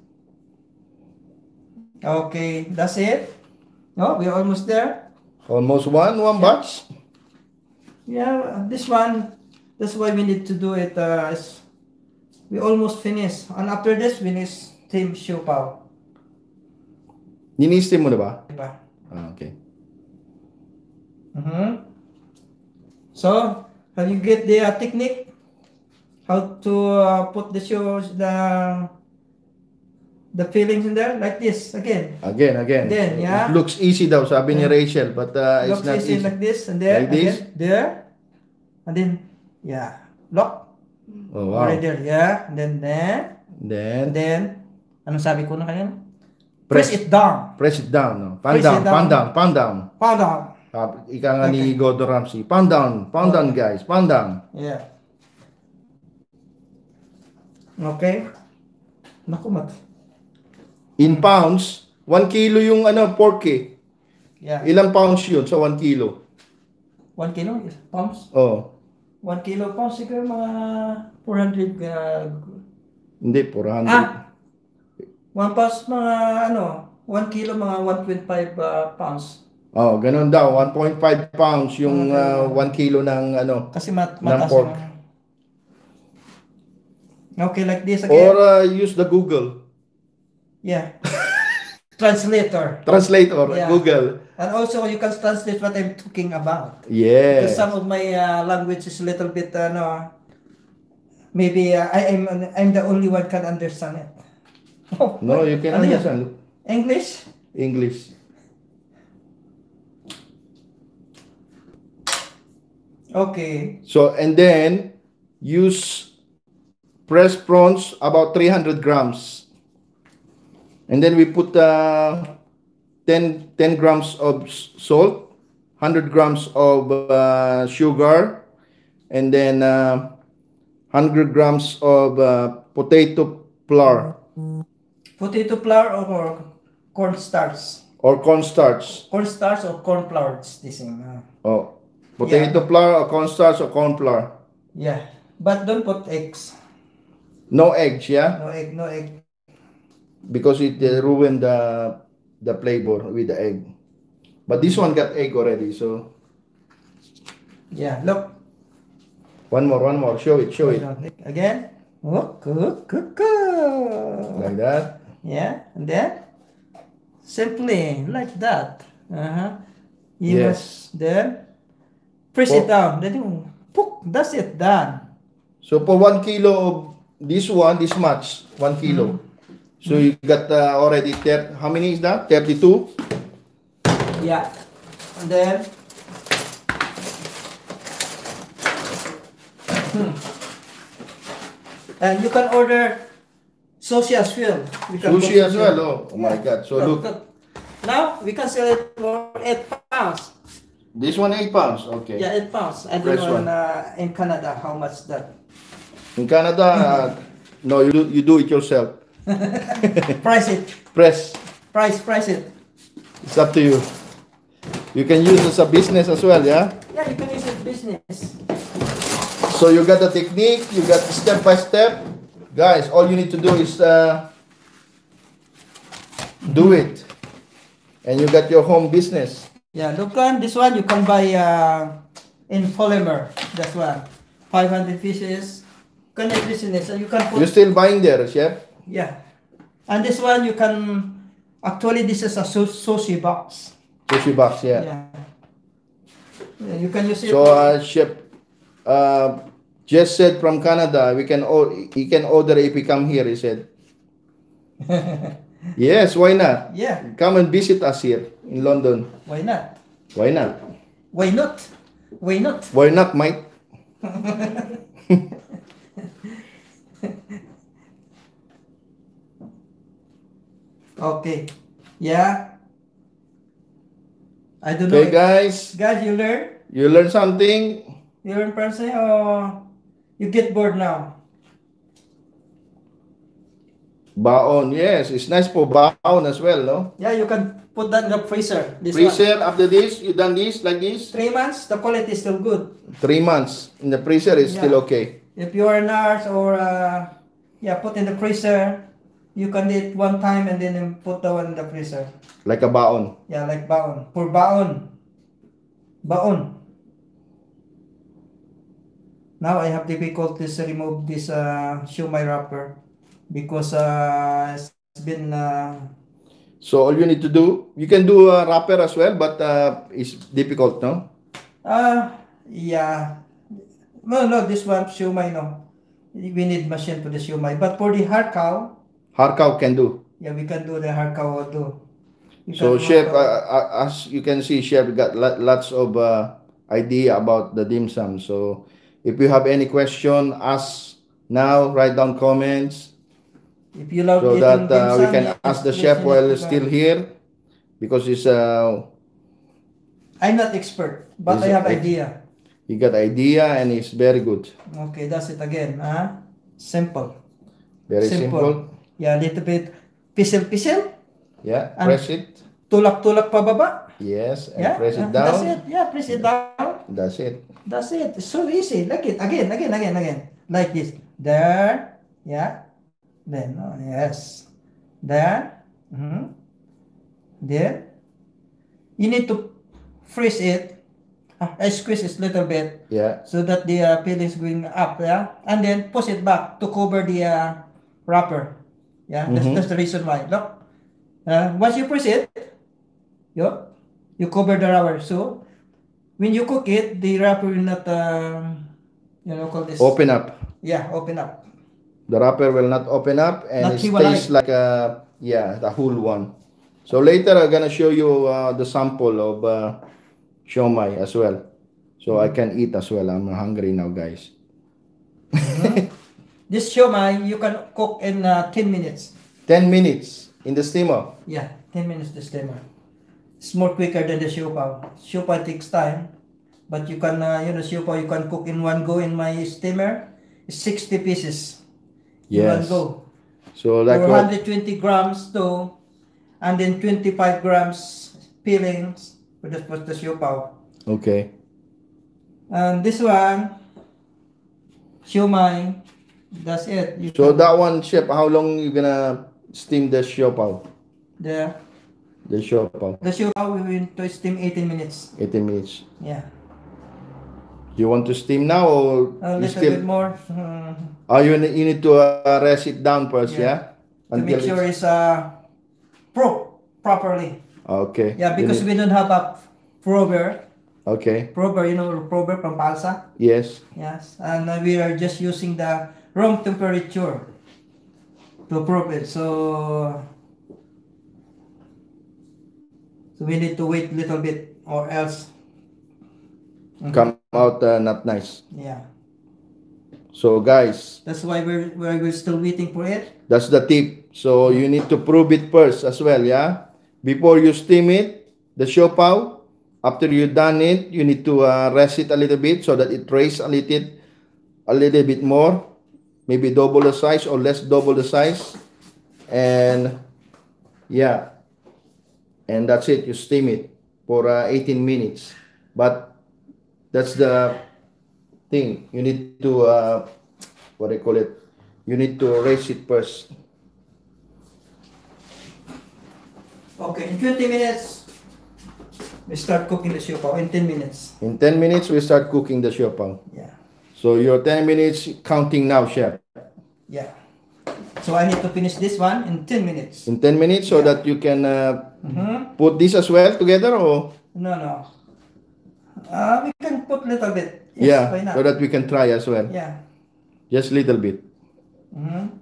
[SPEAKER 2] Okay, that's it. No, we're almost there.
[SPEAKER 1] Almost one, one batch.
[SPEAKER 2] Yeah, this one, that's why we need to do it. Uh, is- we almost finished. And after this, we need steam siopaw.
[SPEAKER 1] Ninistim mo na ba?
[SPEAKER 2] Diba?
[SPEAKER 1] Ah, okay.
[SPEAKER 2] Mm-hmm. So, have you get the uh, technique? How to uh, put the shows, the the fillings in there? Like this, again.
[SPEAKER 1] Again, again.
[SPEAKER 2] Then, yeah.
[SPEAKER 1] It looks easy daw, sabi ni Rachel, but uh, it's
[SPEAKER 2] Looks
[SPEAKER 1] not
[SPEAKER 2] easy
[SPEAKER 1] easy.
[SPEAKER 2] like this, and there,
[SPEAKER 1] Like this?
[SPEAKER 2] again, there. And then, yeah. Lock.
[SPEAKER 1] Oh, wow.
[SPEAKER 2] Right there, yeah. And then, there.
[SPEAKER 1] Then,
[SPEAKER 2] And then, anong sabi ko na kanina?
[SPEAKER 1] Press-
[SPEAKER 2] Press it down.
[SPEAKER 1] press it down. No? Pound
[SPEAKER 2] Press
[SPEAKER 1] down,
[SPEAKER 2] it down.
[SPEAKER 1] pound down, pound down.
[SPEAKER 2] Pound down.
[SPEAKER 1] Uh, ika nga ni Gordon Ramsay. Pound down, pound down guys, pound down.
[SPEAKER 2] Yeah. Okay. Naku, mat.
[SPEAKER 1] In pounds, one kilo yung ano, pork eh.
[SPEAKER 2] Yeah.
[SPEAKER 1] Ilang pounds yun sa one kilo?
[SPEAKER 2] One kilo is pounds.
[SPEAKER 1] Oh,
[SPEAKER 2] One kilo pounds, siguro mga four hundred. Uh,
[SPEAKER 1] hindi, four hundred.
[SPEAKER 2] ah! One pounds, mga ano, one kilo, mga one point five uh, pounds.
[SPEAKER 1] Oh, ganun daw, one point five pounds yung uh, one kilo ng ano.
[SPEAKER 2] Kasi mat
[SPEAKER 1] Ng
[SPEAKER 2] mataas
[SPEAKER 1] pork.
[SPEAKER 2] yung- Okay, like this
[SPEAKER 1] Or
[SPEAKER 2] again.
[SPEAKER 1] uh, use the Google.
[SPEAKER 2] Yeah. Translator.
[SPEAKER 1] Translator,
[SPEAKER 2] Yeah.
[SPEAKER 1] Google.
[SPEAKER 2] And also, you can translate what I'm talking about. Because
[SPEAKER 1] Yes.
[SPEAKER 2] some of my uh, language is a little bit, uh, no, maybe uh, I am I'm the only one can understand it. Oh,
[SPEAKER 1] No, you can
[SPEAKER 2] ano yun?
[SPEAKER 1] understand.
[SPEAKER 2] English?
[SPEAKER 1] English.
[SPEAKER 2] Okay.
[SPEAKER 1] So, and then, use pressed prawns about three hundred grams. And then we put uh, ten, ten grams of s- salt, one hundred grams of uh, sugar, and then uh, one hundred grams of uh, potato flour
[SPEAKER 2] Potato flour or cornstarch?
[SPEAKER 1] or cornstarch.
[SPEAKER 2] Cornstarch or corn flour? It's the same. uh,
[SPEAKER 1] Oh, potato flour or cornstarch or corn flour.
[SPEAKER 2] yeah. But don't put eggs.
[SPEAKER 1] No eggs, yeah?
[SPEAKER 2] No egg, no egg.
[SPEAKER 1] Because it uh, ruined the the flavor with the egg. But this one got egg already, so
[SPEAKER 2] Yeah, look.
[SPEAKER 1] one more, one more. Show it, show it.
[SPEAKER 2] Again. Oh, cook, cook, cook.
[SPEAKER 1] Like that.
[SPEAKER 2] Yeah, and then simply like that. Uh-huh.
[SPEAKER 1] Yes.
[SPEAKER 2] You must then press
[SPEAKER 1] Oh.
[SPEAKER 2] it down. Then you, pook, that's it, done.
[SPEAKER 1] So for one kilo of this one, this much, one kilo. So you got uh, already thir- how many is that? thirty-two.
[SPEAKER 2] Yeah. And then Hmm. And you can order sushi as well. We can
[SPEAKER 1] Sushi
[SPEAKER 2] cook
[SPEAKER 1] as well. Oh, oh my God. So look,
[SPEAKER 2] Now we can sell it for eight pounds.
[SPEAKER 1] this one eight pounds. Okay.
[SPEAKER 2] Yeah, eight pounds. I don't
[SPEAKER 1] Fresh
[SPEAKER 2] know
[SPEAKER 1] one.
[SPEAKER 2] in, uh, in Canada how much that.
[SPEAKER 1] In Canada, uh, no, you do, you do it yourself.
[SPEAKER 2] Price it.
[SPEAKER 1] Press.
[SPEAKER 2] Price, price it.
[SPEAKER 1] It's up to you. You can use it as a business as well, yeah?
[SPEAKER 2] Yeah, you can use it business.
[SPEAKER 1] So you got the technique, you got the step by step. Guys, all you need to do is uh, do it. And you got your home business.
[SPEAKER 2] Yeah, look on this one you can buy uh, in polymer. That's one. five hundred pieces. Can you business? And you can put
[SPEAKER 1] You're still buying there, chef?
[SPEAKER 2] yeah. And this one you can actually this is a su- sushi box.
[SPEAKER 1] Sushi box, yeah.
[SPEAKER 2] Yeah. Yeah, you can use it.
[SPEAKER 1] So uh, chef uh, just said from Canada, we can o- he can order if he come here, he said. Yes, why not?
[SPEAKER 2] yeah.
[SPEAKER 1] Come and visit us here in London.
[SPEAKER 2] Why not?
[SPEAKER 1] Why not?
[SPEAKER 2] Why not? Why not?
[SPEAKER 1] Why not, mate?
[SPEAKER 2] Okay. Yeah. I don't
[SPEAKER 1] Okay,
[SPEAKER 2] know.
[SPEAKER 1] guys.
[SPEAKER 2] Guys, you learn?
[SPEAKER 1] You learn something?
[SPEAKER 2] You learn person or you get bored now?
[SPEAKER 1] Baon, yes. It's nice for baon as well, no?
[SPEAKER 2] Yeah, you can put that in the freezer. This
[SPEAKER 1] Freezer, after this, you done this like this?
[SPEAKER 2] one. Three months, the quality is still good.
[SPEAKER 1] Three months. In the freezer, it's
[SPEAKER 2] Yeah.
[SPEAKER 1] still okay.
[SPEAKER 2] If you are a nurse or uh, yeah, put in the freezer. You can eat one time and then put the one in the freezer.
[SPEAKER 1] Like a baon.
[SPEAKER 2] Yeah, like baon. For baon. Baon. Now I have difficulties to remove this uh, shumai wrapper because uh, it's been uh,
[SPEAKER 1] So all you need to do, you can do a wrapper as well, but uh, it's difficult, no?
[SPEAKER 2] uh yeah. No, no, this one shumai no. We need machine for the shumai. But for the hard cow,
[SPEAKER 1] Harkaw can do.
[SPEAKER 2] yeah, we can do the hard cow too. We
[SPEAKER 1] So
[SPEAKER 2] can
[SPEAKER 1] chef,
[SPEAKER 2] work
[SPEAKER 1] uh,
[SPEAKER 2] out-
[SPEAKER 1] uh, as you can see, chef got lo- lots of uh, idea about the dim sum. So if you have any question, ask now. Write down comments
[SPEAKER 2] if you love
[SPEAKER 1] so
[SPEAKER 2] eating
[SPEAKER 1] that uh,
[SPEAKER 2] dim
[SPEAKER 1] we
[SPEAKER 2] sum,
[SPEAKER 1] can
[SPEAKER 2] yes,
[SPEAKER 1] ask the
[SPEAKER 2] yes,
[SPEAKER 1] chef
[SPEAKER 2] yes,
[SPEAKER 1] while
[SPEAKER 2] yes.
[SPEAKER 1] still here, because he's uh
[SPEAKER 2] I'm not expert, but
[SPEAKER 1] Is
[SPEAKER 2] I
[SPEAKER 1] it
[SPEAKER 2] have
[SPEAKER 1] ex-
[SPEAKER 2] idea.
[SPEAKER 1] he got idea and he's very good,
[SPEAKER 2] Okay, that's it again. Huh? Simple.
[SPEAKER 1] very simple.
[SPEAKER 2] Yeah, little bit pisil-pisil.
[SPEAKER 1] Yeah,
[SPEAKER 2] And-
[SPEAKER 1] press it.
[SPEAKER 2] Tulak-tulak pababa.
[SPEAKER 1] Yes, and
[SPEAKER 2] Yeah,
[SPEAKER 1] press it
[SPEAKER 2] uh, that's
[SPEAKER 1] down.
[SPEAKER 2] it. Yeah, press it down.
[SPEAKER 1] That's it.
[SPEAKER 2] That's it. It's so easy. Like it again, again, again, again. Like this. There. Yeah. Then. Oh, yes. There. Mm-hmm. There. You need to freeze it. Uh, I squeeze it a little bit
[SPEAKER 1] Yeah.
[SPEAKER 2] so that the uh, peeling is going up. Yeah. And then push it back to cover the uh, wrapper. Yeah. That's,
[SPEAKER 1] Mhm.
[SPEAKER 2] that's the reason why. Look. Uh, once you press it, you, you cover the wrapper. So when you cook it, the wrapper will not, uh, you know, call this.
[SPEAKER 1] Open up.
[SPEAKER 2] Yeah, open up.
[SPEAKER 1] The wrapper will not open up and
[SPEAKER 2] Not
[SPEAKER 1] it
[SPEAKER 2] hiwalay.
[SPEAKER 1] stays like a, yeah, the whole one. So later I'm gonna show you uh, the sample of uh, siomai as well. So I can eat as well. I'm hungry now, guys.
[SPEAKER 2] This siomai you can cook in uh, ten minutes.
[SPEAKER 1] ten minutes in the steamer.
[SPEAKER 2] Yeah, ten minutes the steamer. It's more quicker than the siopao. Siopao takes time, but you can, uh, you know, siopao you can cook in one go in my steamer. It's sixty pieces in one
[SPEAKER 1] Yes.
[SPEAKER 2] go.
[SPEAKER 1] So like
[SPEAKER 2] Or
[SPEAKER 1] what?
[SPEAKER 2] one hundred twenty grams to, and then twenty-five grams peelings for the, for the siopao.
[SPEAKER 1] Okay.
[SPEAKER 2] And this one, siomai, that's it. You
[SPEAKER 1] So
[SPEAKER 2] can-
[SPEAKER 1] that one, chef, how long you gonna steam the siopao?
[SPEAKER 2] the
[SPEAKER 1] The siopao.
[SPEAKER 2] the siopao we will to steam eighteen minutes.
[SPEAKER 1] eighteen minutes.
[SPEAKER 2] Yeah,
[SPEAKER 1] You want to steam now or
[SPEAKER 2] a
[SPEAKER 1] you
[SPEAKER 2] little
[SPEAKER 1] still?
[SPEAKER 2] bit more uh,
[SPEAKER 1] Oh, you, need- you need to uh, rest it down first,
[SPEAKER 2] Yeah.
[SPEAKER 1] yeah?
[SPEAKER 2] to make
[SPEAKER 1] Until
[SPEAKER 2] sure
[SPEAKER 1] it's-
[SPEAKER 2] it's uh pro properly.
[SPEAKER 1] Okay.
[SPEAKER 2] Yeah,
[SPEAKER 1] You
[SPEAKER 2] because
[SPEAKER 1] need-
[SPEAKER 2] we don't have a prober,
[SPEAKER 1] Okay.
[SPEAKER 2] prober, you know, prober from palsa.
[SPEAKER 1] Yes.
[SPEAKER 2] Yes, and uh, we are just using the room temperature to prove it. So, so we need to wait a little bit, or else. Mhm.
[SPEAKER 1] Come out uh, not nice.
[SPEAKER 2] Yeah,
[SPEAKER 1] So guys,
[SPEAKER 2] that's why we're we're we're still waiting for it.
[SPEAKER 1] that's the tip. So you need to prove it first as well, yeah? Before you steam it, the siopao, after you done it, you need to uh, rest it a little bit so that it raise a little, a little bit more, maybe double the size or less double the size, and yeah, and that's it. You steam it for uh, eighteen minutes, but that's the thing. You need to uh, what do you call it? You need to raise it first.
[SPEAKER 2] Okay, in twenty minutes, we start cooking the siopao. In ten minutes.
[SPEAKER 1] In ten minutes, we start cooking the siopao.
[SPEAKER 2] Yeah,
[SPEAKER 1] So your ten minutes counting now, chef.
[SPEAKER 2] yeah. So I need to finish this one in ten minutes.
[SPEAKER 1] In ten minutes, so
[SPEAKER 2] Yeah.
[SPEAKER 1] that you can uh,
[SPEAKER 2] Mm-hmm.
[SPEAKER 1] put this as well together, or
[SPEAKER 2] No, no. Uh, we can put little bit. Yes,
[SPEAKER 1] yeah,
[SPEAKER 2] why not?
[SPEAKER 1] so that we can try as well.
[SPEAKER 2] Yeah.
[SPEAKER 1] Just little bit.
[SPEAKER 2] Mm-hmm.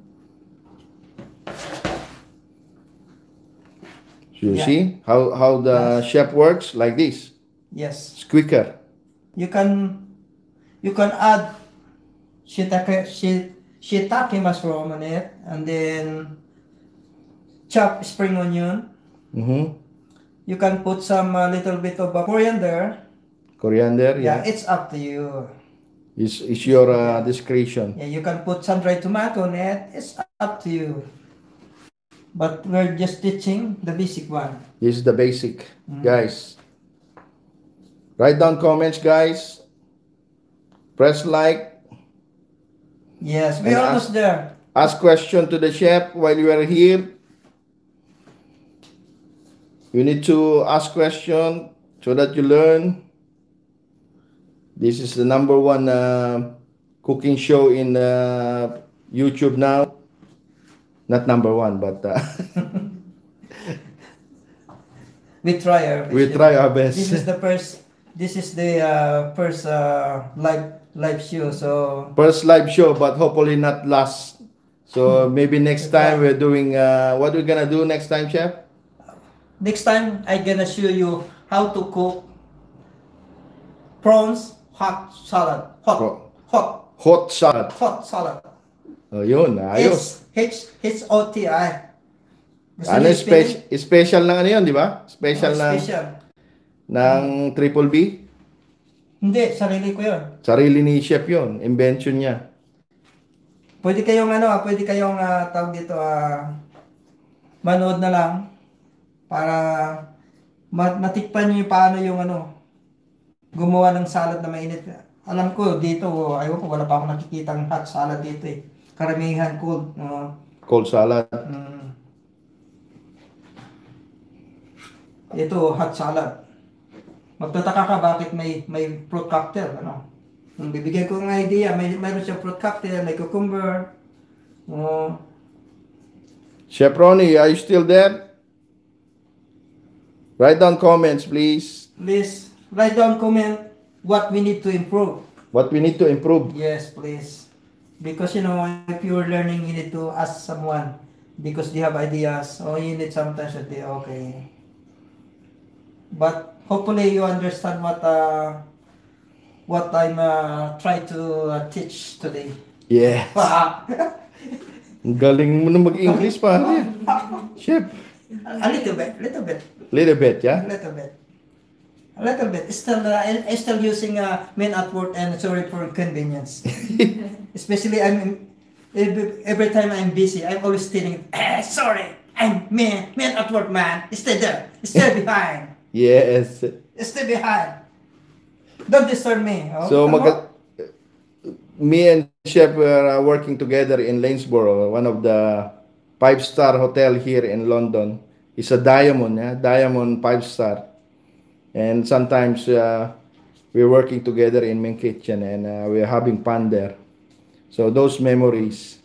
[SPEAKER 1] So you
[SPEAKER 2] Yeah.
[SPEAKER 1] see how how the chef works like this.
[SPEAKER 2] Yes.
[SPEAKER 1] It's quicker.
[SPEAKER 2] You can you can add shiitake shi, shiitake mushroom on it, and then chopped spring onion.
[SPEAKER 1] Mm-hmm.
[SPEAKER 2] You can put some uh, little bit of uh, coriander.
[SPEAKER 1] Coriander,
[SPEAKER 2] Yeah,
[SPEAKER 1] yeah.
[SPEAKER 2] it's up to you.
[SPEAKER 1] It's, it's your uh, discretion.
[SPEAKER 2] Yeah, you can put some dried tomato on it. It's up to you. But we're just teaching the basic one.
[SPEAKER 1] This is the basic,
[SPEAKER 2] Mm.
[SPEAKER 1] guys. Write down comments, guys. Press like.
[SPEAKER 2] Yes, we're
[SPEAKER 1] And
[SPEAKER 2] almost
[SPEAKER 1] ask-
[SPEAKER 2] there.
[SPEAKER 1] Ask question to the chef while you are here. You need to ask question so that you learn. This is the number one uh, cooking show in uh, YouTube now. Not number one, but uh,
[SPEAKER 2] We try our best.
[SPEAKER 1] we try our best.
[SPEAKER 2] This is the first. This is the uh, first uh, live live show. So
[SPEAKER 1] First live show, but hopefully not last. So maybe next time we're doing. Uh, what we're gonna do next time, chef?
[SPEAKER 2] next time I'm gonna show you how to cook prawns hot salad. Hot,
[SPEAKER 1] Pro-
[SPEAKER 2] hot,
[SPEAKER 1] Hot salad.
[SPEAKER 2] hot salad.
[SPEAKER 1] Oh, yun, ayos.
[SPEAKER 2] H H O T I. Gusto
[SPEAKER 1] Ano
[SPEAKER 2] niyo spelling?
[SPEAKER 1] special special ng ano yun, di ba? Special
[SPEAKER 2] Oh,
[SPEAKER 1] ng
[SPEAKER 2] special.
[SPEAKER 1] ng Triple B.
[SPEAKER 2] Hindi, sarili ko yun.
[SPEAKER 1] Sarili ni chef yun, invention niya.
[SPEAKER 2] Pwede kayong ano, ah, pwede kayong ah, tawag dito, ah, manood na lang para mat matikpan niyo yung paano yung ano, gumawa ng salad na mainit. Alam ko dito, ayoko ko, wala pa akong nakikitang hot salad dito eh. Karamihan cold. No?
[SPEAKER 1] Cold salad.
[SPEAKER 2] Mm. Ito, hot salad. Magtataka ka bakit may may fruit cocktail, ano? Nung bibigyan ko ng idea, may mayroon siyang fruit cocktail, may cucumber. Oh,
[SPEAKER 1] Chef Ronnie, are you still there? Write down comments, please.
[SPEAKER 2] please write down comment what we need to improve.
[SPEAKER 1] What we need to improve.
[SPEAKER 2] Yes, please. Because you know, if you're learning, you need to ask someone because they have ideas. Or you need sometimes that they okay. But hopefully you understand what uh, what I'm uh, trying to uh, teach today.
[SPEAKER 1] Yes. Ang galing mo na mag-English pa. Chef.
[SPEAKER 2] A little bit, little bit,
[SPEAKER 1] Little bit,
[SPEAKER 2] a
[SPEAKER 1] yeah?
[SPEAKER 2] little bit, a little bit. Still, uh, I- I'm still using uh, men at work and sorry for inconvenience. Especially I'm every, every time I'm busy, I'm always telling, eh, sorry, I'm man, man at work, man. Stay there, stay behind,
[SPEAKER 1] Yes.
[SPEAKER 2] stay behind. Don't disturb me. Oh,
[SPEAKER 1] So,
[SPEAKER 2] come on.
[SPEAKER 1] mag- me and Chef were uh, working together in Lanesborough, one of the five-star hotel here in London. It's a Diamond, yeah? Diamond five-star. And sometimes uh, we're working together in main kitchen and uh, we're having fun there. So those memories.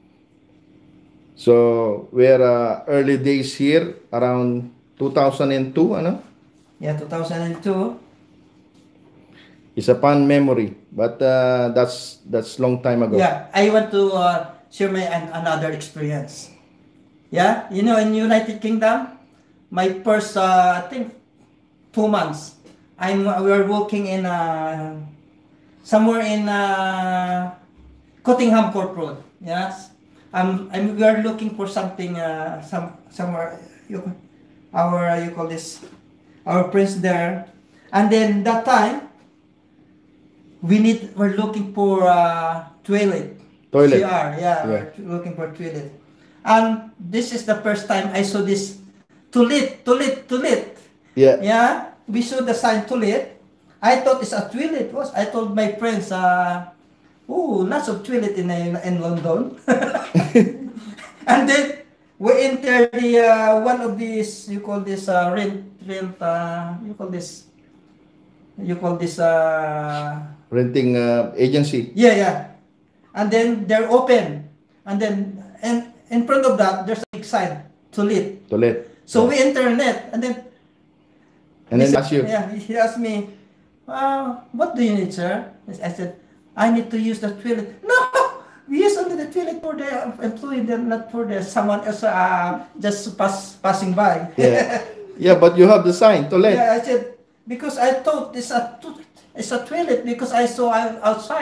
[SPEAKER 1] So we're uh, early days here, around two thousand two, ano?
[SPEAKER 2] Yeah, two thousand two.
[SPEAKER 1] It's a fun memory, but uh, that's that's long time ago.
[SPEAKER 2] Yeah, I want to uh, share my an, another experience. Yeah, you know, in United Kingdom, my first, uh, I think, two months, I'm we were working in uh, somewhere in uh, Cottingham Court Road. Yes, um, I'm we are looking for something, uh, some somewhere. You, our uh, you call this, our prince there, and then that time. We need, we're looking for uh, toilet.
[SPEAKER 1] Toilet.
[SPEAKER 2] C R, yeah,
[SPEAKER 1] Yeah.
[SPEAKER 2] we're looking for toilet. And this is the first time I saw this toilet, toilet, toilet.
[SPEAKER 1] Yeah.
[SPEAKER 2] Yeah, we saw the sign toilet. I thought it's a toilet. Was I told my friends, uh, oh, lots of toilet in in London. And then we enter the uh, one of these. You call this uh, rent, rent. Uh, you call this. You call this. Uh,
[SPEAKER 1] Renting uh, agency.
[SPEAKER 2] Yeah, yeah. And then they're open. And then and in front of that there's a big sign, toilet.
[SPEAKER 1] Toilet.
[SPEAKER 2] So we internet and then
[SPEAKER 1] And
[SPEAKER 2] he
[SPEAKER 1] then
[SPEAKER 2] said-
[SPEAKER 1] ask you.
[SPEAKER 2] Yeah, he asked me, uh, what do you need, sir? I said, I need to use the toilet. No! We use only the toilet for the employee, then not for the someone else uh, just pass passing by.
[SPEAKER 1] Yeah. Yeah, but you have the sign, toilet.
[SPEAKER 2] Yeah, I said, because I thought it's a to- it's a toilet because I saw out- outside.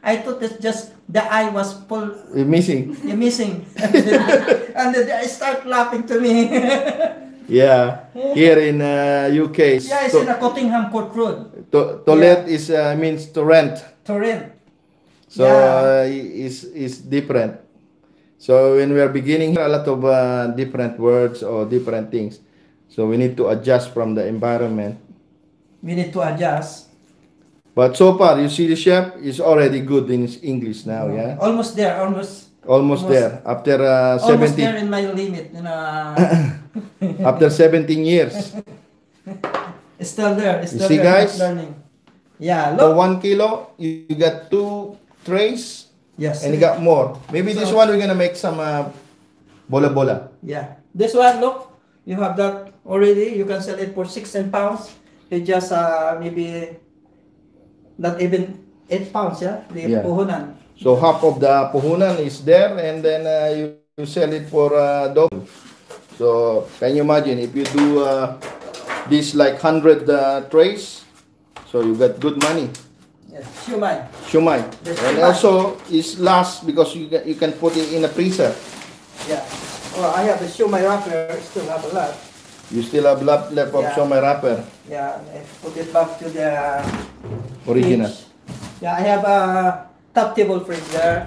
[SPEAKER 2] I thought it's just the eye was full,
[SPEAKER 1] You're missing.
[SPEAKER 2] you're missing. And then they start laughing to me.
[SPEAKER 1] Yeah, here in uh, U K, it's
[SPEAKER 2] Yeah, it's
[SPEAKER 1] to,
[SPEAKER 2] in a Cottingham Court Road,
[SPEAKER 1] to, toilet is uh, means to rent.
[SPEAKER 2] Torrent.
[SPEAKER 1] So
[SPEAKER 2] Yeah.
[SPEAKER 1] uh, is is different. So when we are beginning a lot of uh, different words or different things, so we need to adjust from the environment.
[SPEAKER 2] We need to adjust.
[SPEAKER 1] But so far, you see the chef is already good in his English now. Yeah,
[SPEAKER 2] Almost there, almost.
[SPEAKER 1] almost
[SPEAKER 2] Almost-
[SPEAKER 1] there after uh,
[SPEAKER 2] Almost
[SPEAKER 1] seventeen
[SPEAKER 2] there in my limit. You know,
[SPEAKER 1] after seventeen years.
[SPEAKER 2] it's still there. It's
[SPEAKER 1] You
[SPEAKER 2] still
[SPEAKER 1] see,
[SPEAKER 2] there.
[SPEAKER 1] guys?
[SPEAKER 2] Not learning. Yeah,
[SPEAKER 1] For
[SPEAKER 2] look.
[SPEAKER 1] one kilo, you you got two trays,
[SPEAKER 2] Yes.
[SPEAKER 1] and you got more. Maybe this
[SPEAKER 2] So-
[SPEAKER 1] one we're gonna make some uh, bola bola.
[SPEAKER 2] Yeah. This one, look. You have that already. You can sell it for sixteen pounds. It just uh, maybe not even eight pounds. Yeah. The
[SPEAKER 1] Yeah.
[SPEAKER 2] puhunan.
[SPEAKER 1] So half of the puhunan is there, and then uh, you, you sell it for uh, double. So can you imagine if you do uh, this like hundred uh, trays? So you got good money.
[SPEAKER 2] Yes. Shumai.
[SPEAKER 1] Shumai,
[SPEAKER 2] Yes,
[SPEAKER 1] and
[SPEAKER 2] shumai.
[SPEAKER 1] also it's last because you can, you can put it in a freezer.
[SPEAKER 2] Yeah. Oh, I have the shumai wrapper. Still have a lot.
[SPEAKER 1] You still have left left of
[SPEAKER 2] Yeah.
[SPEAKER 1] shumai wrapper,
[SPEAKER 2] Yeah. I put it back to the
[SPEAKER 1] original.
[SPEAKER 2] fridge. Yeah. I have a top table fridge there.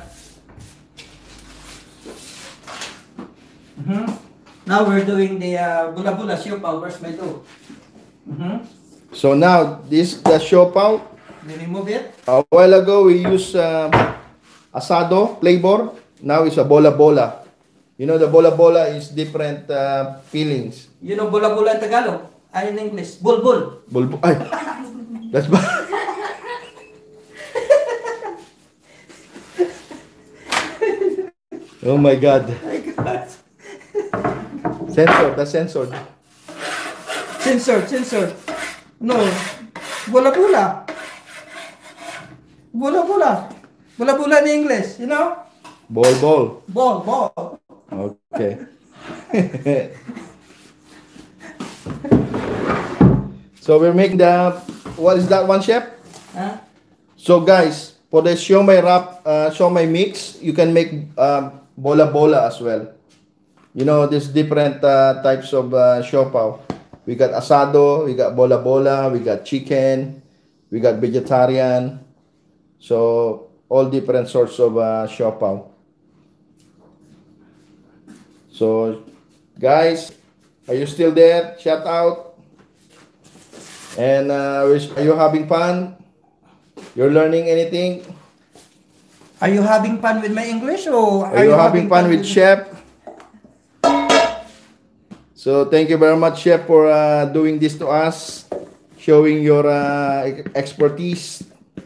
[SPEAKER 2] Mm-hmm. Now we're doing the uh, bula bula siopaw. Where's my dough? Mm-hmm.
[SPEAKER 1] So now this the siopaw.
[SPEAKER 2] We remove it.
[SPEAKER 1] A while ago we used uh, asado flavor. Now it's a bola bola. You know the bola bola is different uh, feelings.
[SPEAKER 2] You know bula bula in Tagalog? Ay, in English. Bulbul.
[SPEAKER 1] Bulbul. Ay, that's bad. Oh my God.
[SPEAKER 2] My God.
[SPEAKER 1] Censored. That's censored.
[SPEAKER 2] Censored, censored. No. Bula bula. Bula bula. Bula bula in English, you know?
[SPEAKER 1] Ball ball.
[SPEAKER 2] Ball, ball.
[SPEAKER 1] Okay. So we're making the, what is that one, chef?
[SPEAKER 2] Huh?
[SPEAKER 1] So guys, for the siomai wrap, uh, siomai mix, you can make um, bola bola as well. You know, there's different uh, types of uh, siopaw. We got asado, we got bola bola, we got chicken, we got vegetarian. So all different sorts of uh, siopaw. So guys, are you still there? Shout out. And uh, wish- are you having fun? You're learning anything?
[SPEAKER 2] Are you having fun with my English or
[SPEAKER 1] Are you having fun with Chef? So thank you very much, Chef, for uh, doing this to us, showing your uh, e- expertise.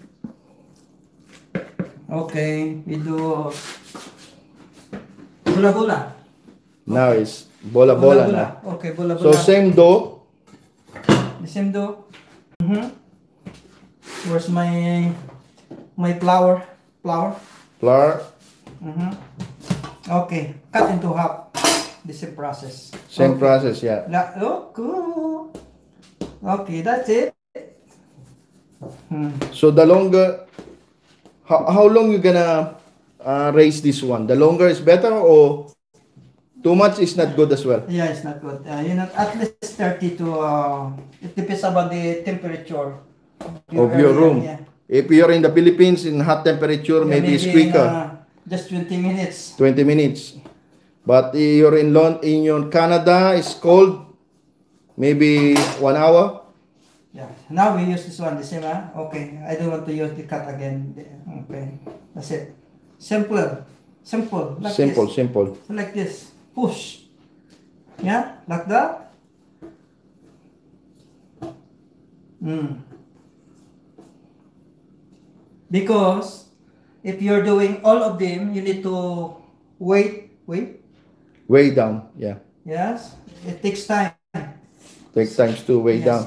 [SPEAKER 2] Okay, we do bula bula.
[SPEAKER 1] Now it's bola bola na.
[SPEAKER 2] Okay, bula
[SPEAKER 1] So
[SPEAKER 2] bula.
[SPEAKER 1] same dough.
[SPEAKER 2] The same dough. Mm-hmm. Where's my my flour? Flour.
[SPEAKER 1] Flour,
[SPEAKER 2] Mm-hmm. Okay, cut into half. The same process.
[SPEAKER 1] same
[SPEAKER 2] Okay.
[SPEAKER 1] process, yeah.
[SPEAKER 2] La oh, cool. Okay, that's it. Hmm.
[SPEAKER 1] So the longer, how, how long you gonna uh, raise this one? The longer is better, or too much is not good as well?
[SPEAKER 2] Yeah, it's not good. Uh, you know, at least thirty to. Uh, it depends about the temperature
[SPEAKER 1] Of your
[SPEAKER 2] area,
[SPEAKER 1] room.
[SPEAKER 2] Yeah.
[SPEAKER 1] If you're in the Philippines in hot temperature,
[SPEAKER 2] Yeah,
[SPEAKER 1] maybe it's
[SPEAKER 2] in,
[SPEAKER 1] quicker.
[SPEAKER 2] uh, just twenty minutes.
[SPEAKER 1] twenty minutes. But if you're in Lon in your Canada, it's cold, maybe one hour.
[SPEAKER 2] Yeah. Now we use this one, the same, huh? Okay. I don't want to use the cut again. Okay. That's it. Simpler. Simple. Like
[SPEAKER 1] Simple,
[SPEAKER 2] this.
[SPEAKER 1] simple.
[SPEAKER 2] Like this. Push. Yeah? Like that. Mm. Because if you're doing all of them, you need to wait. Wait.
[SPEAKER 1] Way down, yeah.
[SPEAKER 2] Yes. It takes time.
[SPEAKER 1] Take times two, way
[SPEAKER 2] Yes.
[SPEAKER 1] down.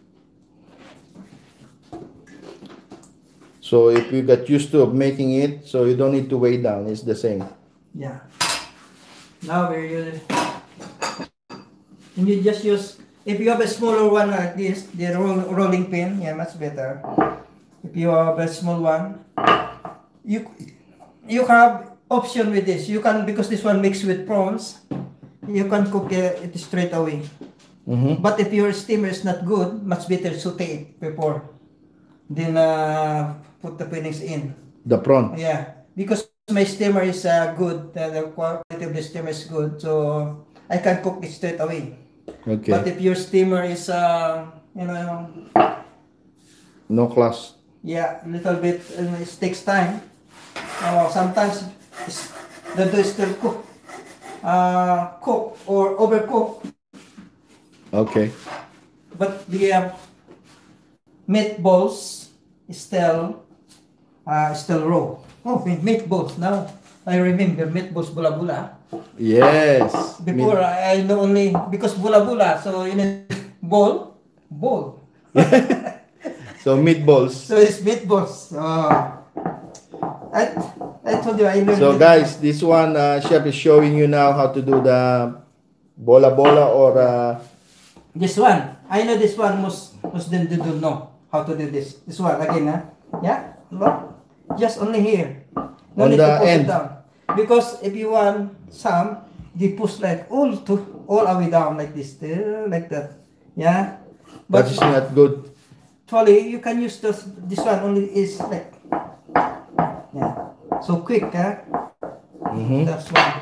[SPEAKER 1] So if you get used to making it, so you don't need to weigh down. It's the same.
[SPEAKER 2] Yeah. Now we're using. And you just use. If you have a smaller one like this, the roll, rolling pin, yeah, much better. If you have a small one, you you have option with this. You can, because this one mixed with prawns, you can cook uh, it straight away.
[SPEAKER 1] Mm-hmm.
[SPEAKER 2] But if your steamer is not good, much better saute it before. Then uh, put the fillings in.
[SPEAKER 1] The prawn.
[SPEAKER 2] Yeah, because my steamer is uh, good. Uh, the quality of the steamer is good, so I can cook it straight away.
[SPEAKER 1] Okay.
[SPEAKER 2] But if your steamer is, uh, you know,
[SPEAKER 1] No class.
[SPEAKER 2] yeah, a little bit, uh, it takes time. Uh, sometimes it's, the dough is still cook, uh, cook or overcook.
[SPEAKER 1] Okay.
[SPEAKER 2] But the uh, meatballs is still, uh, still raw. Oh, meat- meatballs now. I remember meatballs bula bula.
[SPEAKER 1] Yes.
[SPEAKER 2] Before I I know only because bula bula, so you know bowl, bowl.
[SPEAKER 1] So meatballs.
[SPEAKER 2] So it's meatballs. Oh. I I told you I learned.
[SPEAKER 1] So
[SPEAKER 2] it.
[SPEAKER 1] guys, this one uh, chef is showing you now how to do the bola bola or uh,
[SPEAKER 2] This one, I know this one most most them they don't know how to do this. This one again, huh? Yeah, look, just only here. No
[SPEAKER 1] On
[SPEAKER 2] need
[SPEAKER 1] the
[SPEAKER 2] to push
[SPEAKER 1] end.
[SPEAKER 2] it down. Because if you want some, they push like all to all the way down like this, uh, like that. Yeah,
[SPEAKER 1] that
[SPEAKER 2] but
[SPEAKER 1] is not good.
[SPEAKER 2] actually you can use this. This one only is like, yeah, so quick, huh?
[SPEAKER 1] Mm-hmm.
[SPEAKER 2] That's one.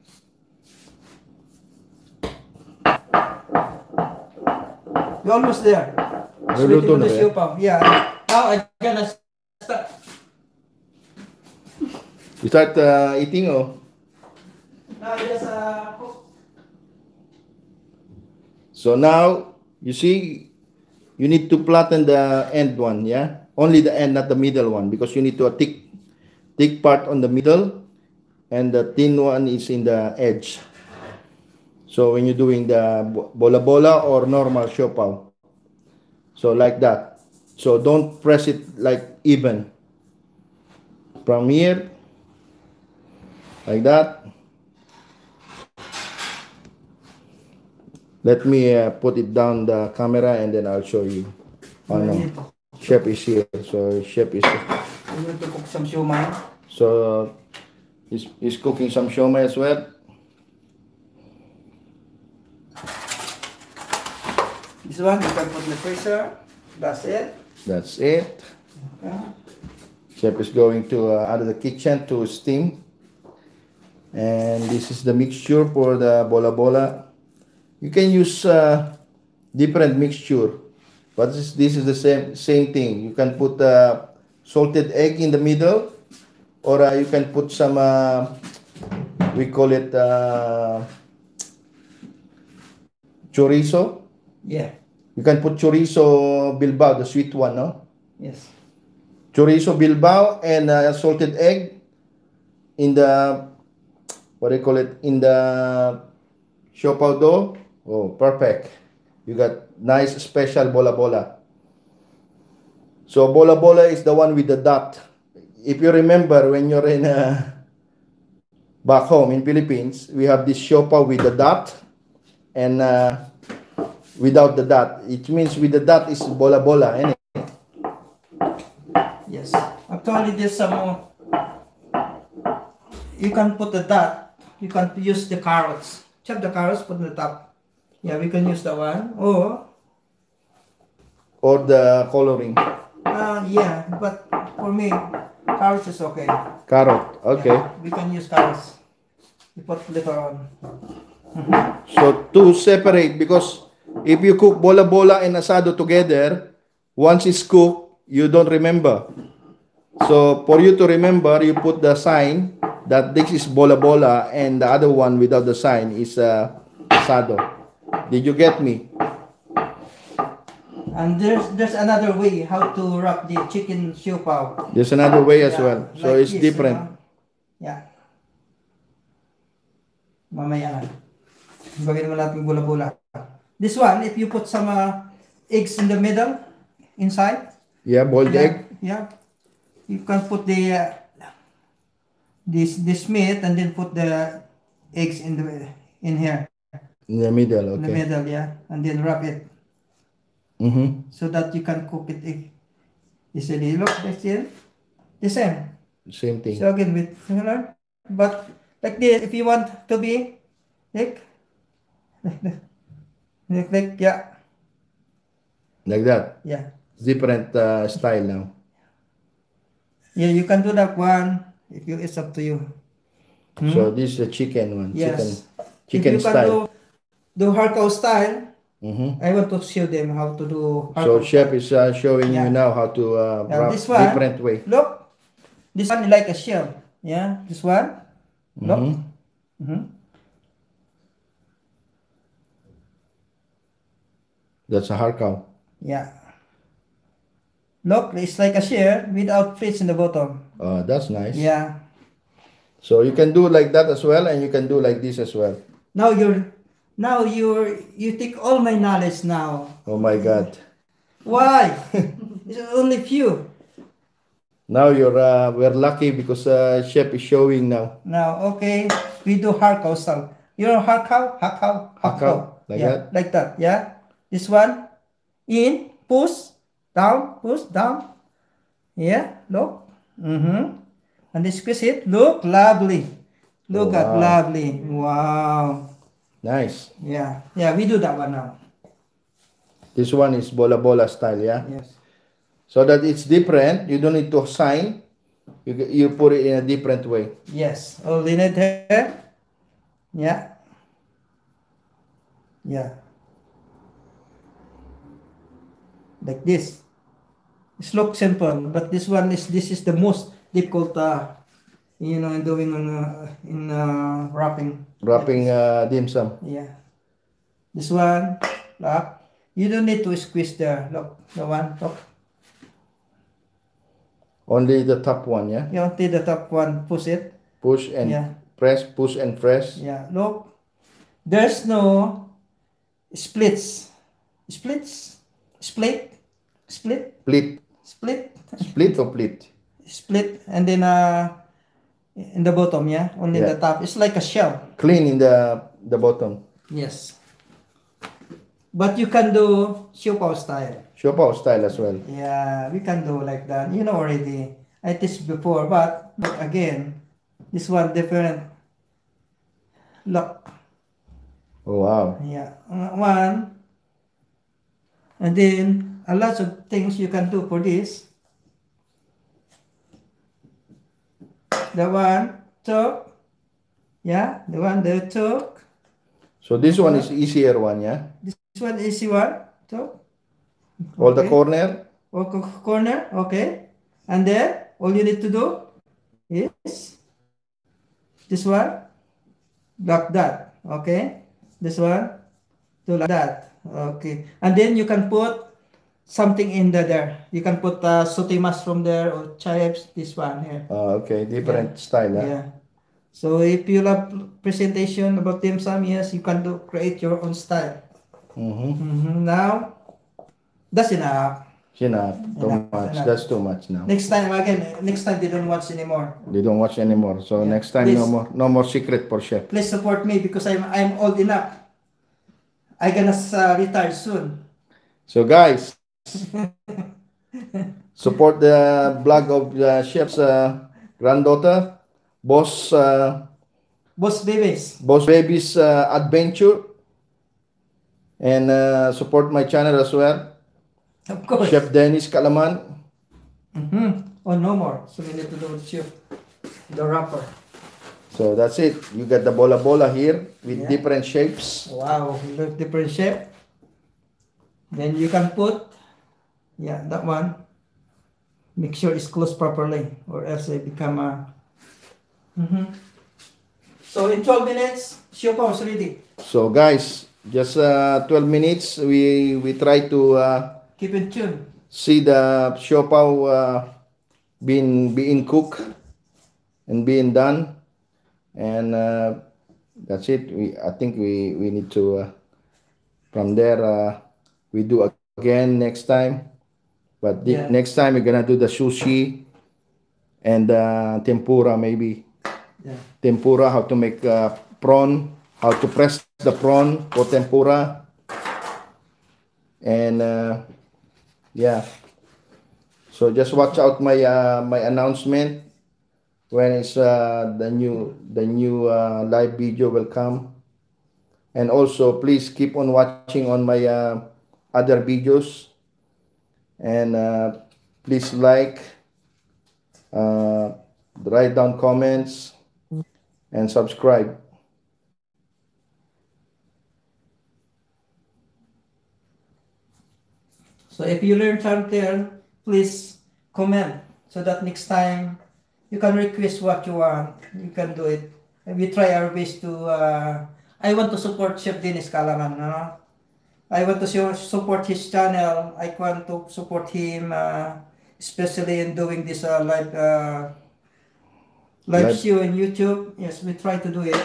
[SPEAKER 2] You're almost there. Just
[SPEAKER 1] Naluto
[SPEAKER 2] waiting for
[SPEAKER 1] na
[SPEAKER 2] the
[SPEAKER 1] ba yan?
[SPEAKER 2] siopaw. Yeah. Now I gonna start.
[SPEAKER 1] You start uh, eating oh.
[SPEAKER 2] Now just uh, cook.
[SPEAKER 1] So now you see you need to flatten the end one, yeah? Only the end, not the middle one, because you need to a thick thick part on the middle and the thin one is in the edge. So when you're doing the bo- bola bola or normal siopaw. So like that. So don't press it like even. From here, like that. Let me uh, put it down the camera and then I'll show you. Oh no, chef is here. So chef is
[SPEAKER 2] I'm going to cook some siomai.
[SPEAKER 1] so he's, he's cooking some siomai as well.
[SPEAKER 2] This one you can put in the freezer. That's it.
[SPEAKER 1] That's it.
[SPEAKER 2] Okay.
[SPEAKER 1] Chef is going to uh, out of the kitchen to steam. And this is the mixture for the bola bola. You can use uh, different mixture, but this, this is the same same thing. You can put uh, salted egg in the middle, or uh, you can put some uh, we call it uh, chorizo.
[SPEAKER 2] Yeah.
[SPEAKER 1] You can put chorizo Bilbao, the sweet one, no?
[SPEAKER 2] Yes.
[SPEAKER 1] Chorizo Bilbao and uh, salted egg in the what do you call it, in the siopaw dough. Oh, perfect. You got nice special bola bola. So bola bola is the one with the dot. If you remember when you're in uh, back home in Philippines, we have this siopaw with the dot and uh, without the dot. It means with the dot is bola bola. Anyway.
[SPEAKER 2] Yes. Actually, there's some more. You can put the dot. You can use the carrots. Chop the carrots, put on the top. Yeah, we can use that one. Or,
[SPEAKER 1] Or the coloring.
[SPEAKER 2] uh, yeah, but for me, carrots is okay.
[SPEAKER 1] Carrot. Okay.
[SPEAKER 2] Yeah, we can use carrots. We put later on.
[SPEAKER 1] So to separate, because if you cook bola bola and asado together, once it's cooked, you don't remember. So for you to remember, you put the sign that this is bola bola and the other one without the sign is uh, asado. Did you get me?
[SPEAKER 2] And there's there's another way how to wrap the chicken siopaw.
[SPEAKER 1] There's another way as
[SPEAKER 2] Yeah,
[SPEAKER 1] well. So
[SPEAKER 2] like
[SPEAKER 1] it's
[SPEAKER 2] this,
[SPEAKER 1] different.
[SPEAKER 2] you know? Yeah. Mamaya na. Gawin mo natin bula-bula. This one, if you put some uh, eggs in the middle, inside.
[SPEAKER 1] Yeah, boiled
[SPEAKER 2] Yeah,
[SPEAKER 1] egg.
[SPEAKER 2] yeah. You can put the uh, this this meat and then put the eggs in the in here
[SPEAKER 1] In the middle,
[SPEAKER 2] in the
[SPEAKER 1] okay.
[SPEAKER 2] middle, yeah, and then wrap it
[SPEAKER 1] Mm-hmm.
[SPEAKER 2] so that you can cook it e- easily. Look, that's it. The same.
[SPEAKER 1] Same thing.
[SPEAKER 2] So again with similar, but like this, if you want to be like like, like yeah,
[SPEAKER 1] Like that.
[SPEAKER 2] yeah,
[SPEAKER 1] Different uh, style now.
[SPEAKER 2] yeah. You can do that one if you. It's up to you. Hmm?
[SPEAKER 1] So this is the chicken one.
[SPEAKER 2] Yes.
[SPEAKER 1] Chicken,
[SPEAKER 2] If
[SPEAKER 1] chicken
[SPEAKER 2] you can
[SPEAKER 1] style.
[SPEAKER 2] do do hardcore style,
[SPEAKER 1] Mhm.
[SPEAKER 2] I want to show them how to do
[SPEAKER 1] So
[SPEAKER 2] hardcore
[SPEAKER 1] chef
[SPEAKER 2] style.
[SPEAKER 1] is uh, showing
[SPEAKER 2] Yeah.
[SPEAKER 1] you now how to uh,
[SPEAKER 2] Now
[SPEAKER 1] wrap
[SPEAKER 2] this one,
[SPEAKER 1] different way.
[SPEAKER 2] look, this one is like a shell. Yeah, this one, look.
[SPEAKER 1] Mhm.
[SPEAKER 2] Mhm.
[SPEAKER 1] That's a hard cow.
[SPEAKER 2] Yeah. Look, it's like a shell without fleece in the bottom.
[SPEAKER 1] Uh, that's nice.
[SPEAKER 2] Yeah.
[SPEAKER 1] So you can do like that as well, and you can do like this as well.
[SPEAKER 2] Now you're, now you're, you take all my knowledge now.
[SPEAKER 1] Oh my God!
[SPEAKER 2] Why? It's only few.
[SPEAKER 1] Now you're uh, we're lucky because uh, chef is showing now.
[SPEAKER 2] Now, okay, we do hard cow style. You know hard cow, hard cow, hard
[SPEAKER 1] Hard cow,
[SPEAKER 2] cow.
[SPEAKER 1] like
[SPEAKER 2] yeah,
[SPEAKER 1] that?
[SPEAKER 2] like that. Yeah. This one, in, push, down, push, down. Yeah. Look. Mm-hmm. And they squeeze it. Look, lovely. Look
[SPEAKER 1] Oh,
[SPEAKER 2] at
[SPEAKER 1] wow.
[SPEAKER 2] lovely. Wow.
[SPEAKER 1] Nice.
[SPEAKER 2] Yeah. Yeah. We do that one now.
[SPEAKER 1] This one is bola bola style, yeah.
[SPEAKER 2] Yes.
[SPEAKER 1] So that it's different. You don't need to sign. You you put it in a different way.
[SPEAKER 2] Yes. All in it here. Yeah. Yeah. Like this. It looks simple, but this one is this is the most difficult, uh, you know, in doing on uh, in uh, wrapping.
[SPEAKER 1] Wrapping uh, dim sum.
[SPEAKER 2] Yeah. This one, look. You don't need to squeeze there. Look, the one. Look.
[SPEAKER 1] Only the top one, yeah.
[SPEAKER 2] You only the top one. Push it.
[SPEAKER 1] Push and
[SPEAKER 2] Yeah.
[SPEAKER 1] press, push and press.
[SPEAKER 2] Yeah. Look. There's no splits. Splits. Split. Split.
[SPEAKER 1] Split,
[SPEAKER 2] Split.
[SPEAKER 1] split or split.
[SPEAKER 2] Split, and then uh in the bottom, yeah, only
[SPEAKER 1] Yeah.
[SPEAKER 2] the top. It's like a shell.
[SPEAKER 1] Clean in the the bottom.
[SPEAKER 2] Yes, but you can do siopaw style.
[SPEAKER 1] Siopaw style as well.
[SPEAKER 2] Yeah, we can do like that. You know already. I teach before, but look again, this one different. Look,
[SPEAKER 1] Oh wow.
[SPEAKER 2] yeah, uh, one, and then a lot of things you can do for this. The one talk, yeah, the one the talk.
[SPEAKER 1] So this one is easier one, yeah.
[SPEAKER 2] This one easy one talk.
[SPEAKER 1] All the
[SPEAKER 2] Okay.
[SPEAKER 1] corner.
[SPEAKER 2] Or co- corner, okay. And then all you need to do is this one, like that, okay. This one, do like that, okay. And then you can put something in the there. You can put uh, soty mushroom there or chives. This one here.
[SPEAKER 1] Uh, okay, different style, yeah.
[SPEAKER 2] Yeah. So if you love presentation about dim sum, yes, you can do create your own style.
[SPEAKER 1] Mm-hmm.
[SPEAKER 2] Mhm. Now, that's enough.
[SPEAKER 1] Enough. Too
[SPEAKER 2] Enough,
[SPEAKER 1] much.
[SPEAKER 2] enough.
[SPEAKER 1] That's too much now.
[SPEAKER 2] Next time again. Next time they don't watch anymore.
[SPEAKER 1] They don't watch anymore. So
[SPEAKER 2] Yeah.
[SPEAKER 1] next time, no
[SPEAKER 2] Please.
[SPEAKER 1] more, no more secret for chef.
[SPEAKER 2] Please support me because I'm I'm old enough. I gonna uh, retire soon.
[SPEAKER 1] So guys, support the blog of the chef's uh, granddaughter, Boss uh,
[SPEAKER 2] Boss babies.
[SPEAKER 1] Boss Baby's uh, adventure, and uh, support my channel as well,
[SPEAKER 2] Of course.
[SPEAKER 1] Chef Dennis Kalaman.
[SPEAKER 2] Mm-hmm. Oh, no more. So we need to do the the wrapper.
[SPEAKER 1] So that's it. You got the bola bola here with
[SPEAKER 2] Yeah.
[SPEAKER 1] different shapes.
[SPEAKER 2] Wow, look different shape. Then you can put, yeah, that one. Make sure it's closed properly, or else it become a. Mhm. So in twelve minutes, siopaw is ready.
[SPEAKER 1] So guys, just uh, twelve minutes. We we try to uh,
[SPEAKER 2] Keep in tune.
[SPEAKER 1] see the siopaw uh, being being cooked and being done, and uh, that's it. We I think we we need to uh, from there uh, we do again next time, but the,
[SPEAKER 2] Yeah.
[SPEAKER 1] next time we're gonna do the sushi and uh, tempura maybe.
[SPEAKER 2] Yeah.
[SPEAKER 1] Tempura, how to make uh, prawn, how to press the prawn for tempura, and uh, yeah. So just watch out my uh, my announcement when it's uh, the new the new uh, live video will come. And also, please keep on watching on my uh, other videos, and uh, please like, uh, write down comments, and subscribe.
[SPEAKER 2] So if you learn something, please comment so that next time you can request what you want. You can do it. And we try our best to. Uh, I want to support Chef Dennis Kalaman. No? I want to show, support his channel. I want to support him, uh, especially in doing this uh, live uh, live
[SPEAKER 1] Live-
[SPEAKER 2] show on YouTube. Yes, we try to do it.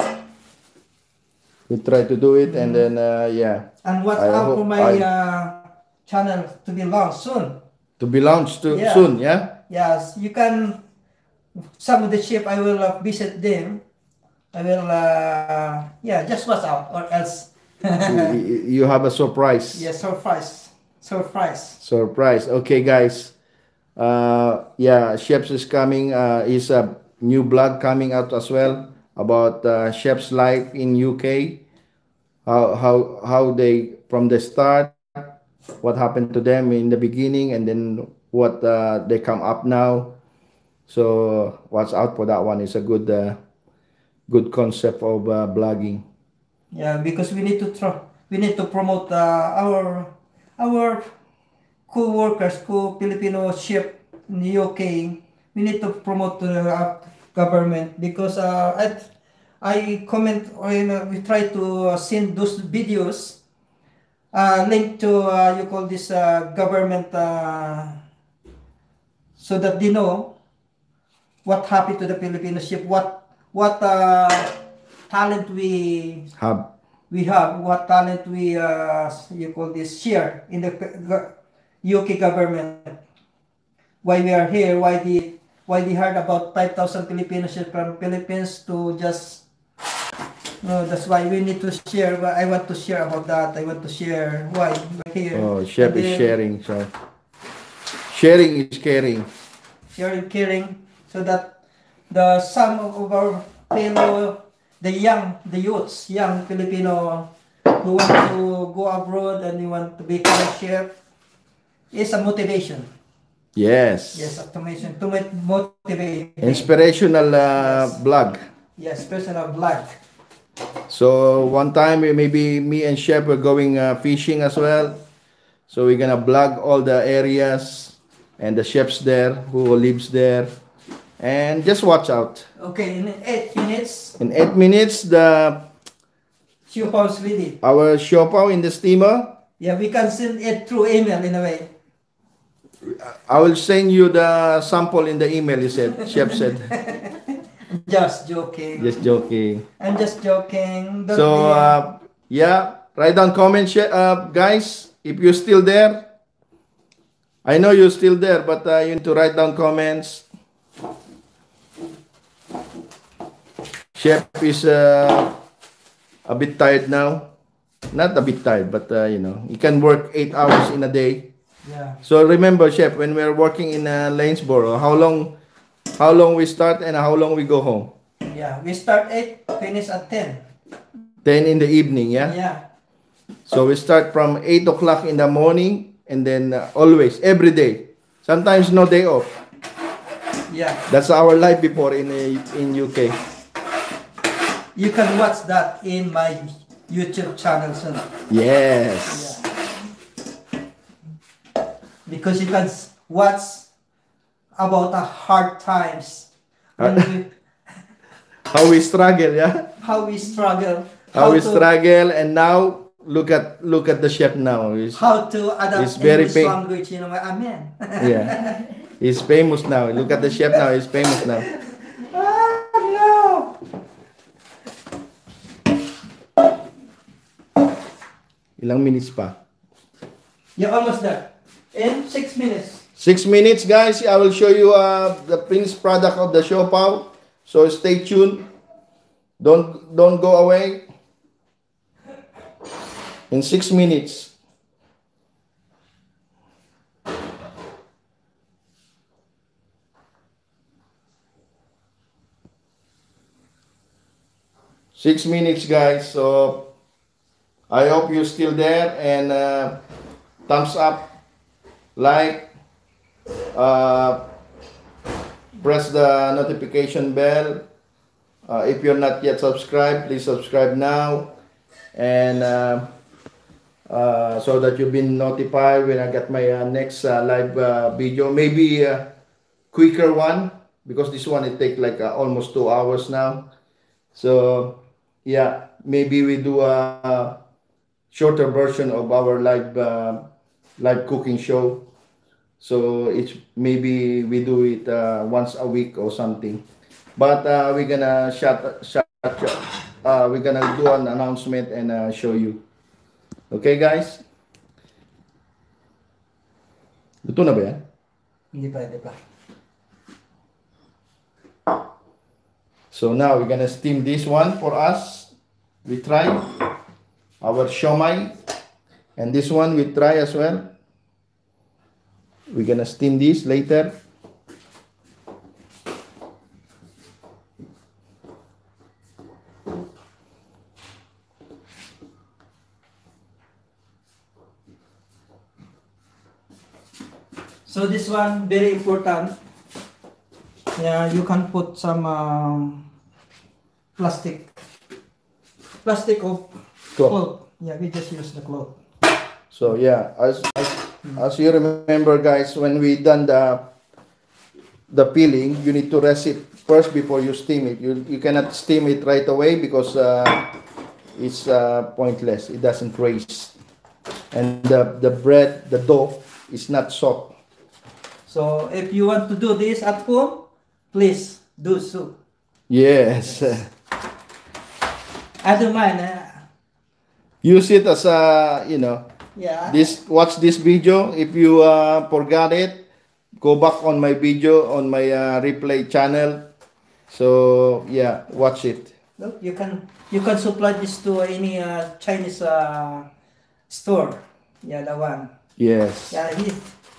[SPEAKER 1] We try to do it, and then uh, yeah,
[SPEAKER 2] And watch
[SPEAKER 1] I
[SPEAKER 2] out for
[SPEAKER 1] hope
[SPEAKER 2] my
[SPEAKER 1] I-
[SPEAKER 2] uh, channel to be launched soon.
[SPEAKER 1] to be launched to,
[SPEAKER 2] Yeah.
[SPEAKER 1] soon. Yeah.
[SPEAKER 2] Yes, you can. Some of the ship I will uh, visit them. I will. Uh, yeah, just watch out, or else.
[SPEAKER 1] Y- y- you have a surprise.
[SPEAKER 2] Yeah, surprise, surprise.
[SPEAKER 1] Surprise. Okay, guys. Uh, yeah, Chefs is coming. Uh, is a new blog coming out as well about uh, Chef's life in U K. How how how they from the start, what happened to them in the beginning, and then what uh, they come up now. So watch out for that one. It's a good uh, good concept of uh, blogging.
[SPEAKER 2] Yeah, because we need to try. We need to promote uh, our our co-workers, co-Filipino ship in the U K. We need to promote the uh, government because uh, I I comment when uh, we try to uh, send those videos uh, link to uh, you call this uh, government uh, so that they know what happened to the Filipino ship, what what uh, talent we
[SPEAKER 1] Hub.
[SPEAKER 2] we have, what talent we uh, you call this share in the go- U K government. Why we are here? Why the why they heard about five thousand Filipinos from Philippines to just no, that's why we need to share. But I want to share about that. I want to share why we're here.
[SPEAKER 1] Oh, Chef
[SPEAKER 2] And
[SPEAKER 1] is
[SPEAKER 2] then
[SPEAKER 1] sharing. So sharing is caring.
[SPEAKER 2] sharing, caring, so that the some of our fellow, the young, the youths, young Filipino who want to go abroad and they want to become a chef is a motivation.
[SPEAKER 1] Yes.
[SPEAKER 2] Yes, automation to mo- motivate.
[SPEAKER 1] Inspirational uh,
[SPEAKER 2] Yes.
[SPEAKER 1] blog.
[SPEAKER 2] Yes, personal blood.
[SPEAKER 1] So one time eh, maybe me and Chef were going uh, fishing as well. So we're gonna blog all the areas and the chefs there who lives there, and just watch out.
[SPEAKER 2] Okay, in eight minutes,
[SPEAKER 1] In eight minutes, the
[SPEAKER 2] show house ready.
[SPEAKER 1] our siopaw in the steamer.
[SPEAKER 2] Yeah, we can send it through email in a way.
[SPEAKER 1] I will send you the sample in the email. You said, Chef said.
[SPEAKER 2] Just joking.
[SPEAKER 1] Just joking.
[SPEAKER 2] I'm just joking. Don't
[SPEAKER 1] So
[SPEAKER 2] be-
[SPEAKER 1] uh, yeah, write down comment, sh- uh, guys. If you're still there, I know you're still there, but uh, you need to write down comments. Chef is uh, a bit tired now. Not a bit tired, but uh, you know, he can work eight hours in a day.
[SPEAKER 2] yeah.
[SPEAKER 1] So remember, Chef, when we're working in uh, Lanesboro, how long, how long we start and how long we go home?
[SPEAKER 2] Yeah, we start eight, finish at ten.
[SPEAKER 1] Ten in the evening, yeah.
[SPEAKER 2] Yeah.
[SPEAKER 1] So we start from eight o'clock in the morning, and then uh, always, every day. Sometimes no day off.
[SPEAKER 2] Yeah.
[SPEAKER 1] That's our life before in uh, in U K.
[SPEAKER 2] You can watch that in my YouTube channel soon.
[SPEAKER 1] Yes.
[SPEAKER 2] Because you can s- watch about the hard times. When
[SPEAKER 1] Hard-
[SPEAKER 2] we,
[SPEAKER 1] How we struggle, yeah.
[SPEAKER 2] how we struggle.
[SPEAKER 1] How we
[SPEAKER 2] to,
[SPEAKER 1] struggle, and now look at look at the chef now. He's,
[SPEAKER 2] How to adapt
[SPEAKER 1] It's very
[SPEAKER 2] English
[SPEAKER 1] pain-
[SPEAKER 2] language, you know, amen.
[SPEAKER 1] yeah, he's famous now. Look at the chef now. He's famous now.
[SPEAKER 2] Ah, no.
[SPEAKER 1] Ilang minutes pa?
[SPEAKER 2] You're almost there. In six minutes.
[SPEAKER 1] Six minutes, guys. I will show you uh, the finished product of the siopaw. So stay tuned. Don't don't go away. In six minutes. Six minutes, guys. So I hope you're still there, and uh, thumbs up, like, uh, press the notification bell. Uh, if you're not yet subscribed, please subscribe now, and uh, uh, so that you've been notified when I get my uh, next uh, live uh, video. Maybe a quicker one, because this one it take like uh, almost two hours now. So yeah, maybe we do a shorter version of our live uh, live cooking show. So it's maybe we do it uh, once a week or something. But uh, we're gonna shut, shut, uh, we're gonna do an announcement and uh, show you. Okay, guys? Luto na ba yan?
[SPEAKER 2] Hindi pa, hindi pa.
[SPEAKER 1] So now we're gonna steam this one for us. We try our siomai, and this one we try as well. We're gonna steam this later.
[SPEAKER 2] So this one very important. Yeah, you can put some um, plastic, plastic of
[SPEAKER 1] Cloth.
[SPEAKER 2] cloth. Yeah, we just use the cloth.
[SPEAKER 1] So yeah, as, as as you remember, guys, when we done the the peeling, you need to rest it first before you steam it. You you cannot steam it right away because uh, it's uh, pointless. It doesn't raise, and the the bread, the dough, is not soft.
[SPEAKER 2] So if you want to do this at home, please do so.
[SPEAKER 1] Yes.
[SPEAKER 2] I don't mind. Uh,
[SPEAKER 1] Use it as a, you know,
[SPEAKER 2] yeah.
[SPEAKER 1] this, watch this video. If you uh, forgot it, go back on my video on my uh, replay channel. So yeah, watch it.
[SPEAKER 2] Look, you can you can supply this to any uh, Chinese uh, store. Yeah, the one.
[SPEAKER 1] Yes.
[SPEAKER 2] Yeah, he,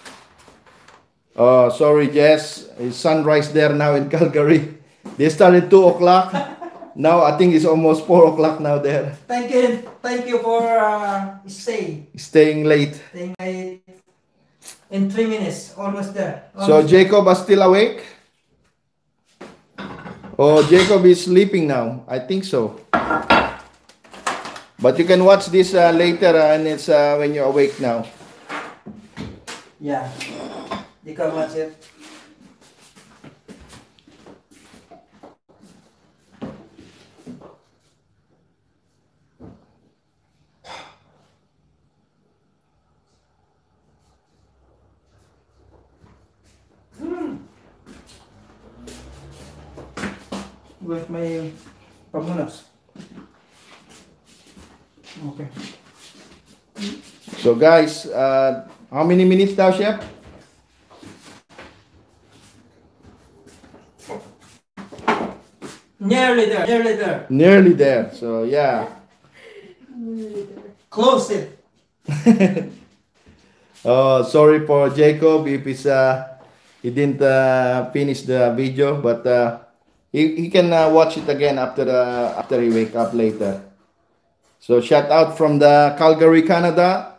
[SPEAKER 1] Oh, sorry, Jess. It's sunrise there now in Calgary. They started two o'clock. Now I think it's almost four o'clock now there.
[SPEAKER 2] thank you, thank you for uh, stay.
[SPEAKER 1] Staying late.
[SPEAKER 2] Staying late. In three minutes, almost there.
[SPEAKER 1] So
[SPEAKER 2] Almost
[SPEAKER 1] Jacob is still awake? Oh, Jacob is sleeping now. I think so. But you can watch this uh, later, uh, and it's uh, when you're awake now.
[SPEAKER 2] Yeah, you can watch it. With my pamunas. Okay.
[SPEAKER 1] So guys, uh, how many minutes now, Chef?
[SPEAKER 2] Nearly there, nearly there.
[SPEAKER 1] Nearly there. So yeah.
[SPEAKER 2] Close it.
[SPEAKER 1] Oh, sorry for Jacob if it's uh, he didn't uh, finish the video, but uh, he, he can uh, watch it again after uh, after he wake up later. So shout out from the Calgary, Canada.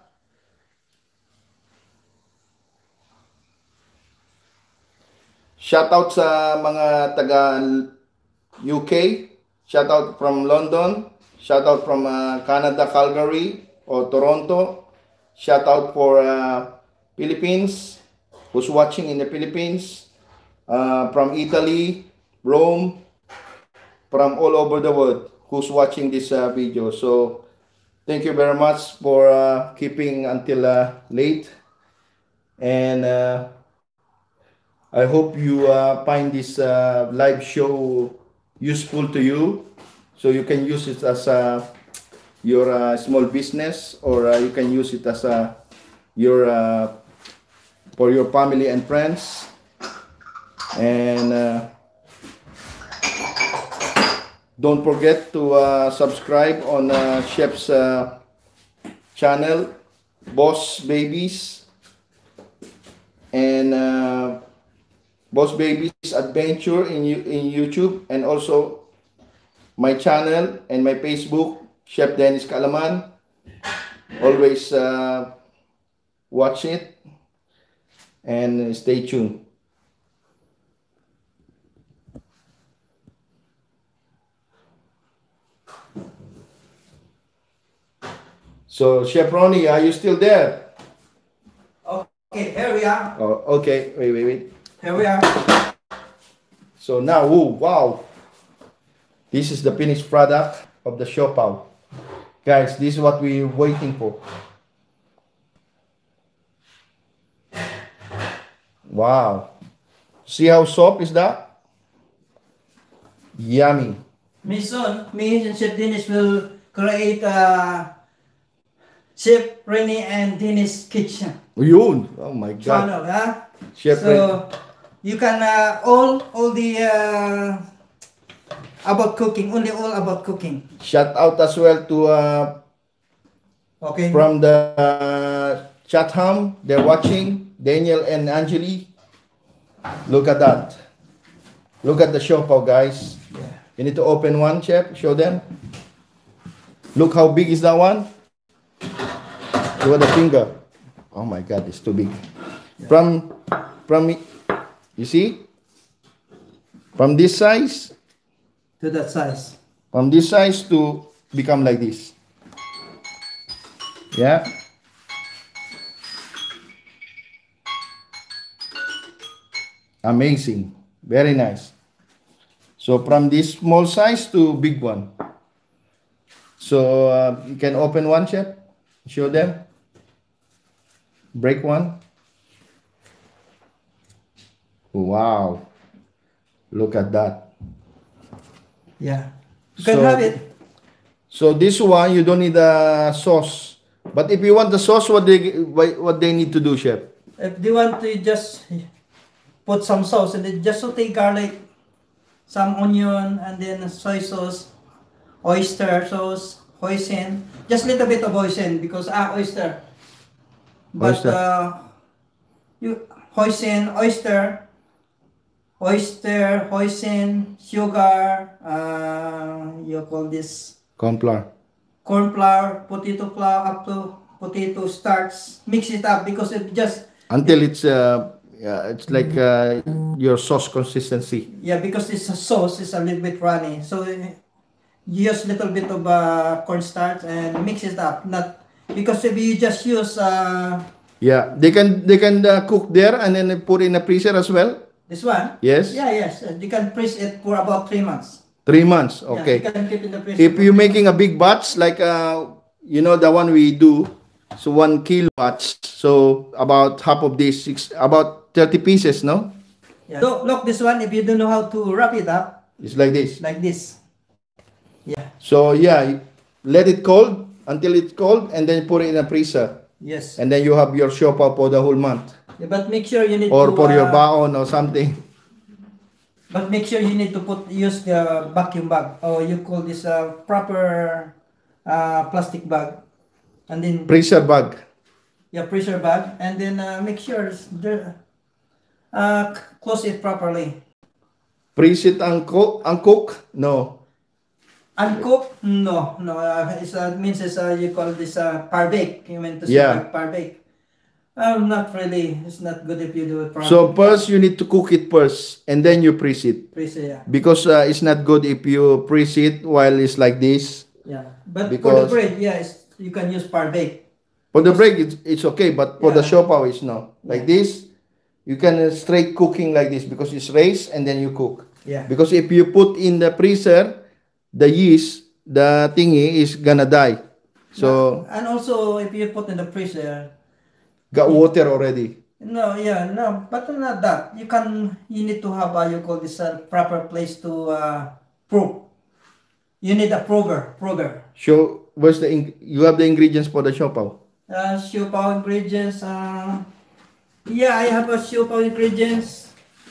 [SPEAKER 1] Shout out sa mga taga U K. Shout out from London. Shout out from uh, Canada, Calgary or Toronto. Shout out for uh, Philippines, who's watching in the Philippines, uh, from Italy, Rome, from all over the world who's watching this uh, video. So thank you very much for uh, keeping until uh, late, and uh, I hope you uh, find this uh, live show useful to you, so you can use it as a your uh, small business, or uh, you can use it as a your uh, for your family and friends. And uh, don't forget to uh, subscribe on uh, Chef's uh, channel, Boss Babies, and uh, Boss Babies Adventure in in YouTube, and also my channel and my Facebook, Chef Dennis Calaman. Always uh, watch it and stay tuned. So, Chef Ronnie, are you still there?
[SPEAKER 2] Okay, here we are.
[SPEAKER 1] Oh, okay. Wait, wait, wait.
[SPEAKER 2] Here we are.
[SPEAKER 1] So now, oh, wow. This is the finished product of the siopaw. Guys, this is what we're waiting for. Wow. See how soft is that? Yummy.
[SPEAKER 2] Me soon, me and Chef Dennis will create a Chef Rennie and Dennis kitchen
[SPEAKER 1] Yun. Oh my God.
[SPEAKER 2] channel, huh?
[SPEAKER 1] Chef
[SPEAKER 2] So
[SPEAKER 1] Ren-
[SPEAKER 2] you can uh, all all the uh, about cooking, only all about cooking.
[SPEAKER 1] Shout out as well to uh,
[SPEAKER 2] Okay.
[SPEAKER 1] from the uh, Chatham. They're watching. Daniel and Angeli. Look at that. Look at the siopaw, guys.
[SPEAKER 2] Yeah.
[SPEAKER 1] You need to open one, Chef. Show them. Look how big is that one. Look at the finger. Oh my God, it's too big. From, from, you see? From this size,
[SPEAKER 2] To that size.
[SPEAKER 1] from this size to become like this. Yeah. Amazing. Very nice. So from this small size to big one. So uh, you can open one, Chef. Show them. Break one. Wow. Look at that.
[SPEAKER 2] Yeah. You can
[SPEAKER 1] So-
[SPEAKER 2] have it.
[SPEAKER 1] So this one you don't need a sauce. But if you want the sauce, what they why- what they need to do, Chef?
[SPEAKER 2] If they want to just put some sauce and then just saute garlic, some onion, and then soy sauce, oyster sauce, hoisin, just little bit of hoisin because ah oyster. But
[SPEAKER 1] Oyster.
[SPEAKER 2] uh, you hoisin, oyster, oyster, hoisin, sugar, uh, you call this
[SPEAKER 1] Corn flour.
[SPEAKER 2] corn flour, potato flour, up to potato starch. Mix it up because it just
[SPEAKER 1] Until it's uh, yeah, it's like uh, your sauce consistency.
[SPEAKER 2] yeah, because this sauce is a little bit runny. So uh, use little bit of uh, cornstarch and mix it up. Not because if you just use uh,
[SPEAKER 1] Yeah, they can they can uh, cook there and then put in a freezer as well.
[SPEAKER 2] this one,
[SPEAKER 1] Yes.
[SPEAKER 2] yeah, yes, uh, you can freeze it for about three months.
[SPEAKER 1] Three months.
[SPEAKER 2] Yeah,
[SPEAKER 1] Okay.
[SPEAKER 2] you can keep in the freezer.
[SPEAKER 1] If
[SPEAKER 2] for
[SPEAKER 1] you're
[SPEAKER 2] three
[SPEAKER 1] making a big batch, like uh, you know the one we do, so one kilo batch, so about half of this, six, about thirty pieces, no?
[SPEAKER 2] months. Yeah. So look, this one, if you don't know how to wrap it up,
[SPEAKER 1] It's like this.
[SPEAKER 2] like this. Yeah.
[SPEAKER 1] So yeah, you let it cold until it's cold, and then put it in a freezer,
[SPEAKER 2] Yes.
[SPEAKER 1] and then you have your siopaw for the whole month,
[SPEAKER 2] Yeah, but make sure you need
[SPEAKER 1] or
[SPEAKER 2] to
[SPEAKER 1] for your
[SPEAKER 2] uh,
[SPEAKER 1] baon or something.
[SPEAKER 2] But make sure you need to put use the vacuum bag, or you call this a proper uh, plastic bag, and then
[SPEAKER 1] Freezer bag.
[SPEAKER 2] your pressure bag, and then uh, make sure it's the, uh, c- close it properly.
[SPEAKER 1] Freeze it and cook. And cook? No.
[SPEAKER 2] Uncooked? No, no. Uh, it's uh, means it's uh, you call this uh, par bake. You meant to say
[SPEAKER 1] Yeah.
[SPEAKER 2] like par bake. Um, not really. It's not good if you do it properly.
[SPEAKER 1] So first you need to cook it first, and then you freeze it,
[SPEAKER 2] Pressure, yeah,
[SPEAKER 1] because uh, it's not good if you freeze it while it's like this.
[SPEAKER 2] yeah. But for the
[SPEAKER 1] Because-
[SPEAKER 2] bread, yeah, it's, you can use par bake.
[SPEAKER 1] For the break, it's, it's okay, but for the
[SPEAKER 2] Yeah.
[SPEAKER 1] siopaw, it's no. Like
[SPEAKER 2] Yeah.
[SPEAKER 1] this, you can uh, straight cooking like this because it's raised and then you cook.
[SPEAKER 2] Yeah.
[SPEAKER 1] Because if you put in the freezer, the yeast, the thingy is gonna die. So
[SPEAKER 2] and also if you put in the freezer,
[SPEAKER 1] got water already.
[SPEAKER 2] no, yeah, no, but not that. You can, you need to have a, you call this a proper place to uh, prove. You need a prover, prover.
[SPEAKER 1] So where's the ing- you have the ingredients for the siopaw?
[SPEAKER 2] Uh, siopaw ingredients. Uh, yeah, I have a siopaw ingredients.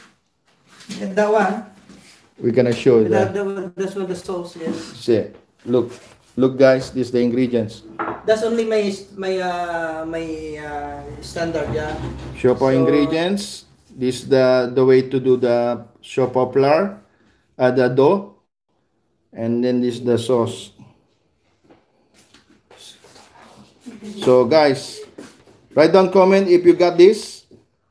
[SPEAKER 2] And that one.
[SPEAKER 1] We're gonna show you
[SPEAKER 2] That,
[SPEAKER 1] that.
[SPEAKER 2] that, that's what the sauce is.
[SPEAKER 1] See, look, look, guys, this is the ingredients.
[SPEAKER 2] That's only my my uh, my uh, standard. Yeah.
[SPEAKER 1] Siopaw
[SPEAKER 2] So-
[SPEAKER 1] ingredients. This is the the way to do the siopaw flour, uh, the dough. And then this the sauce. So guys, write down comment if you got this.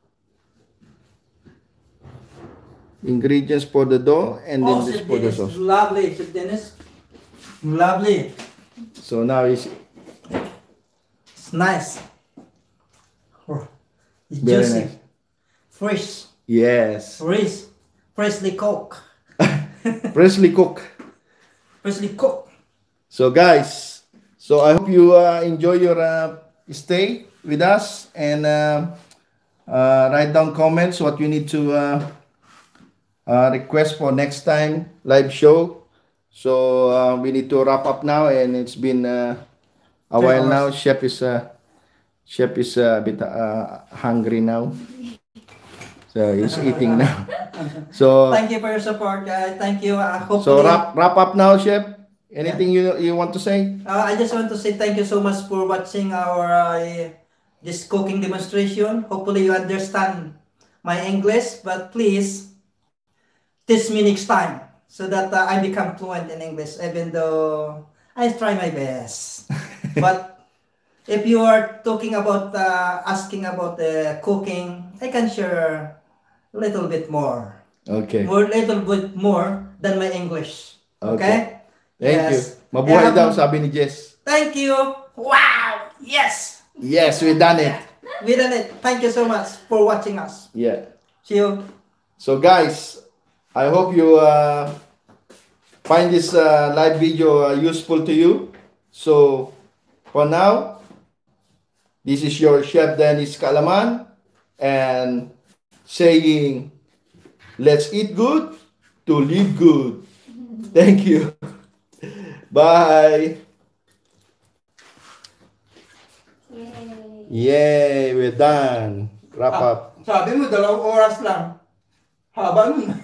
[SPEAKER 1] Ingredients for the dough and then
[SPEAKER 2] Oh,
[SPEAKER 1] this
[SPEAKER 2] Chef
[SPEAKER 1] for the
[SPEAKER 2] Dennis,
[SPEAKER 1] sauce.
[SPEAKER 2] lovely, Chef Dennis. Lovely.
[SPEAKER 1] So now it's
[SPEAKER 2] It's nice. Oh, it's
[SPEAKER 1] very
[SPEAKER 2] juicy.
[SPEAKER 1] nice.
[SPEAKER 2] Fresh.
[SPEAKER 1] Yes.
[SPEAKER 2] Fresh. Freshly cooked.
[SPEAKER 1] Freshly cooked.
[SPEAKER 2] Freshly cooked.
[SPEAKER 1] So guys, so I hope you uh, enjoy your uh, stay with us and uh, uh, write down comments what you need to uh, uh, request for next time live show. So uh, we need to wrap up now, and it's been uh, a
[SPEAKER 2] Three
[SPEAKER 1] while
[SPEAKER 2] hours.
[SPEAKER 1] now. Chef is uh, chef is uh, a bit uh, hungry now, so he's eating now. So
[SPEAKER 2] Thank you for your support, guys. Thank you. Uh, hopefully,
[SPEAKER 1] so wrap wrap up now, Chef. Anything you you want to say?
[SPEAKER 2] uh, I just want to say thank you so much for watching our uh, this cooking demonstration. Hopefully, you understand my English, but please teach me next time so that uh, I become fluent in English, even though I try my best. But if you are talking about uh, asking about uh, cooking, I can share a little bit more,
[SPEAKER 1] Okay.
[SPEAKER 2] more little bit more than my English. Okay.
[SPEAKER 1] Thank
[SPEAKER 2] Yes.
[SPEAKER 1] you. Mabuhay
[SPEAKER 2] Yeah.
[SPEAKER 1] daw, sabi ni Jess.
[SPEAKER 2] Thank you. Wow. Yes.
[SPEAKER 1] Yes, we done it.
[SPEAKER 2] We done it. Thank you so much for watching us.
[SPEAKER 1] Yeah.
[SPEAKER 2] See you.
[SPEAKER 1] So guys, I hope you uh, find this uh, live video uh, useful to you. So for now, this is your Chef Dennis Kalaman and saying, let's eat good to live good. Thank you. Bye.
[SPEAKER 3] Yay.
[SPEAKER 1] Yay, we're done. Wrap up.
[SPEAKER 2] Sabi mo, dalawang oras lang. Haba nun.